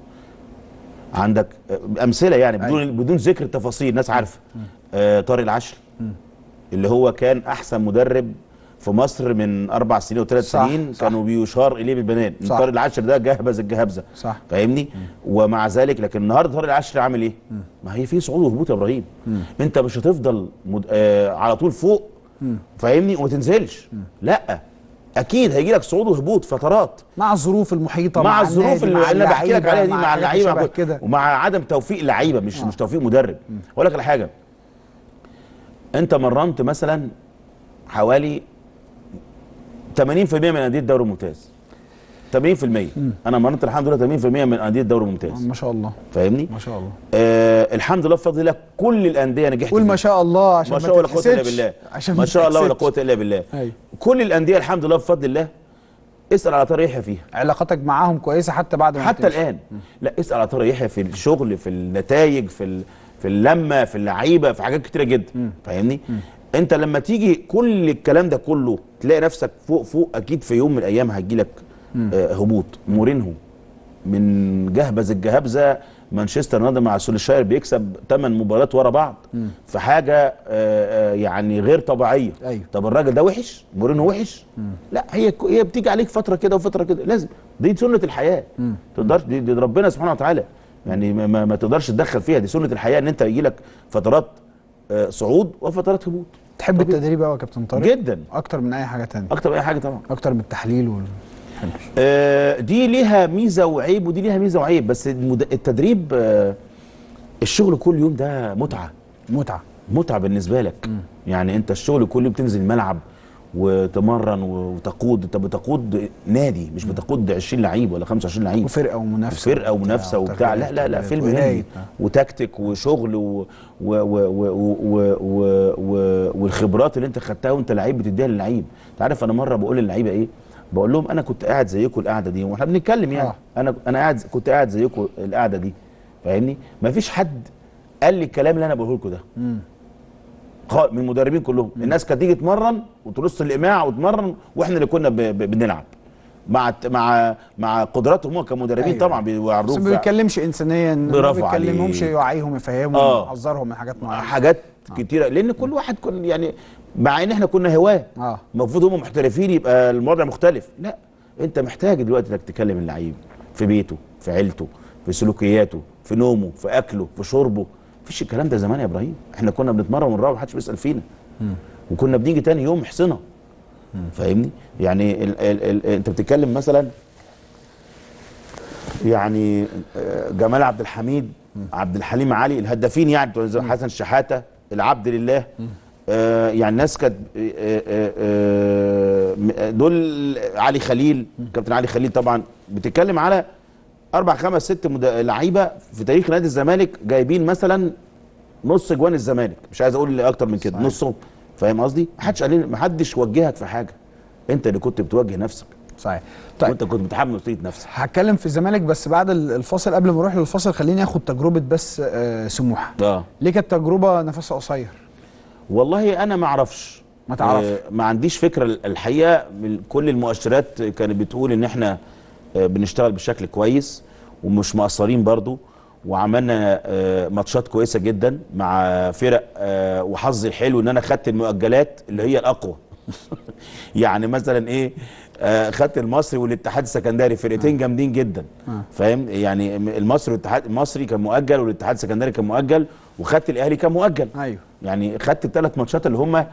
عندك امثله يعني بدون ذكر التفاصيل، الناس عارفه. طارق العشري اللي هو كان احسن مدرب في مصر من 4 سنين و3 سنين، كانوا بيشار اليه بالبنان. طارق العشري ده جهبذ الجهبذه، فاهمني؟ ومع ذلك لكن النهارده طارق العشري عامل ايه؟ ما هي في صعود وهبوط يا ابراهيم. انت مش هتفضل على طول فوق، فاهمني؟ وما تنزلش، لا اكيد هيجي لك صعود وهبوط فترات مع الظروف المحيطه، مع الظروف اللي انا بحكي لك عليها دي، مع اللعيبه كده، ومع عدم توفيق لعيبه، مش توفيق مدرب. اقول لك على حاجه، انت مرنت مثلا حوالي 80% من انديه الدوري الممتاز، 80%. انا مرنت الحمد لله 80% من انديه الدوري الممتاز، ما شاء الله، فاهمني؟ ما شاء الله. الحمد لله بفضل الله كل الانديه نجحت. قول ما شاء الله عشان ما شاء الله ولا قوه الا بالله، ما شاء الله ولا قوه الا بالله. كل الانديه الحمد لله بفضل الله. اسال على طارق يحيى فيها، علاقتك معاهم كويسه حتى بعد ما حتى الان. لا اسال على طارق يحيى في الشغل، في النتائج، في اللمه، في اللعيبه، في حاجات كتيره جدا، فاهمني؟ انت لما تيجي كل الكلام ده كله تلاقي نفسك فوق اكيد في يوم من الايام هيجيلك هبوط. مورينهو من جهبذ الجهبذه، مانشستر يونايتد مع سولشاير بيكسب 8 مباريات ورا بعض في حاجه يعني غير طبيعيه. أيوه. طب الراجل ده وحش؟ مورينهو وحش؟ لا هي بتيجي عليك فتره كده وفتره كده، لازم، دي سنه الحياه. تقدرش، دي ربنا سبحانه وتعالى يعني ما تقدرش تدخل فيها، دي سنه الحياه ان انت يجي لك فترات صعود وفترات هبوط. تحب التدريب قوي يا كابتن طارق؟ جدا، اكتر من اي حاجه ثانيه. اكتر من اي حاجه طبعا، اكتر من التحليل دي ليها ميزه وعيب ودي ليها ميزه وعيب، بس التدريب الشغل كل يوم ده متعه. متعه بالنسبه لك. يعني انت الشغل كله بتنزل الملعب وتمرن وتقود، انت بتقود نادي مش بتقود 20 لعيب ولا 25 لعيب، وفرقه ومنافسه، فرقه ومنافسه وبتاع. لا لا لا، فيلم هندي وتكتيك وشغل والخبرات اللي انت خدتها وانت لعيب بتديها للعيب. انت عارف انا مره بقول للعيبه ايه؟ بقول لهم انا كنت قاعد زيكم القعده دي واحنا بنتكلم يعني انا كنت قاعد زيكم القعده دي، فاهمني؟ مفيش حد قال لي الكلام اللي انا بقوله لكم ده من المدربين كلهم. الناس كانت تيجي تمرن وترص الايماع وتمرن، واحنا اللي كنا بنلعب مع قدراتهم هم كمدربين. أيوة. طبعا بيوروك، بس ما بيتكلمش انسانيا، ما بيتكلمهمش، يوعيهم يفهمهم يحذرهم من حاجات معينه، حاجات كتيره، لان كل واحد كن يعني مع ان احنا كنا هواه المفروض هم محترفين يبقى الوضع مختلف. لا، انت محتاج دلوقتي انك تكلم اللعيب في بيته، في عيلته، في سلوكياته، في نومه، في اكله، في شربه. مفيش الكلام ده زمان يا ابراهيم. احنا كنا بنتمرن ونروح محدش بيسال فينا، وكنا بنيجي تاني يوم حصنه، فاهمني؟ يعني انت بتتكلم مثلا يعني جمال عبد الحميد، عبد الحليم علي، الهدافين يعني حسن شحاته، العبد لله، يعني الناس كانت دول، علي خليل، كابتن علي خليل طبعا. بتتكلم على 4 5 6 لعيبه في تاريخ نادي الزمالك جايبين مثلا نص جوان الزمالك، مش عايز اقول اكتر من كده، نصهم. فاهم قصدي؟ ما حدش وجهك في حاجه، انت اللي كنت بتوجه نفسك. صحيح. طيب وانت كنت بتحمل مسؤوليه نفسك. هتكلم في الزمالك بس بعد الفاصل. قبل ما اروح للفاصل خليني اخد تجربه بس سموحه. ليه كانت تجربه نفسها قصير؟ والله انا ما اعرفش. ما تعرفش؟ ما عنديش فكره الحقيقه. كل المؤشرات كانت بتقول ان احنا بنشتغل بشكل كويس ومش مقصرين برضو، وعملنا ماتشات كويسه جدا مع فرق، وحظي الحلو ان انا خدت المؤجلات اللي هي الاقوى. يعني مثلا ايه، خدت المصري والاتحاد السكندري، فرقتين جامدين جدا. فاهم؟ يعني المصري والاتحاد، المصري كان مؤجل والاتحاد السكندري كان مؤجل، وخدت الاهلي كان مؤجل. ايوه، يعني خدت ال3 ماتشات اللي هم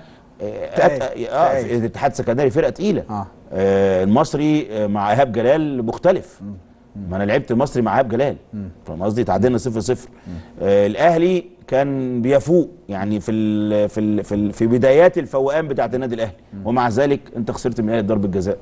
الاتحاد السكندري فرقه تقيله. المصري مع ايهاب جلال مختلف. ما انا لعبت المصري مع ايهاب جلال، فاهم قصدي؟ تعادلنا 0-0. الاهلي كان بيفوق يعني في بدايات الفوقان بتاعت النادي الاهلي، ومع ذلك انت خسرت من الاهلي ضربه جزاء.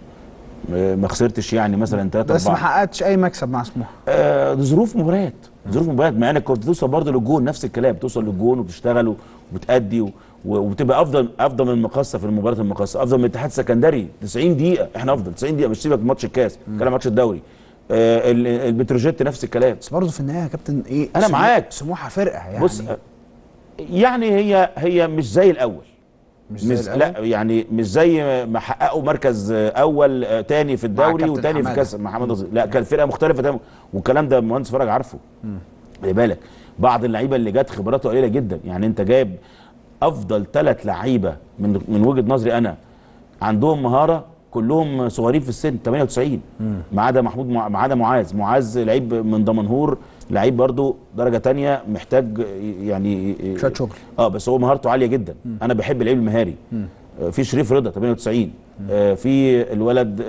ما خسرتش يعني مثلا 3-4، بس ما حققتش اي مكسب مع سموحه. ظروف مباريات، مع انك كنت توصل برضه للجون، نفس الكلام، توصل للجون وبتشتغل وبتأدي وبتبقى افضل من المقصه في المباراه المقصه، افضل من الاتحاد السكندري 90 دقيقه. احنا افضل 90 دقيقه، مش سيبك ماتش الكاس، كلام ماتش الدوري. البتروجيت نفس الكلام. بس برضه في النهايه يا كابتن ايه، انا معاك، سموحه فرقه يعني. بص، يعني هي مش زي الاول، مش لا يعني مش زي ما حققوا مركز اول تاني في الدوري وتاني في كاس محمد. لا، كان فرقه مختلفه تماما، والكلام ده المهندس فرج عارفه. خلي بالك بعض اللعيبه اللي جت خبراته قليله جدا. يعني انت جايب افضل 3 لعيبه من وجهه نظري انا عندهم مهاره، كلهم صغيرين في السن، 98 ما عدا ما عدا معاذ لعيب من دمنهور، لعيب برضو درجه تانية، محتاج يعني شويه شغل. بس هو مهارته عاليه جدا. انا بحب اللعيب المهاري. في شريف رضا 98، في الولد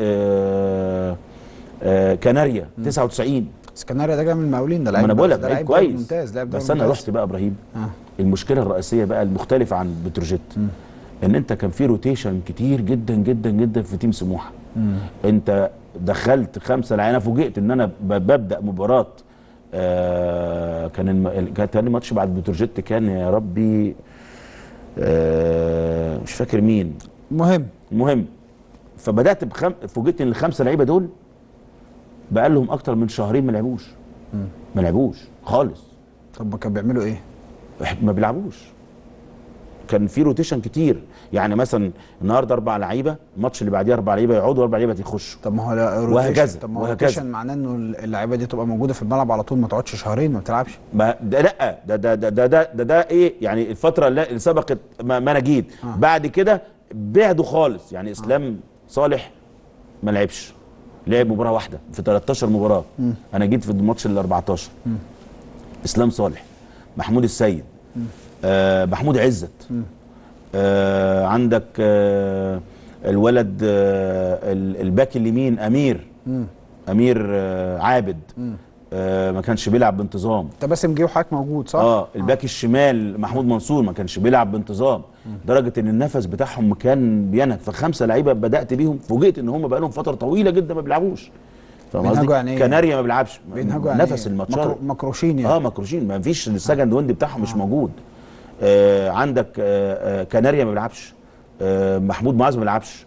كناريا 99. بس كناريا ده جاي من المقاولين، ده لعيب، ما انا بقول لك لعيب كويس ممتاز. بس انا رحت بقى ابراهيم، المشكله الرئيسيه بقى المختلفه عن بتروجيت، ان انت كان في روتيشن كتير جدا جدا جدا في تيم سموحه. انت دخلت 5 لعيبه. انا فوجئت ان انا ببدا مباراه، كان تاني ماتش بعد بتروجيت كان يا ربي مش فاكر مين، المهم فبدات فوجئت ان ال5 لعيبه دول بقى لهم اكتر من شهرين ما لعبوش خالص. طب ما كانوا بيعملوا ايه؟ ما بيلعبوش. كان في روتيشن كتير. يعني مثلا النهارده 4 لعيبه، الماتش اللي بعديه 4 لعيبه يقعدوا و4 لعيبه يخشوا. طب ما هو وهكذا. طب ما هو روتيشن معناه انه اللعيبه دي تبقى موجوده في الملعب على طول، ما تقعدش شهرين ما بتلعبش. ما ده لا، ده ايه يعني الفتره اللي سبقت ما انا جيت بعد كده بعدوا خالص. يعني اسلام صالح ما لعبش، لعب مباراه واحده في 13 مباراه. انا جيت في الماتش ال 14. اسلام صالح، محمود السيد، محمود عزت، عندك الولد الباك اليمين امير عابد، ما كانش بيلعب بانتظام. انت باسم جه وحضرتك موجود صح؟ الباك الشمال محمود منصور ما كانش بيلعب بانتظام، لدرجه ان النفس بتاعهم كان بينهك. فخمسه لعيبه بدات بيهم، فوجئت ان هم بقى لهم فتره طويله جدا ما بيلعبوش. فاهم قصدي؟ يعني كناريا ما بيلعبش، نفس يعني الماتشات مكروشين يعني. مكروشين، ما فيش السكند ويند بتاعهم مش موجود. عندك كناريا ما بيلعبش، محمود معاذ ما بيلعبش.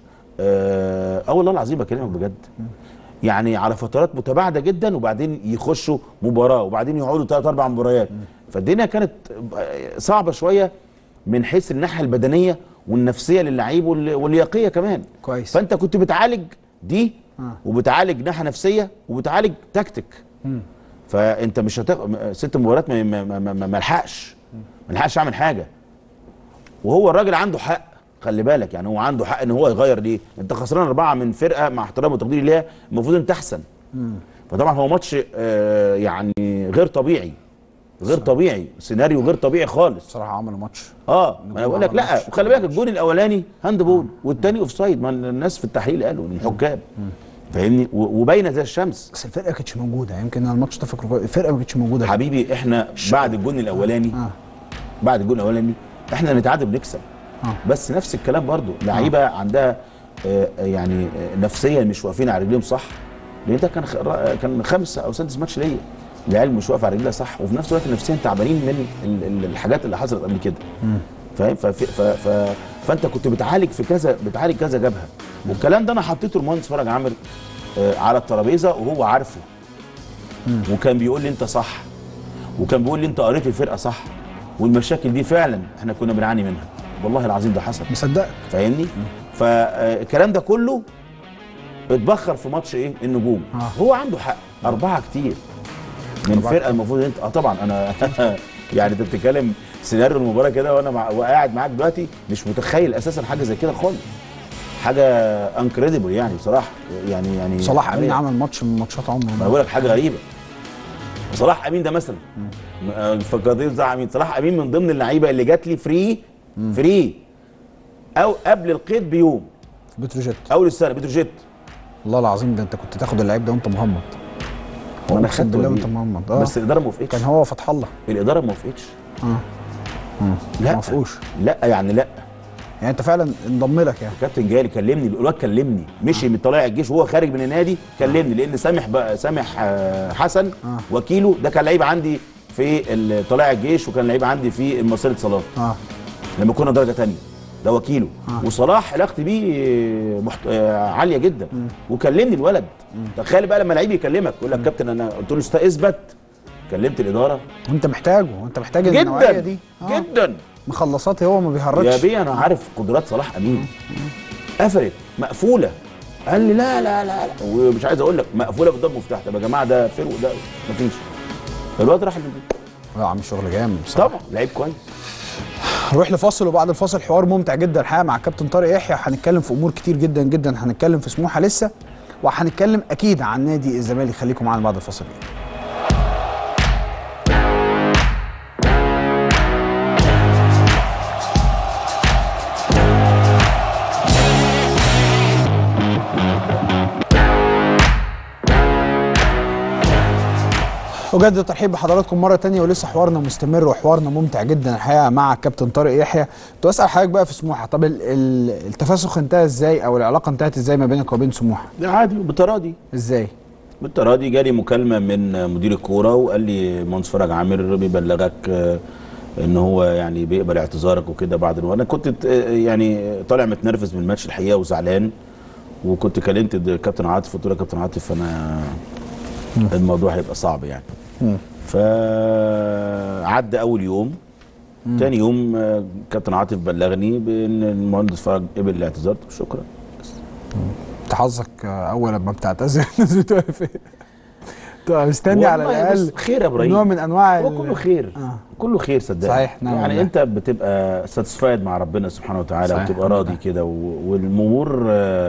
والله العظيم بكلمك بجد. يعني على فترات متباعده جدا، وبعدين يخشوا مباراه وبعدين يقعدوا 3 4 مباريات. فالدنيا كانت صعبه شويه من حيث الناحيه البدنيه والنفسيه للعيب واللياقيه كمان. كويس. فانت كنت بتعالج دي وبتعالج ناحيه نفسيه وبتعالج تكتيك. فانت مش 6 مباريات ما لحقش يعمل حاجه. وهو الراجل عنده حق، خلي بالك، يعني هو عنده حق ان هو يغير. ليه؟ انت خسران 4 من فرقه مع احترامي وتقديري ليها المفروض انت احسن. فطبعا هو ماتش يعني غير طبيعي، طبيعي، سيناريو غير طبيعي خالص. بصراحه عملوا ماتش انا بقول لك لا، وخلي بالك الجون الاولاني هاند بول والثاني اوف سايد، ما الناس في التحليل قالوا الحكام، فاهمني؟ وباينه زي الشمس. بس الفرقه ما كانتش موجوده، يمكن الماتش ده فاكره الفرقه ما كانتش موجوده حبيبي. احنا بعد الجون الاولاني بعد الجون الاولاني احنا نتعادل بنكسب. بس نفس الكلام برضو، لعيبه عندها يعني نفسيا مش واقفين على رجليهم صح. لان ده كان 5 أو 6 ماتش ليا، العيال مش واقفه على رجلها صح، وفي نفس الوقت نفسيا تعبانين من الحاجات اللي حصلت قبل كده. فاهم؟ فانت كنت بتعالج كذا جبهه. والكلام ده انا حطيته المهندس فرج عامر على الترابيزه وهو عارفه. وكان بيقول لي انت صح، وكان بيقول لي انت قريت الفرقه صح، والمشاكل دي فعلا احنا كنا بنعاني منها، والله العظيم ده حصل. مصدقك. فاهمني؟ فالكلام ده كله اتبخر في ماتش ايه؟ النجوم. هو عنده حق، 4 كتير من فرقه المفروض انت طبعا انا يعني انت بتتكلم سيناريو المباراه كده وانا وقاعد معاك دلوقتي مش متخيل اساسا حاجه زي كده خالص. حاجه انكريديبل يعني بصراحه. يعني صلاح امين عمل ماتش من ماتشات عمره. ما بقول لك حاجه غريبه. صلاح امين ده مثلا فكرتين صلاح امين من ضمن اللعيبه اللي جات لي فري او قبل القيد بيوم. بتروجيت اول السنه بتروجيت. والله العظيم ده انت كنت تاخد اللعيب ده وانت مغمض. انا خدته وانت مغمض. بس الاداره ما وافقتش. كان هو فتح الله. الاداره ما وافقتش. لا ما وافقوش. لا يعني لا. يعني انت فعلا انضم لك يعني. الكابتن جالي كلمني، الواد كلمني، مشي من طلائع الجيش وهو خارج من النادي كلمني، لان سامح حسن وكيله ده كان لعيب عندي في طلائع الجيش، وكان لعيب عندي في مصيرة صلاح لما كنا درجه ثانيه، ده وكيله. وصلاح علاقتي بيه عاليه جدا. وكلمني الولد. تخيل بقى لما لعيب يكلمك يقول لك كابتن انا قلت له اثبت، كلمت الاداره. وانت محتاجه، وانت محتاج النوعيه دي جدا. مخلصاتي هو ما بيهرجش يا بيه. انا عارف قدرات صلاح امين، قفلت مقفوله. قال لي لا لا لا, لا. ومش عايز اقول لك مقفوله بالضبط مفتاح. طب يا جماعه ده فرق ده مفيش. الواد راح للبيت. عامل شغل جامد بصراحه. طبعا لعيب كويس. نروح لفاصل، وبعد الفاصل حوار ممتع جدا الحقيقه مع الكابتن طارق يحيى. هنتكلم في امور كتير جدا جدا، هنتكلم في سموحه لسه، وهنتكلم اكيد عن نادي الزمالك. خليكم معانا بعد الفاصل. أجدد الترحيب بحضراتكم مرة تانية، ولسه حوارنا مستمر وحوارنا ممتع جدا الحقيقة مع الكابتن طارق يحيى. كنت بسأل حضرتك بقى في سموحة، طب التفاسخ انتهى ازاي أو العلاقة انتهت ازاي ما بينك وبين سموحة؟ عادي بالتراضي. ازاي؟ بالتراضي. جالي مكالمة من مدير الكورة وقال لي مهندس فرج عامر بيبلغك ان هو يعني بيقبل اعتذارك وكده بعد. وانا كنت يعني طالع متنرفز من الماتش الحقيقة وزعلان، وكنت كلمت الكابتن عاطف قلت له يا كابتن عاطف انا الموضوع هيبقى صعب يعني. فعدى اول يوم. تاني يوم كابتن عاطف بلغني بان المهندس فرج قبل الاعتذار. شكرا. انت حظك اول لما بتعتذر الناس بتوقف مستني على الاقل خير يا ابراهيم، نوع من انواع هو كله خير. كله خير صدقني. صحيح. نعم. يعني انت بتبقى ساتسفايد مع ربنا سبحانه وتعالى، وتبقى راضي كده، والامور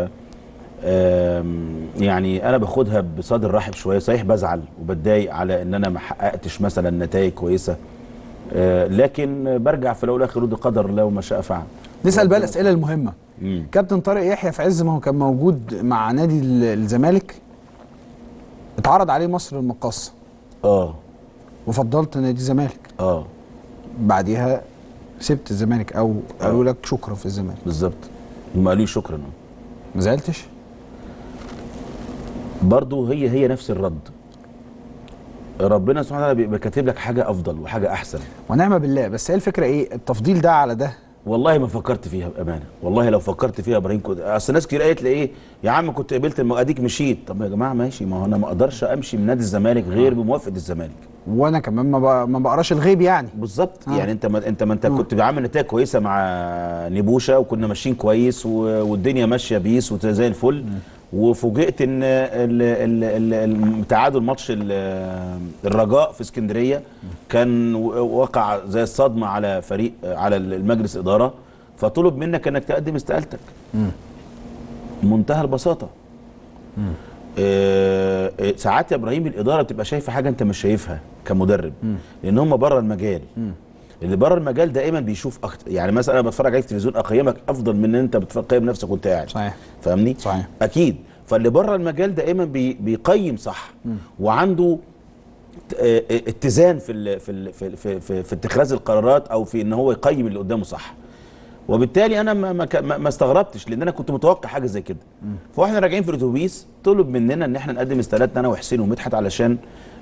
يعني انا باخدها بصدر رحب شويه. صحيح بزعل وبتضايق على ان انا ما حققتش مثلا نتائج كويسه، لكن برجع في الاول والاخر ودي قدر الله وما شاء فعل. نسال بقى الاسئله المهمه. كابتن طارق يحيى في عز ما هو كان موجود مع نادي الزمالك اتعرض عليه مصر المقاصه وفضلت نادي الزمالك. بعديها سبت الزمالك او قالوا لك شكرا في الزمالك. بالظبط. هم قالوا لي شكرا. ما زعلتش؟ برضه هي نفس الرد. ربنا سبحانه وتعالى بيبقى كاتب لك حاجه افضل وحاجه احسن. ونعم بالله. بس هي الفكره ايه؟ التفضيل ده على ده. والله ما فكرت فيها بامانه، والله لو فكرت فيها يا ابراهيم كنت، اصل ناس كتير قالت لي ايه يا عم كنت قبلت اديك مشيت. طب يا جماعه ماشي، ما هو انا ما اقدرش امشي من نادي الزمالك غير بموافقه الزمالك. وانا كمان ما بقراش الغيب يعني. بالظبط. يعني انت كنت عامل نتائج كويسه مع نبوشه وكنا ماشيين كويس والدنيا ماشيه بيس وزي الفل. وفوجئت ان تعادل ماتش الرجاء في اسكندريه كان وقع زي الصدمه على فريق، على المجلس اداره، فطلب منك انك تقدم استقالتك. منتهى البساطه. ساعات يا ابراهيم الاداره بتبقى شايفه حاجه انت مش شايفها كمدرب، لان هم بره المجال. اللي بره المجال دائما بيشوف اكتر. يعني مثلا انا بتفرج عليك في التلفزيون اقيمك افضل من ان انت بتقيم نفسك وانت قاعد. صحيح. فاهمني؟ صحيح. اكيد. فاللي بره المجال دائما بيقيم صح. وعنده اتزان في اتخاذ القرارات او في ان هو يقيم اللي قدامه صح. وبالتالي انا ما استغربتش، لان انا كنت متوقع حاجه زي كده. فاحنا راجعين في الاتوبيس طلب مننا ان احنا نقدم استقالاتنا انا وحسين ومدحت علشان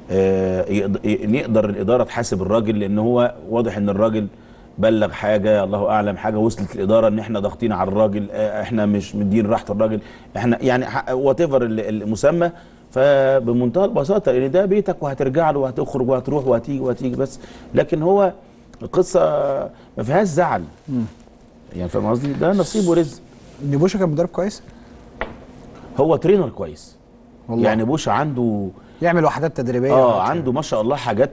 نقدر الاداره تحاسب الراجل، لان هو واضح ان الراجل بلغ حاجه الله اعلم، حاجه وصلت الاداره ان احنا ضاغطين على الراجل، احنا مش مدين راحه الراجل، احنا يعني وات ايفر المسمى. فبمنتهى البساطه ان ده بيتك وهترجع له وهتخرج وهتروح وهتيجي بس. لكن هو القصه ما فيهاش زعل. يعني فاهم قصدي؟ ده نصيب ورزق. نبوشه كان مدرب كويس؟ هو ترينر كويس والله. يعني بوشه عنده يعمل وحدات تدريبيه. عنده ما شاء الله حاجات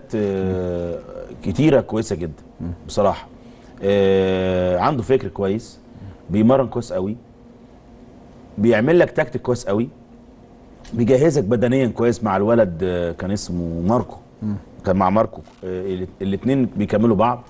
كتيره كويسه جدا بصراحه. عنده فكر كويس، بيمرن كويس قوي، بيعمل لك تكتيك كويس قوي، بيجهزك بدنيا كويس. مع الولد كان اسمه ماركو، كان مع ماركو الاثنين بيكملوا بعض.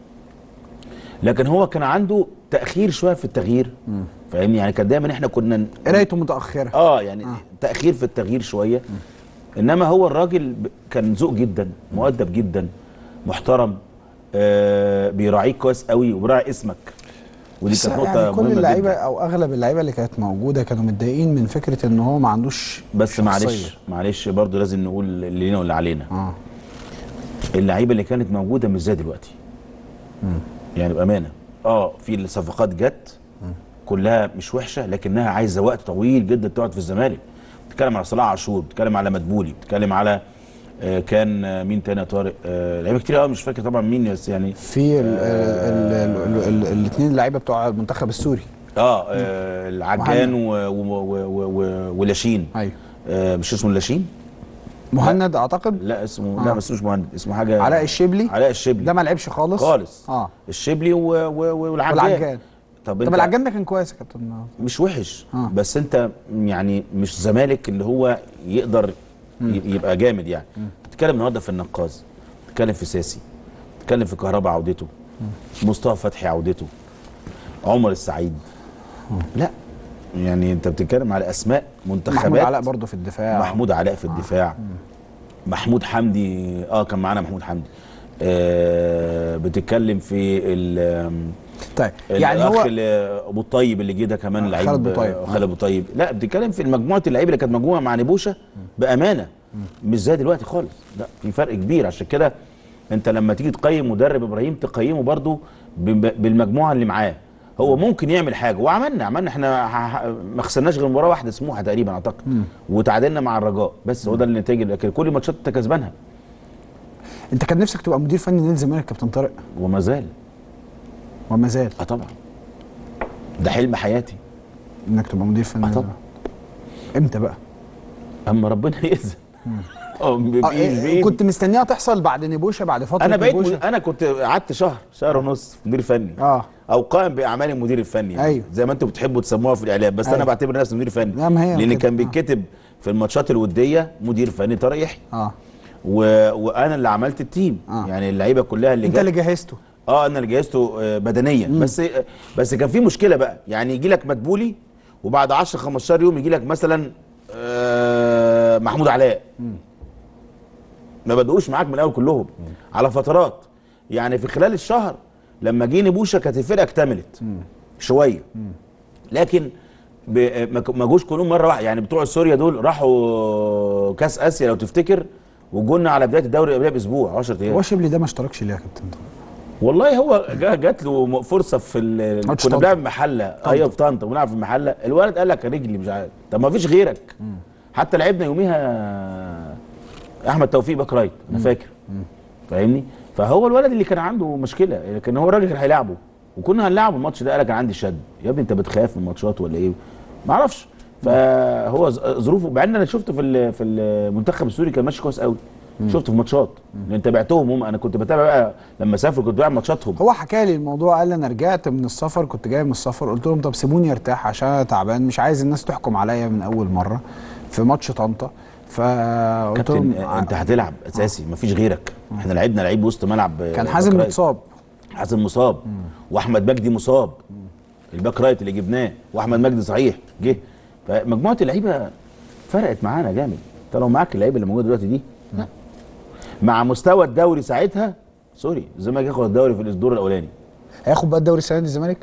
لكن هو كان عنده تاخير شويه في التغيير. فاهمني؟ يعني كان دايما احنا كنا قرايته متاخره. يعني تاخير في التغيير شويه. انما هو الراجل كان ذوق جدا، مؤدب جدا، محترم، بيراعيك كويس قوي وبيراعي اسمك. ودي كانت نقطه يعني كل مهمه اللعيبه جدا. او اغلب اللعيبه اللي كانت موجوده كانوا متضايقين من فكره ان هو ما عندوش بس شخصية. معلش برضه لازم نقول اللي لينا واللي علينا. اللعيبه اللي كانت موجوده مش زي دلوقتي. يعني بامانه في الصفقات جت كلها مش وحشه، لكنها عايزه وقت طويل جدا تقعد في الزمالك. بتتكلم على صلاح عاشور، بتتكلم على مدبولي، بتتكلم على كان مين تاني يا طارق؟ لعيبه كتير قوي مش فاكر طبعا مين، بس يعني في الاثنين اللعيبه بتوع المنتخب السوري. العجان ولاشين. ايوه. مش اسمه لاشين؟ مهند اعتقد. لا اسمه لا، بس مش مهند، اسمه حاجه علاء الشبلي. علاء الشبلي ده ما لعبش خالص. الشبلي والعجان. طب العجان ده كان كويس يا كابتن. مش وحش. بس انت يعني مش زمالك اللي هو يقدر يبقى جامد يعني. بتتكلم النهارده في النقاز، بتتكلم في ساسي، بتتكلم في كهربا عودته، مصطفى فتحي عودته، عمر السعيد. لا يعني انت بتتكلم على اسماء منتخبات. محمود علاء برضه في الدفاع. محمود علاء في الدفاع. محمود حمدي كان معانا محمود حمدي. بتتكلم في طيب يعني هو هو ابو الطيب اللي جه ده كمان لعيب. خالد ابو طيب. لا بتتكلم في مجموعه اللعيبه اللي كانت مجموعه مع نبوشه بامانه مش زي دلوقتي خالص. لا في فرق كبير. عشان كده انت لما تيجي تقيم مدرب ابراهيم تقيمه برضو بالمجموعه اللي معاه. هو ممكن يعمل حاجه، وعملنا احنا ما خسرناش غير مباراه واحده سموحه تقريبا اعتقد، وتعادلنا مع الرجاء بس. هو ده النتائج. لكن كل الماتشات انت كسبانها. انت كان نفسك تبقى مدير فني نادي الزمالك كابتن طارق؟ وما زال. طبعا ده حلم حياتي انك تبقى مدير فني. طبعا. امتى بقى؟ اما ربنا يأذن. كنت مستنيها تحصل بعد نبوشه، بعد فتره انا بقيت نبوشه. انا كنت قعدت شهر ونص مدير فني. او قائم باعمال المدير الفني يعني. أيوه. زي ما انتم بتحبوا تسموها في الاعلام، بس أيوه. انا بعتبر نفسي مدير فني. لان كان بيتكتب في الماتشات الوديه مدير فني طارق يحيى. وانا اللي عملت التيم. يعني اللعيبه كلها اللي انت اللي جهزته. انا اللي جهزته بدنيا. بس كان في مشكله بقى. يعني يجي لك مدبولي وبعد 10 15 يوم يجي لك مثلا محمود علاء. ما بدؤوش معاك من الاول كلهم على فترات. يعني في خلال الشهر لما جه نبوشه كانت الفرقه اكتملت شويه، لكن ما جوش كلهم مره واحده. يعني بتوع سوريا دول راحوا كاس اسيا لو تفتكر، وجولنا على بدايه الدوري قبلها باسبوع 10 ايام. هو شبلي ده ما اشتركش ليه يا كابتن؟ والله هو جات له فرصه في كنا بنلعب محله، ايوه في طنطا بنلعب في المحله، الولد قال لك رجلي مش عارف. طب ما فيش غيرك. حتى لعبنا يوميها احمد توفيق باك رايت انا فاكر، فاهمني؟ فهو الولد اللي كان عنده مشكله، لكن هو الراجل كان هيلاعبه وكنا هنلعبه الماتش ده. قال لك انا عندي شد. يا ابني انت بتخاف من الماتشات ولا ايه؟ ما اعرفش. فهو ظروفه، مع ان انا شفته في المنتخب السوري كان ماشي كويس قوي. شفته في ماتشات لان تابعتهم هم، انا كنت بتابع بقى لما سافروا كنت بتابع ماتشاتهم. هو حكى لي الموضوع، قال لي انا رجعت من السفر، كنت جاي من السفر، قلت لهم طب سيبوني ارتاح عشان انا تعبان، مش عايز الناس تحكم عليا من اول مره في ماتش طنطا. فقلت لهم انت هتلعب اساسي مفيش غيرك. احنا لعبنا لعيب وسط ملعب كان حازم متصاب، حازم مصاب واحمد مجدي مصاب الباك رايت اللي جبناه، واحمد مجدي صحيح جه. فمجموعه اللعيبه فرقت معانا جامد. انت لو معاك اللعيبه اللي موجوده دلوقتي دي لا. مع مستوى الدوري ساعتها سوري الزمالك ياخد الدوري في الدور الاولاني. هياخد بقى الدوري السنه دي الزمالك؟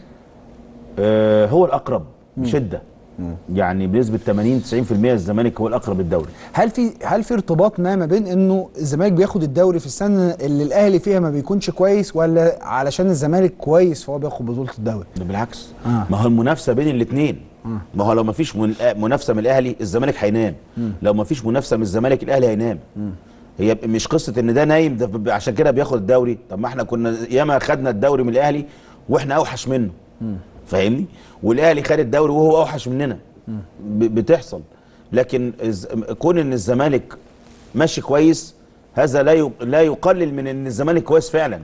هو الاقرب بشده. يعني بنسبه 80-90% الزمالك هو الاقرب للدوري. هل في ارتباط ما بين انه الزمالك بياخد الدوري في السنه اللي الاهلي فيها ما بيكونش كويس، ولا علشان الزمالك كويس فهو بياخد بطوله الدوري؟ ده بالعكس. ما هو المنافسه بين الاثنين. ما هو لو ما فيش منافسه من الاهلي الزمالك هينام، لو ما فيش منافسه من الزمالك الاهلي هينام. هي مش قصه ان ده نايم ده عشان كده بياخد الدوري. طب ما احنا كنا ياما خدنا الدوري من الاهلي واحنا اوحش منه، فاهمني؟ والاهلي خد الدوري وهو اوحش مننا. بتحصل. لكن كون ان الزمالك ماشي كويس هذا لا يقلل من ان الزمالك كويس فعلا.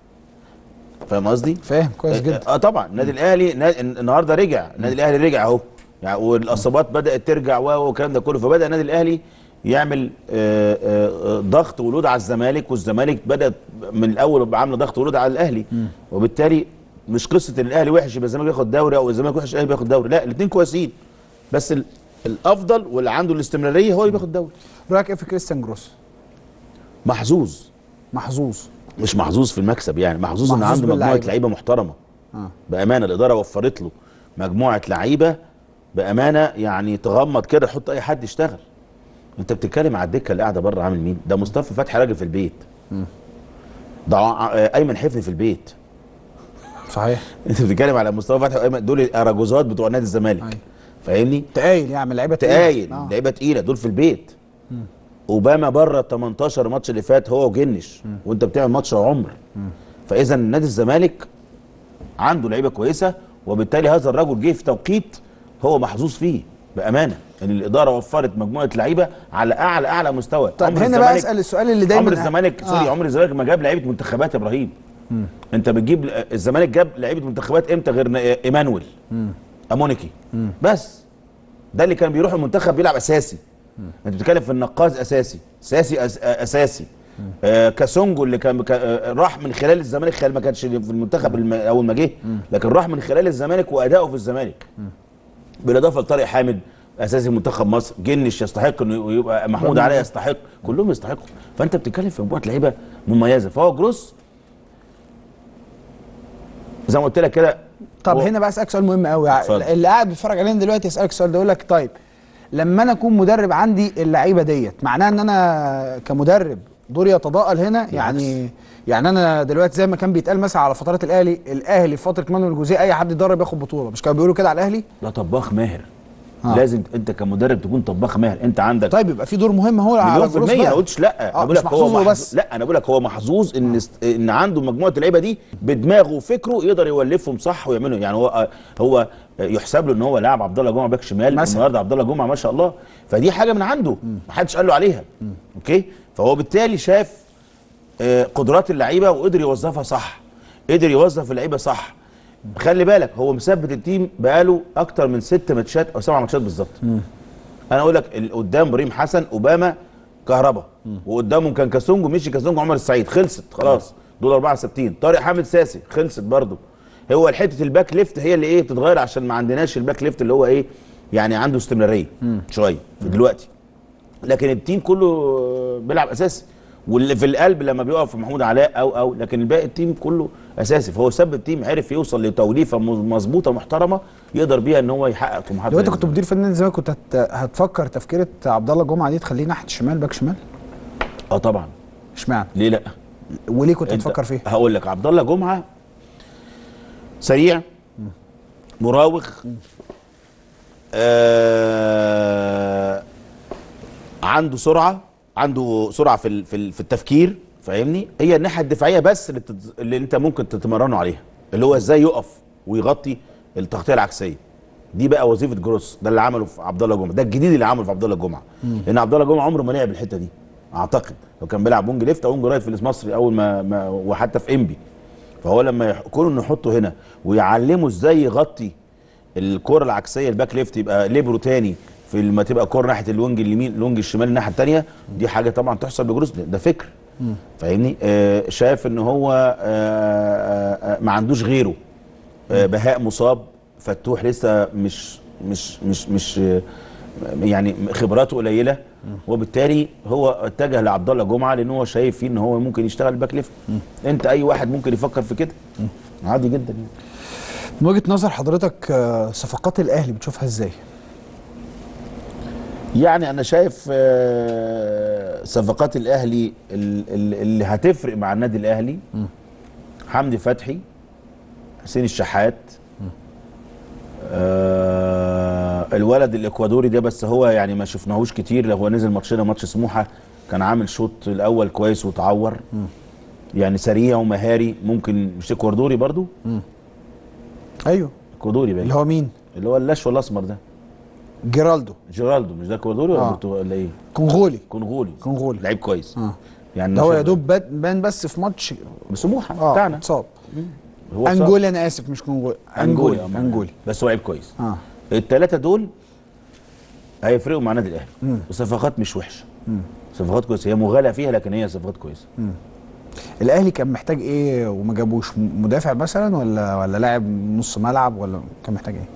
فاهم قصدي؟ فاهم كويس جدا. طبعا النادي الاهلي النهارده رجع، النادي الاهلي رجع اهو يعني، والاصابات بدات ترجع والكلام ده كله، فبدا النادي الاهلي يعمل ضغط ولود على الزمالك، والزمالك بدات من الاول عامله ضغط ولود على الاهلي. وبالتالي مش قصه ان الاهلي وحش يبقى الزمالك ياخد دوري، او الزمالك وحش الاهلي بياخد دوري، لا الاثنين كويسين، بس الافضل واللي عنده الاستمراريه هو اللي بياخد دوري. رايك ايه في كريستيان جروس؟ محظوظ مش محظوظ في المكسب، يعني محظوظ ان عنده مجموعه لعيبه محترمه. بامانه الاداره وفرت له مجموعه لعيبه بامانه، يعني تغمض كده تحط اي حد يشتغل. انت بتتكلم على الدكه اللي قاعده بره عامل مين؟ ده مصطفى فتحي راجل في البيت. ده ايمن حفني في البيت. صحيح. انت بتتكلم على مصطفى فتحي وايمن، دول الاراجوزات بتوع نادي الزمالك. فاهمني؟ تقايل يعني لعيبه تقايل لعيبه تقيله دول في البيت. اوباما بره ال 18 ماتش اللي فات هو وجنش، وانت بتعمل ماتش عمر. فاذا نادي الزمالك عنده لعيبه كويسه، وبالتالي هذا الرجل جه في توقيت هو محظوظ فيه بامانه، ان الاداره وفرت مجموعه لعيبه على اعلى مستوى. طب هنا بقى اسال السؤال اللي دايما عمر الزمالك عمر الزمالك ما جاب لعيبه منتخبات يا ابراهيم. انت بتجيب الزمالك جاب لعيبه منتخبات امتى غير ايمانويل امونيكي بس، ده اللي كان بيروح المنتخب بيلعب اساسي. انت بتتكلم في النقاز اساسي كاسونجو اللي كان راح من خلال الزمالك، ما كانش في المنتخب اول ما جه، لكن راح من خلال الزمالك واداؤه في الزمالك، بالاضافه لطارق حامد اساسي منتخب مصر، جنش يستحق انه يبقى، محمود علي يستحق، كلهم يستحقوا. فانت بتتكلم في مجموعه لعيبه مميزه. فهو جروس زي ما قلت لك كده. طب هنا بقى اسالك سؤال مهم قوي، اللي قاعد بيتفرج علينا دلوقتي يسالك السؤال ده، يقول لك طيب لما انا اكون مدرب عندي اللعيبه ديت، معناه ان انا كمدرب دوري يتضاءل هنا؟ يعني انا دلوقتي زي ما كان بيتقال مثلا على فترات الاهلي في فتره مانويل جوزيه اي حد يدرب ياخد بطوله، مش كانوا بيقولوا كده على الاهلي؟ ده طباخ ماهر. لازم انت كمدرب تكون طباخ ماهر. انت عندك طيب يبقى في دور مهم هو على جروس. ما قلتش لا، انا بقول لك هو بس. لا انا بقول لك هو محظوظ ان عنده مجموعه اللعيبه دي بدماغه وفكره يقدر يولفهم صح ويعملهم. يعني هو يحسب له ان هو لاعب عبد الله جمعه باك شمال النهارده، عبد الله جمعه ما شاء الله، فدي حاجه من عنده ما حدش قال له عليها. اوكي، فهو بالتالي شاف قدرات اللعيبه وقدر يوظفها صح، قدر يوظف اللعيبه صح. خلي بالك هو مثبت التيم بقاله اكتر من 6 ماتشات او 7 ماتشات بالظبط. انا اقول لك قدام ابراهيم حسن، اوباما، كهربا، وقدامهم كان كاسونجو، مشي كاسونجو، عمر السعيد، خلصت خلاص دول 64. طارق حامد ساسي، خلصت برضه. هو حته الباك ليفت هي اللي بتتغير عشان ما عندناش الباك ليفت اللي هو يعني عنده استمراريه شويه في دلوقتي، لكن التيم كله بيلعب اساسي. واللي في القلب لما بيقف محمود علاء او لكن الباقي التيم كله اساسي. فهو ساب التيم عرف يوصل لتوليفه مظبوطه محترمه يقدر بيها ان هو يحقق طموحاته. لو انت كنت مدير فني زمان كنت هتفكر تفكيره عبد الله جمعه دي تخليه ناحيه الشمال، باك شمال؟ طبعا. اشمعنى؟ ليه لا؟ وليه كنت هتفكر فيه؟ هقول لك، عبد الله جمعه سريع، مراوغ، عنده سرعه، في التفكير، فاهمني؟ هي الناحيه الدفاعيه بس اللي انت ممكن تتمرنوا عليها، اللي هو ازاي يقف ويغطي التغطيه العكسيه. دي بقى وظيفه جروس، ده اللي عمله في عبد الله جمعه، ده الجديد اللي عمله في عبد الله جمعه. لان عبد الله جمعه عمره ما لعب الحته دي اعتقد، لو كان بيلعب وينج ليفت او وينج رايت في المصري اول ما وحتى في انبي. فهو لما يكونوا انه يحطه هنا ويعلمه ازاي يغطي الكره العكسيه، الباك ليفت يبقى ليبرو تاني في لما تبقى كوره ناحيه الوينج اليمين، الوينج الشمال الناحيه الثانيه، دي حاجه طبعا تحسب لجروس، ده فكر. فاهمني؟ شايف ان هو ما عندوش غيره. بهاء مصاب، فتوح لسه مش يعني خبراته قليله، وبالتالي هو اتجه لعبد الله جمعه لان هو شايف فيه ان هو ممكن يشتغل باك ليفت. انت اي واحد ممكن يفكر في كده، عادي جدا يعني. من وجهه نظر حضرتك صفقات الاهلي بتشوفها ازاي؟ يعني انا شايف صفقات الاهلي اللي هتفرق مع النادي الاهلي حمدي فتحي، حسين الشحات، الولد الاكوادوري ده، بس هو يعني ما شفناهوش كتير، هو نزل ماتشنا ماتش سموحه كان عامل شوط الاول كويس وتعور. يعني سريع ومهاري، ممكن مش اكوادوري برضو؟ ايوه اكوادوري بقى. اللي هو مين؟ اللي هو اللاشو الاسمر ده، جيرالدو. مش ده اكوادوري ولا ايه؟ كونغولي لعيب كويس. يعني ده هو يا دوب بان بس في ماتش بسموحه بتاعنا اتصاب. انجولي، انا اسف مش كونغولي، انجولي بس هو لعيب كويس. الثلاثه دول هيفرقوا مع النادي الاهلي. وصفقات مش وحشه، صفقات كويسه، هي مغالى فيها لكن هي صفقات كويسه. الاهلي كان محتاج ايه وما جابوش؟ مدافع مثلا ولا لاعب نص ملعب، ولا كان محتاج ايه؟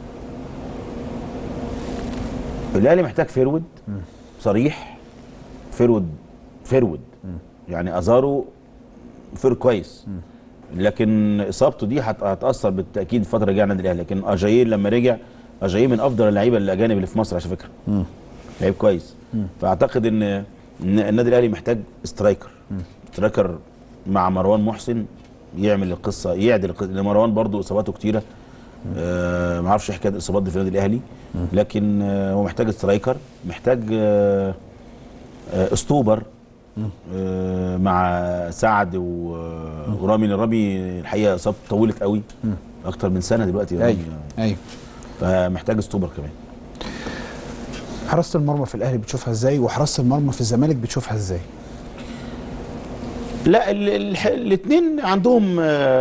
الاهلي محتاج فيرود صريح، فيرود يعني ازارو فيرود كويس، لكن اصابته دي هتاثر بالتاكيد الفتره الجايه على النادي الاهلي. لكن اجاييه لما رجع، اجاييه من افضل اللعيبه الاجانب اللي في مصر على فكره، لعيب كويس. فاعتقد ان النادي الاهلي محتاج سترايكر مع مروان محسن يعمل القصه، يعدل القصه، لان مروان برضو اصاباته كتيره. ما اعرفش حكايه الاصابات دي في النادي الاهلي، لكن هو محتاج سترايكر، محتاج اسطوبر مع سعد ورامي. الرامي الحقيقه اصابته طولت قوي، اكتر من سنه دلوقتي. ايوه فمحتاج اسطوبر كمان. حراسه المرمى في الاهلي بتشوفها ازاي، وحراسه المرمى في الزمالك بتشوفها ازاي؟ لا الاثنين عندهم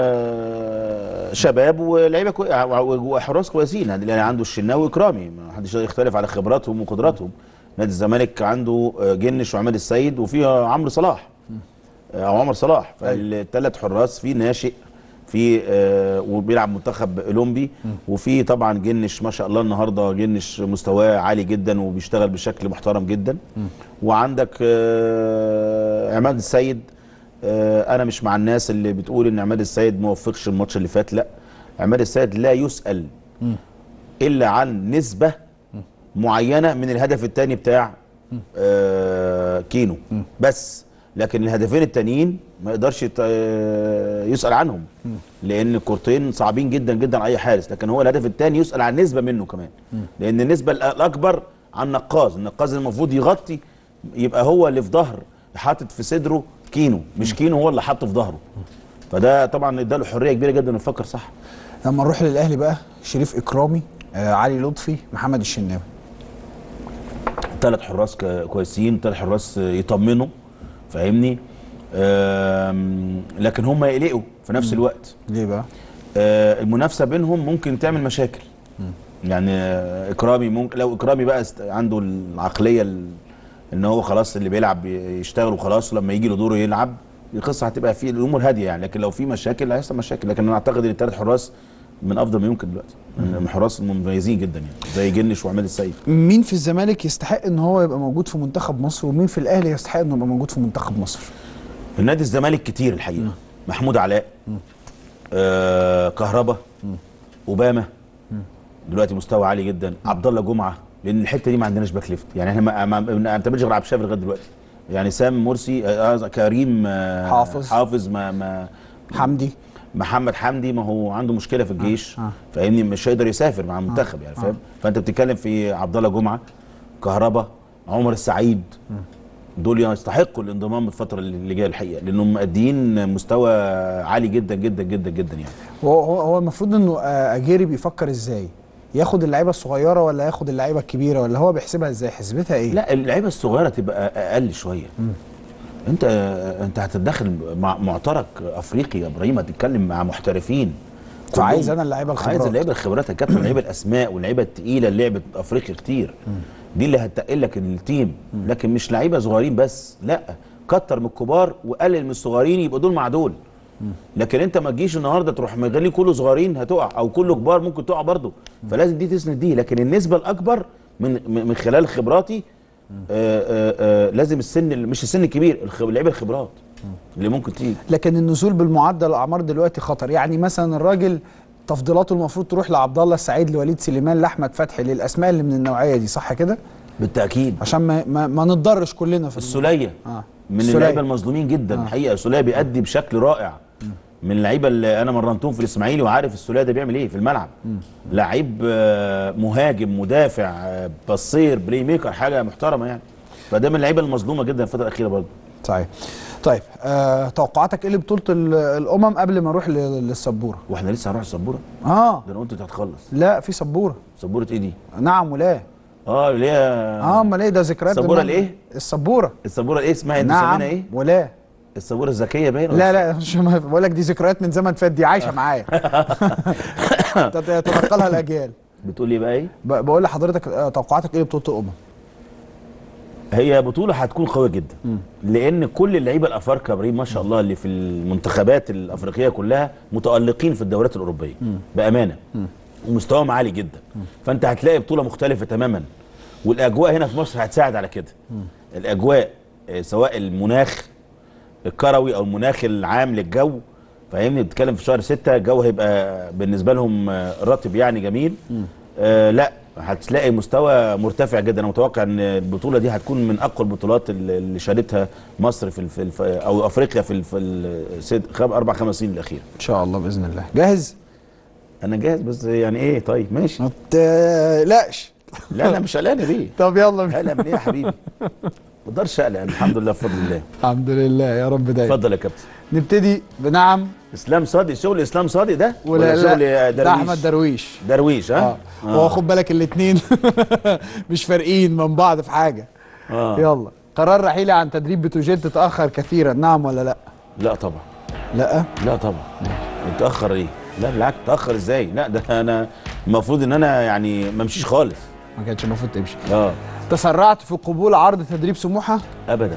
شباب ولاعيبه وحراس كويسين. يعني عنده الشناوي وكرامي، ما حدش يختلف على خبراتهم وقدراتهم. نادي الزمالك عنده جنش وعماد السيد وفيها عمرو صلاح او عمر صلاح. فالثلاث حراس، في ناشئ، في وبيلعب منتخب اولمبي، وفي طبعا جنش ما شاء الله النهارده جنش مستواه عالي جدا وبيشتغل بشكل محترم جدا. وعندك عماد السيد. انا مش مع الناس اللي بتقول ان عماد السيد ما وفقش الماتش اللي فات. لا، عماد السيد لا يسأل الا عن نسبة معينة من الهدف الثاني بتاع كينو بس، لكن الهدفين التانيين ما يقدرش يسأل عنهم، لان الكورتين صعبين جدا جدا على اي حارس. لكن هو الهدف الثاني يسأل عن نسبة منه كمان، لان النسبة الاكبر عن النقاز المفروض يغطي، يبقى هو اللي في ظهر حاطط في صدره كينو، مش كينو هو اللي حاطه في ظهره. فده طبعا اداله حريه كبيره جدا انه يفكر صح. لما نروح للاهلي بقى، شريف اكرامي، علي لطفي، محمد الشناوي. 3 حراس كويسين، 3 حراس يطمنوا، فاهمني؟ لكن هم يقلقوا في نفس الوقت. ليه بقى؟ المنافسه بينهم ممكن تعمل مشاكل. يعني اكرامي ممكن، لو اكرامي بقى عنده العقليه ان هو خلاص اللي بيلعب يشتغل وخلاص، ولما يجي له دوره يلعب، القصه هتبقى فيه الامور هاديه يعني. لكن لو في مشاكل هيحصل مشاكل. لكن انا اعتقد ان ال3 حراس من افضل ما يمكن دلوقتي، من حراس المميزين جدا يعني، زي جنش وعماد السيد. مين في الزمالك يستحق ان هو يبقى موجود في منتخب مصر، ومين في الاهلي يستحق انه يبقى موجود في منتخب مصر؟ النادي الزمالك كتير الحقيقه. محمود علاء، كهربا، اوباما دلوقتي مستوى عالي جدا، عبد الله جمعه، لان الحته دي ما عندناش باك ليفت، يعني احنا ما بنعتمدش غير على عبد لغايه دلوقتي، يعني سام مرسي، كريم، حافظ ما حمدي، محمد حمدي ما هو عنده مشكله في الجيش، فاهمني، مش هيقدر يسافر مع المنتخب يعني، فاهم؟ فانت بتتكلم في عبد الله جمعه، كهربا، عمر السعيد، دول يستحقوا الانضمام الفتره اللي جايه الحقيقه، لانهم مؤديين مستوى عالي جدا جدا جدا جدا يعني. هو المفروض انه اجيري بيفكر ازاي؟ ياخد اللعيبه الصغيره ولا ياخد اللعيبه الكبيره، ولا هو بيحسبها ازاي؟ حسبتها ايه؟ لا، اللعيبه الصغيره تبقى اقل شويه. انت هتتدخل مع معترك افريقي يا ابراهيم، هتتكلم مع محترفين، فعايز انا اللعيبه الخبرات، عايز اللعيبه الخبرات يا كابتن، اللعيبه الاسماء واللعيبه الثقيله اللي لعبت افريقيا كتير، دي اللي هتتقل لك التيم، لكن مش لعيبه صغيرين بس، لا، كتر من الكبار وقلل من الصغيرين، يبقى دول مع دول. لكن انت ما تجيش النهارده تروح مغلي كله صغيرين هتقع، او كله كبار ممكن تقع برضه، فلازم دي تسند دي، لكن النسبه الاكبر من خلال خبراتي لازم السن، مش السن الكبير، اللعيبه الخبرات اللي ممكن تيجي. لكن النزول بالمعدل الاعمار دلوقتي خطر، يعني مثلا الراجل تفضيلاته المفروض تروح لعبد الله السعيد، لوليد سليمان، لاحمد فتحي، للاسماء اللي من النوعيه دي، صح كده؟ بالتاكيد، عشان ما نتضرش كلنا في السوليه. من اللعيبه المظلومين جدا الحقيقه، السوليه بيأدي بشكل رائع، من اللعيبه اللي انا مرنتهم في الاسماعيلي وعارف السوليه ده بيعمل ايه في الملعب. لعيب مهاجم، مدافع، بصير، بلاي ميكر، حاجه محترمه يعني، فده من اللعيبه المظلومه جدا الفتره الاخيره برضه. صحيح. طيب توقعاتك ايه لبطوله الامم قبل ما اروح للسبوره؟ واحنا لسه هنروح السبوره؟ ده انا قلت انت هتخلص. لا، في سبوره. سبوره ايه دي؟ نعم ولا اللي هي امال ايه ده؟ ذكريات السبوره الايه؟ السبوره ايه اسمها؟ انت نعم مسمينها ايه؟ ولا السبوره الذكيه باين؟ لا مش بقول لك دي ذكريات من زمن فات، دي عايشه معايا تتنقلها الاجيال. بتقول ايه بقى؟ ايه بقول لحضرتك توقعاتك ايه لبطوله الامم؟ هي بطوله هتكون قويه جدا، لان كل اللعيبه الافارقه يا ابراهيم ما شاء الله اللي في المنتخبات الافريقيه كلها متالقين في الدوريات الاوروبيه بامانه، ومستواهم عالي جدا، فانت هتلاقي بطوله مختلفه تماما، والاجواء هنا في مصر هتساعد على كده. الاجواء سواء المناخ الكروي او المناخ العام للجو، فاهمني، بتتكلم في شهر 6 الجو هيبقى بالنسبه لهم رطب يعني جميل. لا، هتلاقي مستوى مرتفع جدا. انا متوقع ان البطوله دي هتكون من اقوى البطولات اللي شاركتها مصر في او افريقيا في 4-5 سنين الاخيره ان شاء الله باذن الله. جاهز؟ انا جاهز، بس يعني ايه؟ طيب ماشي، ما تقلقش. لا انا مش قلقان بيه. طب يلا بينا. قلق من ايه يا حبيبي؟ ما اقدرش اقلق، الحمد لله بفضل الله. الحمد لله يا رب دايما. اتفضل يا كابتن. نبتدي بنعم اسلام صادق. شغل اسلام صادق ده ولا شغل درويش؟ ده احمد درويش. هو خد بالك الاثنين مش فارقين من بعض في حاجه. يلا. قرار رحيلي عن تدريب بتروجيت تتاخر كثيرا، نعم ولا لا؟ لا طبعا. لا طبعا. اتاخر ايه؟ لا بالعكس، تاخر ازاي؟ لا ده انا المفروض ان انا يعني ما امشيش خالص. ما كانش المفروض تمشي. تسرعت في قبول عرض تدريب سموحه؟ ابدا.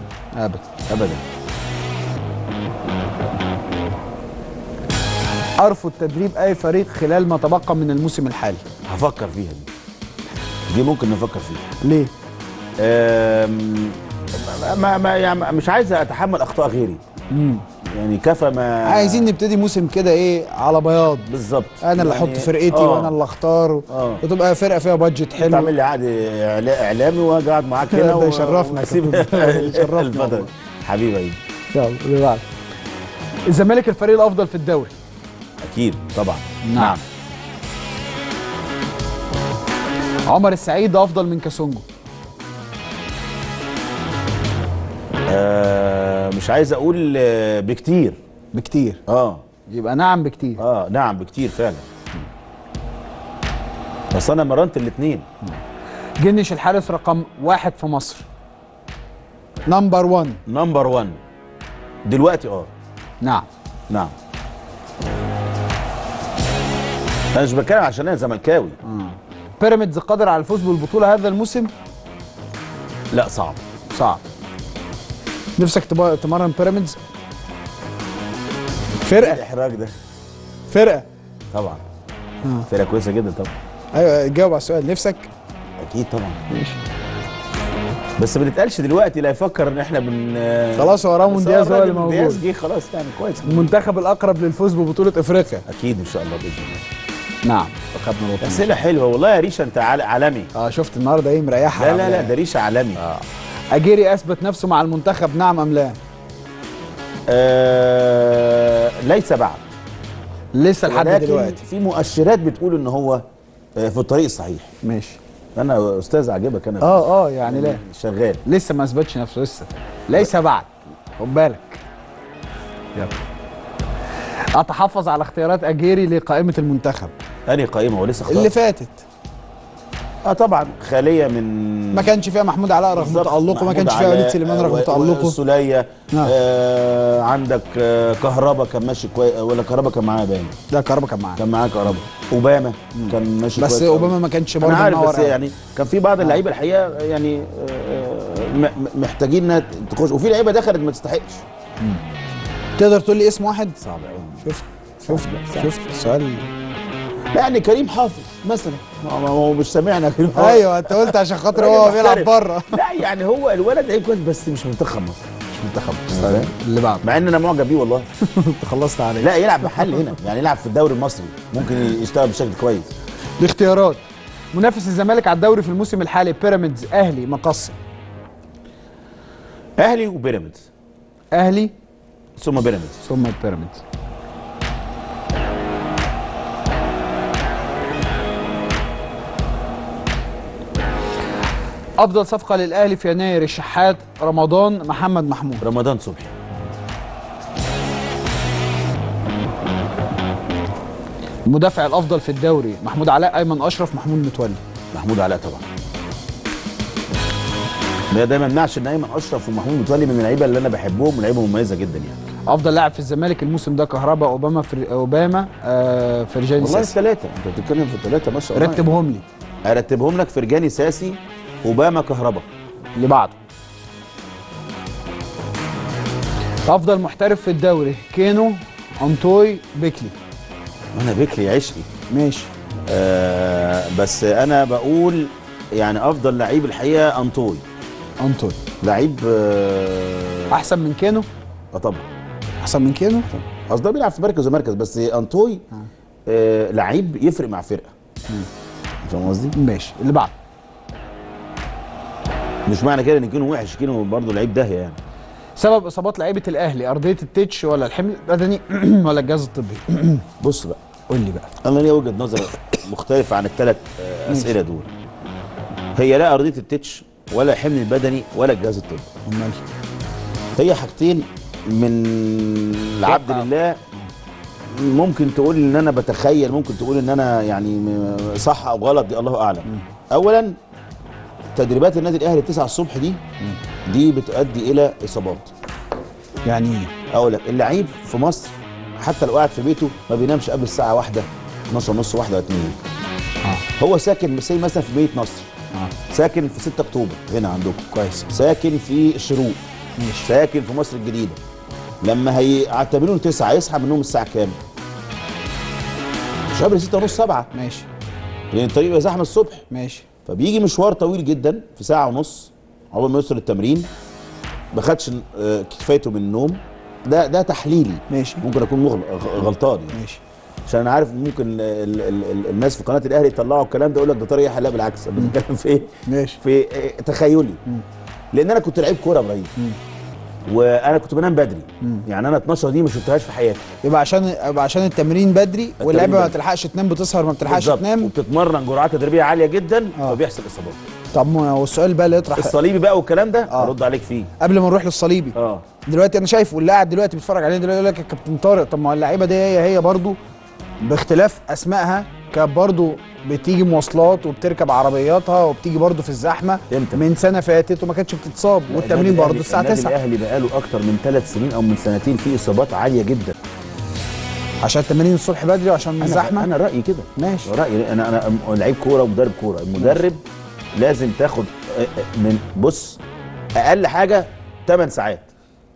ارفض تدريب اي فريق خلال ما تبقى من الموسم الحالي. هفكر فيها دي ممكن نفكر فيها. ليه؟ يعني مش عايز اتحمل اخطاء غيري. يعني كفى ما عايزين نبتدي موسم كده ايه على بياض. بالظبط. انا اللي احط فرقتي وانا اللي اختار وتبقى فرقه فيها بادجت حلو. تعمل لي عقد اعلامي واجي اقعد معاك هنا ده يشرفنا. يشرفنا حبيبي. يلا اللي بعد. الزمالك الفريق الافضل في الدوري؟ اكيد طبعا. نعم. عمر السعيد افضل من كاسونجو؟ مش عايز اقول بكتير. يبقى نعم بكتير. نعم بكتير فعلا، بس انا مرنت الاثنين. جنش الحارس رقم 1 في مصر، نمبر 1 دلوقتي. نعم. انا مش بتكلم عشان انا زملكاوي. بيراميدز قادر على الفوز بالبطوله هذا الموسم؟ لا، صعب. نفسك تمرن بيراميدز؟ فرقه الاحراج ده فرقه طبعا. فرقه كويسه جدا طبعا. ايوه جاوب على السؤال، نفسك؟ اكيد طبعا. ماشي. بس ما نتقالش دلوقتي لا يفكر ان احنا خلاص هو رامون دياز هو اللي موجود. دياز جه خلاص يعني كويس. المنتخب الاقرب للفوز ببطوله افريقيا. اكيد ان شاء الله باذن الله. نعم اخذنا نقطه. اسئله حلوه والله يا ريشه، انت عالمي. شفت النهارده ايه مريحه. لا ده ريشه عالمي. اجيري اثبت نفسه مع المنتخب، نعم ام لا؟ ليس بعد، لسه لحد دلوقتي في مؤشرات بتقول ان هو في الطريق الصحيح. ماشي. انا استاذ عجبك انا. يعني لا شغال لسه ما اثبتش نفسه لسه، ليس بعد، خد بالك. يلا. اتحفظ على اختيارات اجيري لقائمه المنتخب. انهي قائمه ولسه اختار؟ اللي فاتت. طبعا خاليه من، ما كانش فيها محمود علاء رغم تألقه، ما كانش فيها وليد سليمان رغم تألقه، السوليه. عندك كهربا كان ماشي كويس، ولا كهربا كان معاه باين؟ لا كهربا كان معاه كهربا. اوباما كان ماشي كويس، بس اوباما ما كانش برضه منور. بس يعني كان في بعض اللعيبه الحقيقه يعني محتاجين انها تخش، وفي لعيبه دخلت ما تستحقش. تقدر تقول لي اسم واحد؟ صعب قوي. شفت السؤال. يعني كريم حافظ مثلا، ما هو مش سامعنا كريم حافظ. ايوه انت قلت عشان خاطر هو بيلعب بره. لا يعني هو الولد لعيب كويس بس مش منتخب مصر، مش منتخب مصر. اللي بعده، مع ان انا معجب بيه والله. انت خلصت عليه. لا يلعب محل هنا، يعني يلعب في الدوري المصري، ممكن يشتغل بشكل كويس. الاختيارات: منافس الزمالك على الدوري في الموسم الحالي بيراميدز، اهلي، مقصة. اهلي وبيراميدز. اهلي ثم بيراميدز. افضل صفقه للاهلي في يناير: الشحات، رمضان، محمد محمود. رمضان صبحي. المدافع الافضل في الدوري: محمود علاء، ايمن اشرف، محمود متولي. محمود علاء طبعا. ده ما يمنعش ان ايمن اشرف ومحمود متولي من اللعيبه اللي انا بحبهم، لعيبه مميزه جدا يعني. افضل لاعب في الزمالك الموسم ده: كهربا، اوباما، فرجاني والله ساسي. الثلاثه، انت بتتكلم في الثلاثه ما شاء الله. رتبهم لي. ارتبهم لك: فرجاني ساسي، اوباما، كهربا. اللي بعده: افضل محترف في الدوري: كينو، انطوي، بيكلي. انا بيكلي عشقي. ماشي. بس انا بقول يعني افضل لعيب الحقيقه انطوي. لعيب احسن من كينو؟ طبعا احسن من كينو. اصل ده بيلعب في مركز ومركز، بس انطوي لعيب يفرق مع فرقه. فاهم قصدي؟ ماشي. اللي بعده: مش معنى كده ان كينو وحش، كينو برضه لعيب داهيه يعني. سبب اصابات لعيبه الاهلي: ارضيه التتش، ولا الحمل البدني، ولا الجهاز الطبي؟ بص بقى، قول لي بقى. انا ليا وجهه نظر مختلفه عن الثلاث اسئله دول. هي لا ارضيه التتش ولا الحمل البدني ولا الجهاز الطبي. امال هي حاجتين من العبد لله. ممكن تقول ان انا بتخيل، ممكن تقول ان انا يعني صح او غلط، دي الله اعلم. اولا تدريبات النادي الاهلي 9 الصبح دي بتؤدي الى اصابات. يعني ايه؟ اقول لك، اللعيب في مصر حتى لو قاعد في بيته ما بينامش قبل الساعه 1، 12:30، 1 و2. هو ساكن مثلا في مدينه نصر، ساكن في 6 اكتوبر هنا عندكم كويس، ساكن في الشروق، ماشي، ساكن في مصر الجديده. لما هيعتبرون 9 يصحى من النوم الساعه كام؟ مش قبل 6:30، 7. ماشي، لان الطريق بيبقى زحمه الصبح. ماشي. فبيجي مشوار طويل جدا في ساعه ونص عقبال ما يوصل التمرين، ما خدش كفايته من النوم. ده تحليلي، ماشي، ممكن اكون غلطان يعني. ماشي، عشان انا عارف ممكن الناس في قناه الاهلي يطلعوا الكلام ده يقول لك ده طريقه حلاق. بالعكس، انا بتكلم في ايه؟ ماشي، في تخيلي. لان انا كنت لعيب كوره ابراهيم، وانا كنت بنام بدري. يعني انا 12 دي ما شفتهاش في حياتي. يبقى عشان التمرين بدري، واللعيبه ما بتلحقش تنام، بتسهر ما بتلحقش تنام، وبتتمرن جرعات تدريبيه عاليه جدا، فبيحصل اصابات. طب والسؤال بقى اللي يطرح الصليبي بقى والكلام ده ارد عليك فيه قبل ما نروح للصليبي. دلوقتي انا شايف واللي قاعد دلوقتي بيتفرج علينا دلوقتي يقول لك الكابتن طارق، طب ما اللعيبه دي هي برضو باختلاف اسمائها كانت برضو بتيجي مواصلات وبتركب عربياتها وبتيجي برضو في الزحمه من سنه فاتت وما كانتش بتتصاب، والتمرين برضو الساعه 9. النادي الاهلي بقاله اكتر من 3 سنين او من سنتين فيه اصابات عاليه جدا عشان التمرين الصبح بدري وعشان الزحمه. انا رايي كده، ماشي، رايي انا لعيب كوره ومدرب كوره. المدرب لازم تاخد من اقل حاجه 8 ساعات.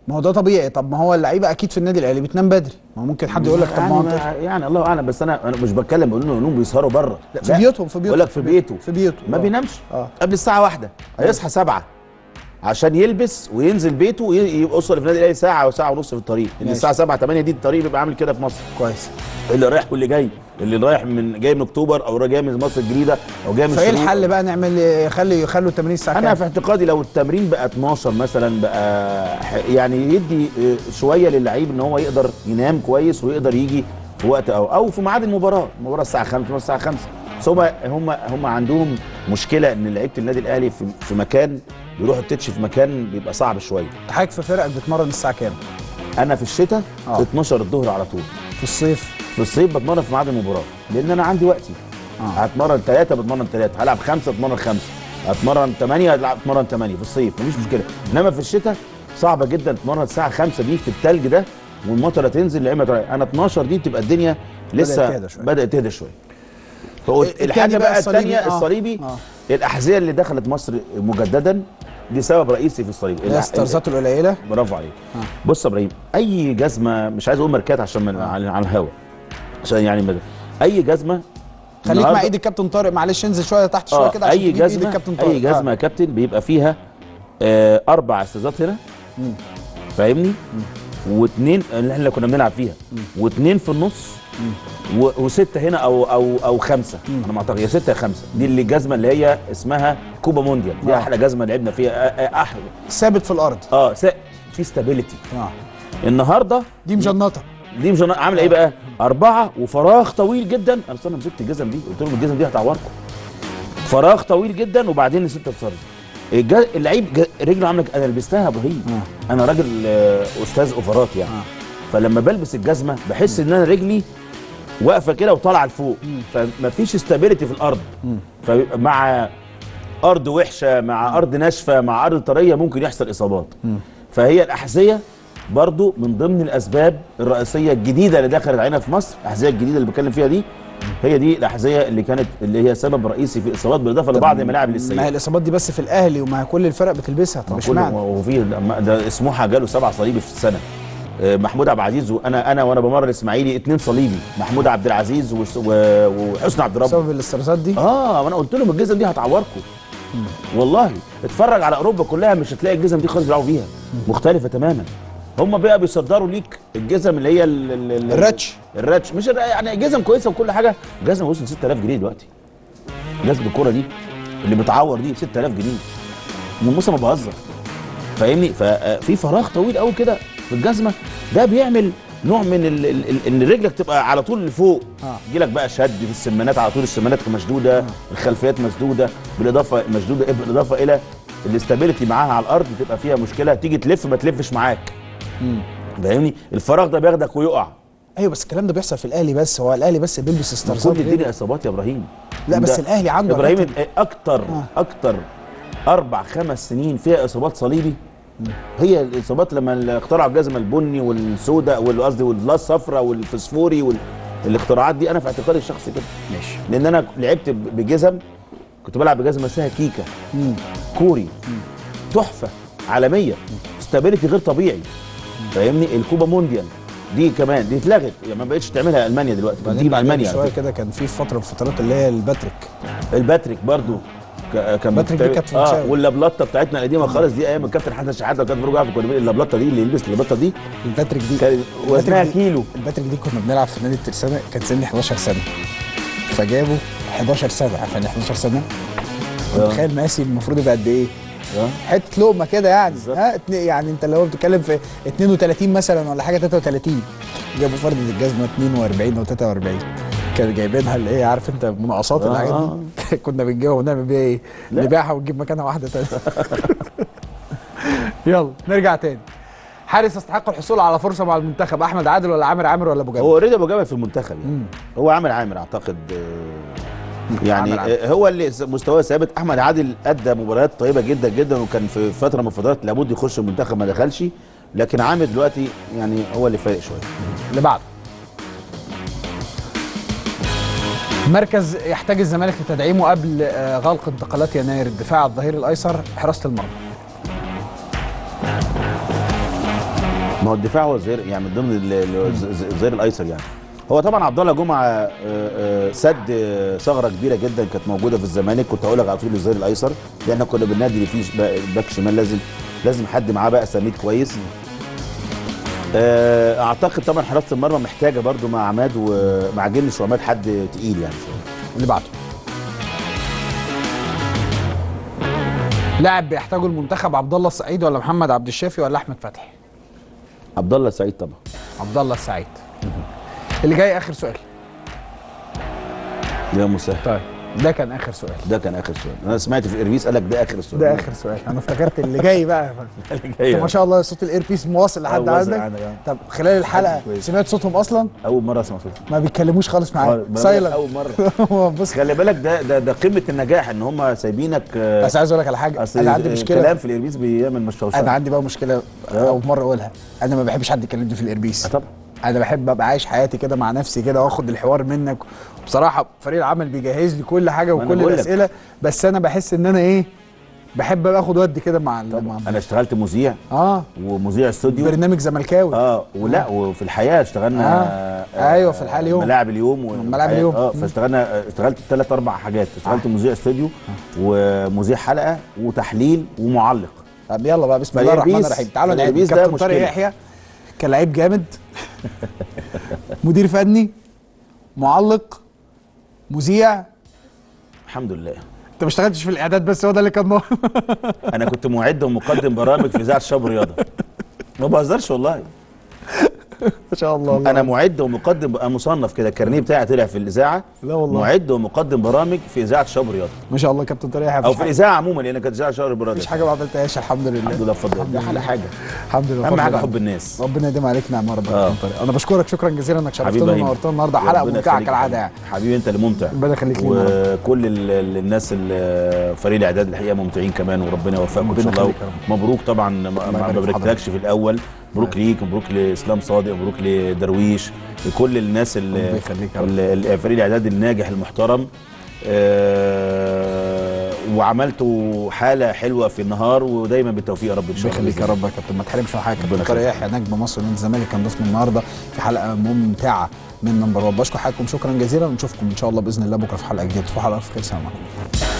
ما هو ده طبيعي. طب ما هو اللعيبه اكيد في النادي الاهلي بتنام بدري، ما هو ممكن حد يقول لك طب ما هو يعني الله اعلم، بس انا مش بتكلم بقول انهم بيسهروا بره، في بيوتهم بقول لك في بيته ما بينامش قبل الساعه 1 هيصحى 7 عشان يلبس وينزل بيته ويوصل في النادي الاهلي ساعه او ساعه ونص في الطريق، ان الساعه 7 8 دي الطريق بيبقى عامل كده في مصر. كويس. اللي رايح واللي جاي، اللي رايح جاي من اكتوبر او جاي من مصر الجديده او جاي من فايه الحل بقى نعمل يخلوا التمرين الساعه كام؟ انا في اعتقادي لو التمرين بقى 12 مثلا بقى يعني يدي شويه للعيب ان هو يقدر ينام كويس ويقدر يجي في وقت او في ميعاد المباراه الساعه 5 الساعه 5. بس هم عندهم مشكله ان لعيبه النادي الاهلي في مكان يروحوا التتش في مكان بيبقى صعب شويه. حضرتك في فرقك بتمرن الساعه كام؟ انا في الشتاء 12 الظهر على طول. في الصيف؟ في الصيف بتمرن في ميعاد المباراه لان انا عندي وقتي. هتمرن 3 بتمرن 3، هلعب 5 بتمرن 5، هتمرن 8 بتمرن 8 في الصيف مفيش مشكله. انما في الشتاء صعبه جدا تتمرن الساعه 5 دي في الثلج ده والمطره تنزل يا اما انا 12 دي بتبقى الدنيا لسه بدات تهدى شويه. الحاجه بقى الثانيه الصليبي الاحذيه اللي دخلت مصر مجددا دي سبب رئيسي في الصليبي. الاسترزات القليله. برافو عليك. بص يا ابراهيم، اي جزمه مش عايز اقول ماركات عشان على الهوا عشان يعني اي جزمه خليك مع ايد الكابتن طارق، معلش انزل شويه تحت شويه كده عشان تجيب ايد الكابتن طارق. اي جزمه يا كابتن بيبقى فيها 4 استرزات هنا فاهمني؟ واثنين اللي كنا بنلعب فيها واثنين في النص وسته هنا او 5 انا ما اعتقد يا 6 يا 5 دي اللي الجزمه اللي هي اسمها كوبا مونديال دي احلى جزمه لعبنا فيها احلى ثابت في الارض في ستابيليتي. النهارده دي مجنطه عامله ايه بقى 4 وفراغ طويل جدا. انا اصلا مسكت الجزم دي قلت لهم الجزم دي هتعوركم، فراغ طويل جدا وبعدين 6 بصرز. اللعيب رجله عامله انا لبستها يا ابراهيم انا راجل استاذ اوفرات يعني فلما بلبس الجزمه بحس ان انا رجلي واقفه كده وطالعه لفوق فمفيش استابيليتي في الارض فمع ارض وحشه مع ارض ناشفه مع ارض طريه ممكن يحصل اصابات. فهي الاحذيه برضو من ضمن الاسباب الرئيسيه الجديده اللي دخلت علينا في مصر. الاحذيه الجديده اللي بتكلم فيها دي هي دي الاحذيه اللي هي سبب رئيسي في الاصابات بالاضافه لبعض الملاعب السيئه. ما هي الاصابات دي بس في الاهلي ومع كل الفرق بتلبسها. طب اشمعنى؟ وفي ده سموحه جاله 7 صليبي في السنه. محمود عبد العزيز وانا بمرن الاسماعيلي 2 صليبي، محمود عبد العزيز وحسن عبد الرب بسبب الاسترزات دي. وانا قلت لهم الجزم دي هتعوركم والله. اتفرج على اوروبا كلها مش هتلاقي الجزم دي خالص بيلعبوا بيها مختلفه تماما. هم بقى بيصدروا ليك الجزم اللي هي الراتش مش يعني جزم كويسه وكل حاجه. جزمه وصل 6000 جنيه دلوقتي. جزمه الكوره دي اللي بتعور دي 6000 جنيه من موسم ما بهزر فاهمني. ففي فراغ طويل قوي كده في الجزمه ده بيعمل نوع من ان رجلك تبقى على طول لفوق. يجي لك بقى شد في السمانات على طول، السمانات مشدوده الخلفيات مسدوده بالاضافه الى الاستابيليتي معاها على الارض بتبقى فيها مشكله، تيجي تلف ما تلفش معاك فاهمني. الفراغ ده بياخدك ويقع. ايوه بس الكلام ده بيحصل في الاهلي بس، هو الاهلي بس بيلبس استرزات كل الدنيا اصابات يا ابراهيم. لا بس الاهلي عنده ابراهيم اكتر 4-5 سنين فيها اصابات صليبي هي الاصابات لما اخترعوا الجزمه البني والسوداء قصدي والصفراء والفسفوري والاختراعات دي. انا في اعتقادي الشخصي كده ماشي لان انا لعبت بجزم كنت بلعب بجزمه اسمها كيكا كوري تحفه عالميه استابيليتي غير طبيعي فاهمني. الكوبا مونديال دي كمان دي اتلغت يعني ما بقتش تعملها المانيا دلوقتي بتجيب المانيا شويه كده. كان في فتره من الفترات اللي هي الباتريك برضو كان باتريك دي كانت واللابلاطه بتاعتنا القديمه خالص دي ايام الكابتن حسن شحاته كان بيروح يعرف كنا اللابلاطه دي اللي يلبس اللابلاطه دي الباتريك دي كان وزنها كيلو. الباتريك دي كنا بنلعب في نادي الترسانه كان سني 11 سنه فجابوا 11 سنه عارفين 11 سنه متخيل مقاسي المفروض يبقى قد ايه؟ حته لقمه كده يعني يعني انت لو بتتكلم في 32 مثلا ولا حاجه 33 جابوا فرده الجزمه 42 او 43 كانوا جايبينها اللي ايه عارف انت مناقصات الحاجات دي كنا بنجيبها ونعمل بيها ايه؟ نبيعها ونجيب مكانها واحده ثانيه. يلا نرجع تاني. حارس يستحق الحصول على فرصه مع المنتخب احمد عادل ولا عامر ولا ابو جبل؟ هو اوريدي ابو جبل في المنتخب يعني هو عامر اعتقد يعني هو اللي مستواه ثابت. احمد عادل ادى مباريات طيبه جدا جدا وكان في فتره من الفترات لابد يخش المنتخب ما دخلش لكن عامر دلوقتي يعني هو اللي فارق شويه. اللي بعده مركز يحتاج الزمالك لتدعيمه قبل غلق انتقالات يناير الدفاع الظهير الايسر حراسه المرمى. ما هو الدفاع هو الظهير يعني من ضمن الظهير الايسر يعني. هو طبعا عبد الله جمعه سد ثغره كبيره جدا كانت موجوده في الزمالك، كنت هقول لك على طول الظهير الايسر، احنا كنا بالنادي اللي فيه باك شمال لازم حد معاه بقى سميد كويس. اعتقد طبعا حراسه المرمى محتاجه برده مع عماد ومع جنش وعماد حد تقيل يعني شويه. اللي بعده لاعب بيحتاجه المنتخب، عبد الله السعيد ولا محمد عبد الشافي ولا احمد فتحي؟ عبد الله السعيد طبعا. عبد الله السعيد. اللي جاي اخر سؤال. يا مسهل. طيب ده كان اخر سؤال. ده كان اخر سؤال. انا سمعت في الايربيس قال لك ده اخر سؤال. ده اخر سؤال. انا افتكرت اللي جاي بقى. اللي جاي ما شاء الله صوت الايربيس مواصل لحد عندك. طب خلال الحلقه سمعت صوتهم اصلا؟ اول مره اسمع صوتهم. ما بيتكلموش خالص معايا. سايلنت. اول مره. بص خلي بالك ده قمه النجاح ان هم سايبينك. بس عايز اقول لك على حاجه، انا عندي مشكله. الكلام في الايربيس بيعمل مشوشات. انا عندي بقى مشكله اول مره اقولها، انا ما بحبش حد يكلمني في الايربيس. طبعا. انا بحب ابقى عايش حياتي كده مع نفسي كده واخد الحوار منك. بصراحه فريق العمل بيجهز لي كل حاجه وكل الاسئله، بس انا بحس ان انا ايه، بحب ابقى اخد ودي كده مع انا اشتغلت مذيع ومذيع استوديو برنامج زملكاوي ولا وفي الحياه اشتغلنا ايوه في الحياه اليوم ملاعب اليوم ملاعب اليوم اشتغلت 3-4 حاجات. اشتغلت مذيع استوديو ومذيع حلقه وتحليل ومعلق. طب يلا بقى بسم الله الرحمن الرحيم. تعالوا نعيد. كابتن طارق يحيى كان لعيب جامد، مدير فني، معلق، مذيع. الحمد لله. انت ما اشتغلتش في الاعداد بس، هو ده اللي كان انا كنت معد ومقدم برامج في اذاعه شباب رياضه. ما بهزرش والله. ما شاء الله. انا معد ومقدم مصنف كده، الكارنيه بتاعي طلع في الاذاعه. لا والله. معد ومقدم برامج في اذاعه شباب رياضه. ما شاء الله كابتن طارق يحيى. او في الاذاعه عموما لان كانت اذاعه شباب رياضه. مفيش حاجه ما عملتهاش الحمد لله. الحمد لله بفضل ده على حاجه. الحمد لله. اهم حاجه حب الناس. ربنا يديم عليك نعمه ربنا كابتن طارق. انا بشكرك شكرا جزيلا انك شرفتنا ونورتنا النهارده. حلقه ممتعه كالعاده يعني. حبيبي انت اللي ممتع. ربنا يخليك لينا. وكل الناس فريق الاعداد الحقيقه ممتعين كمان، وربنا يوفقكم ان شاء الله. مبروك طبعا، ما باركلكش في الاول. مبروك ليك، مبروك لاسلام صادق، مبروك لدرويش، لكل الناس فريق الاعداد الناجح المحترم. وعملتوا حاله حلوه في النهار، ودايما بالتوفيق يا رب ان شاء الله. يخليك يا رب يا كابتن. ما تحرمش من حاجه. كابتن طارق يحيى نجم مصر ونادي الزمالك كان ضيفنا النهارده في حلقه ممتعه من نمبر 1. بشكر حضراتكم شكرا جزيلا، ونشوفكم ان شاء الله باذن الله بكره في حلقه جديده. تصبحوا على الف خير. سلام عليكم.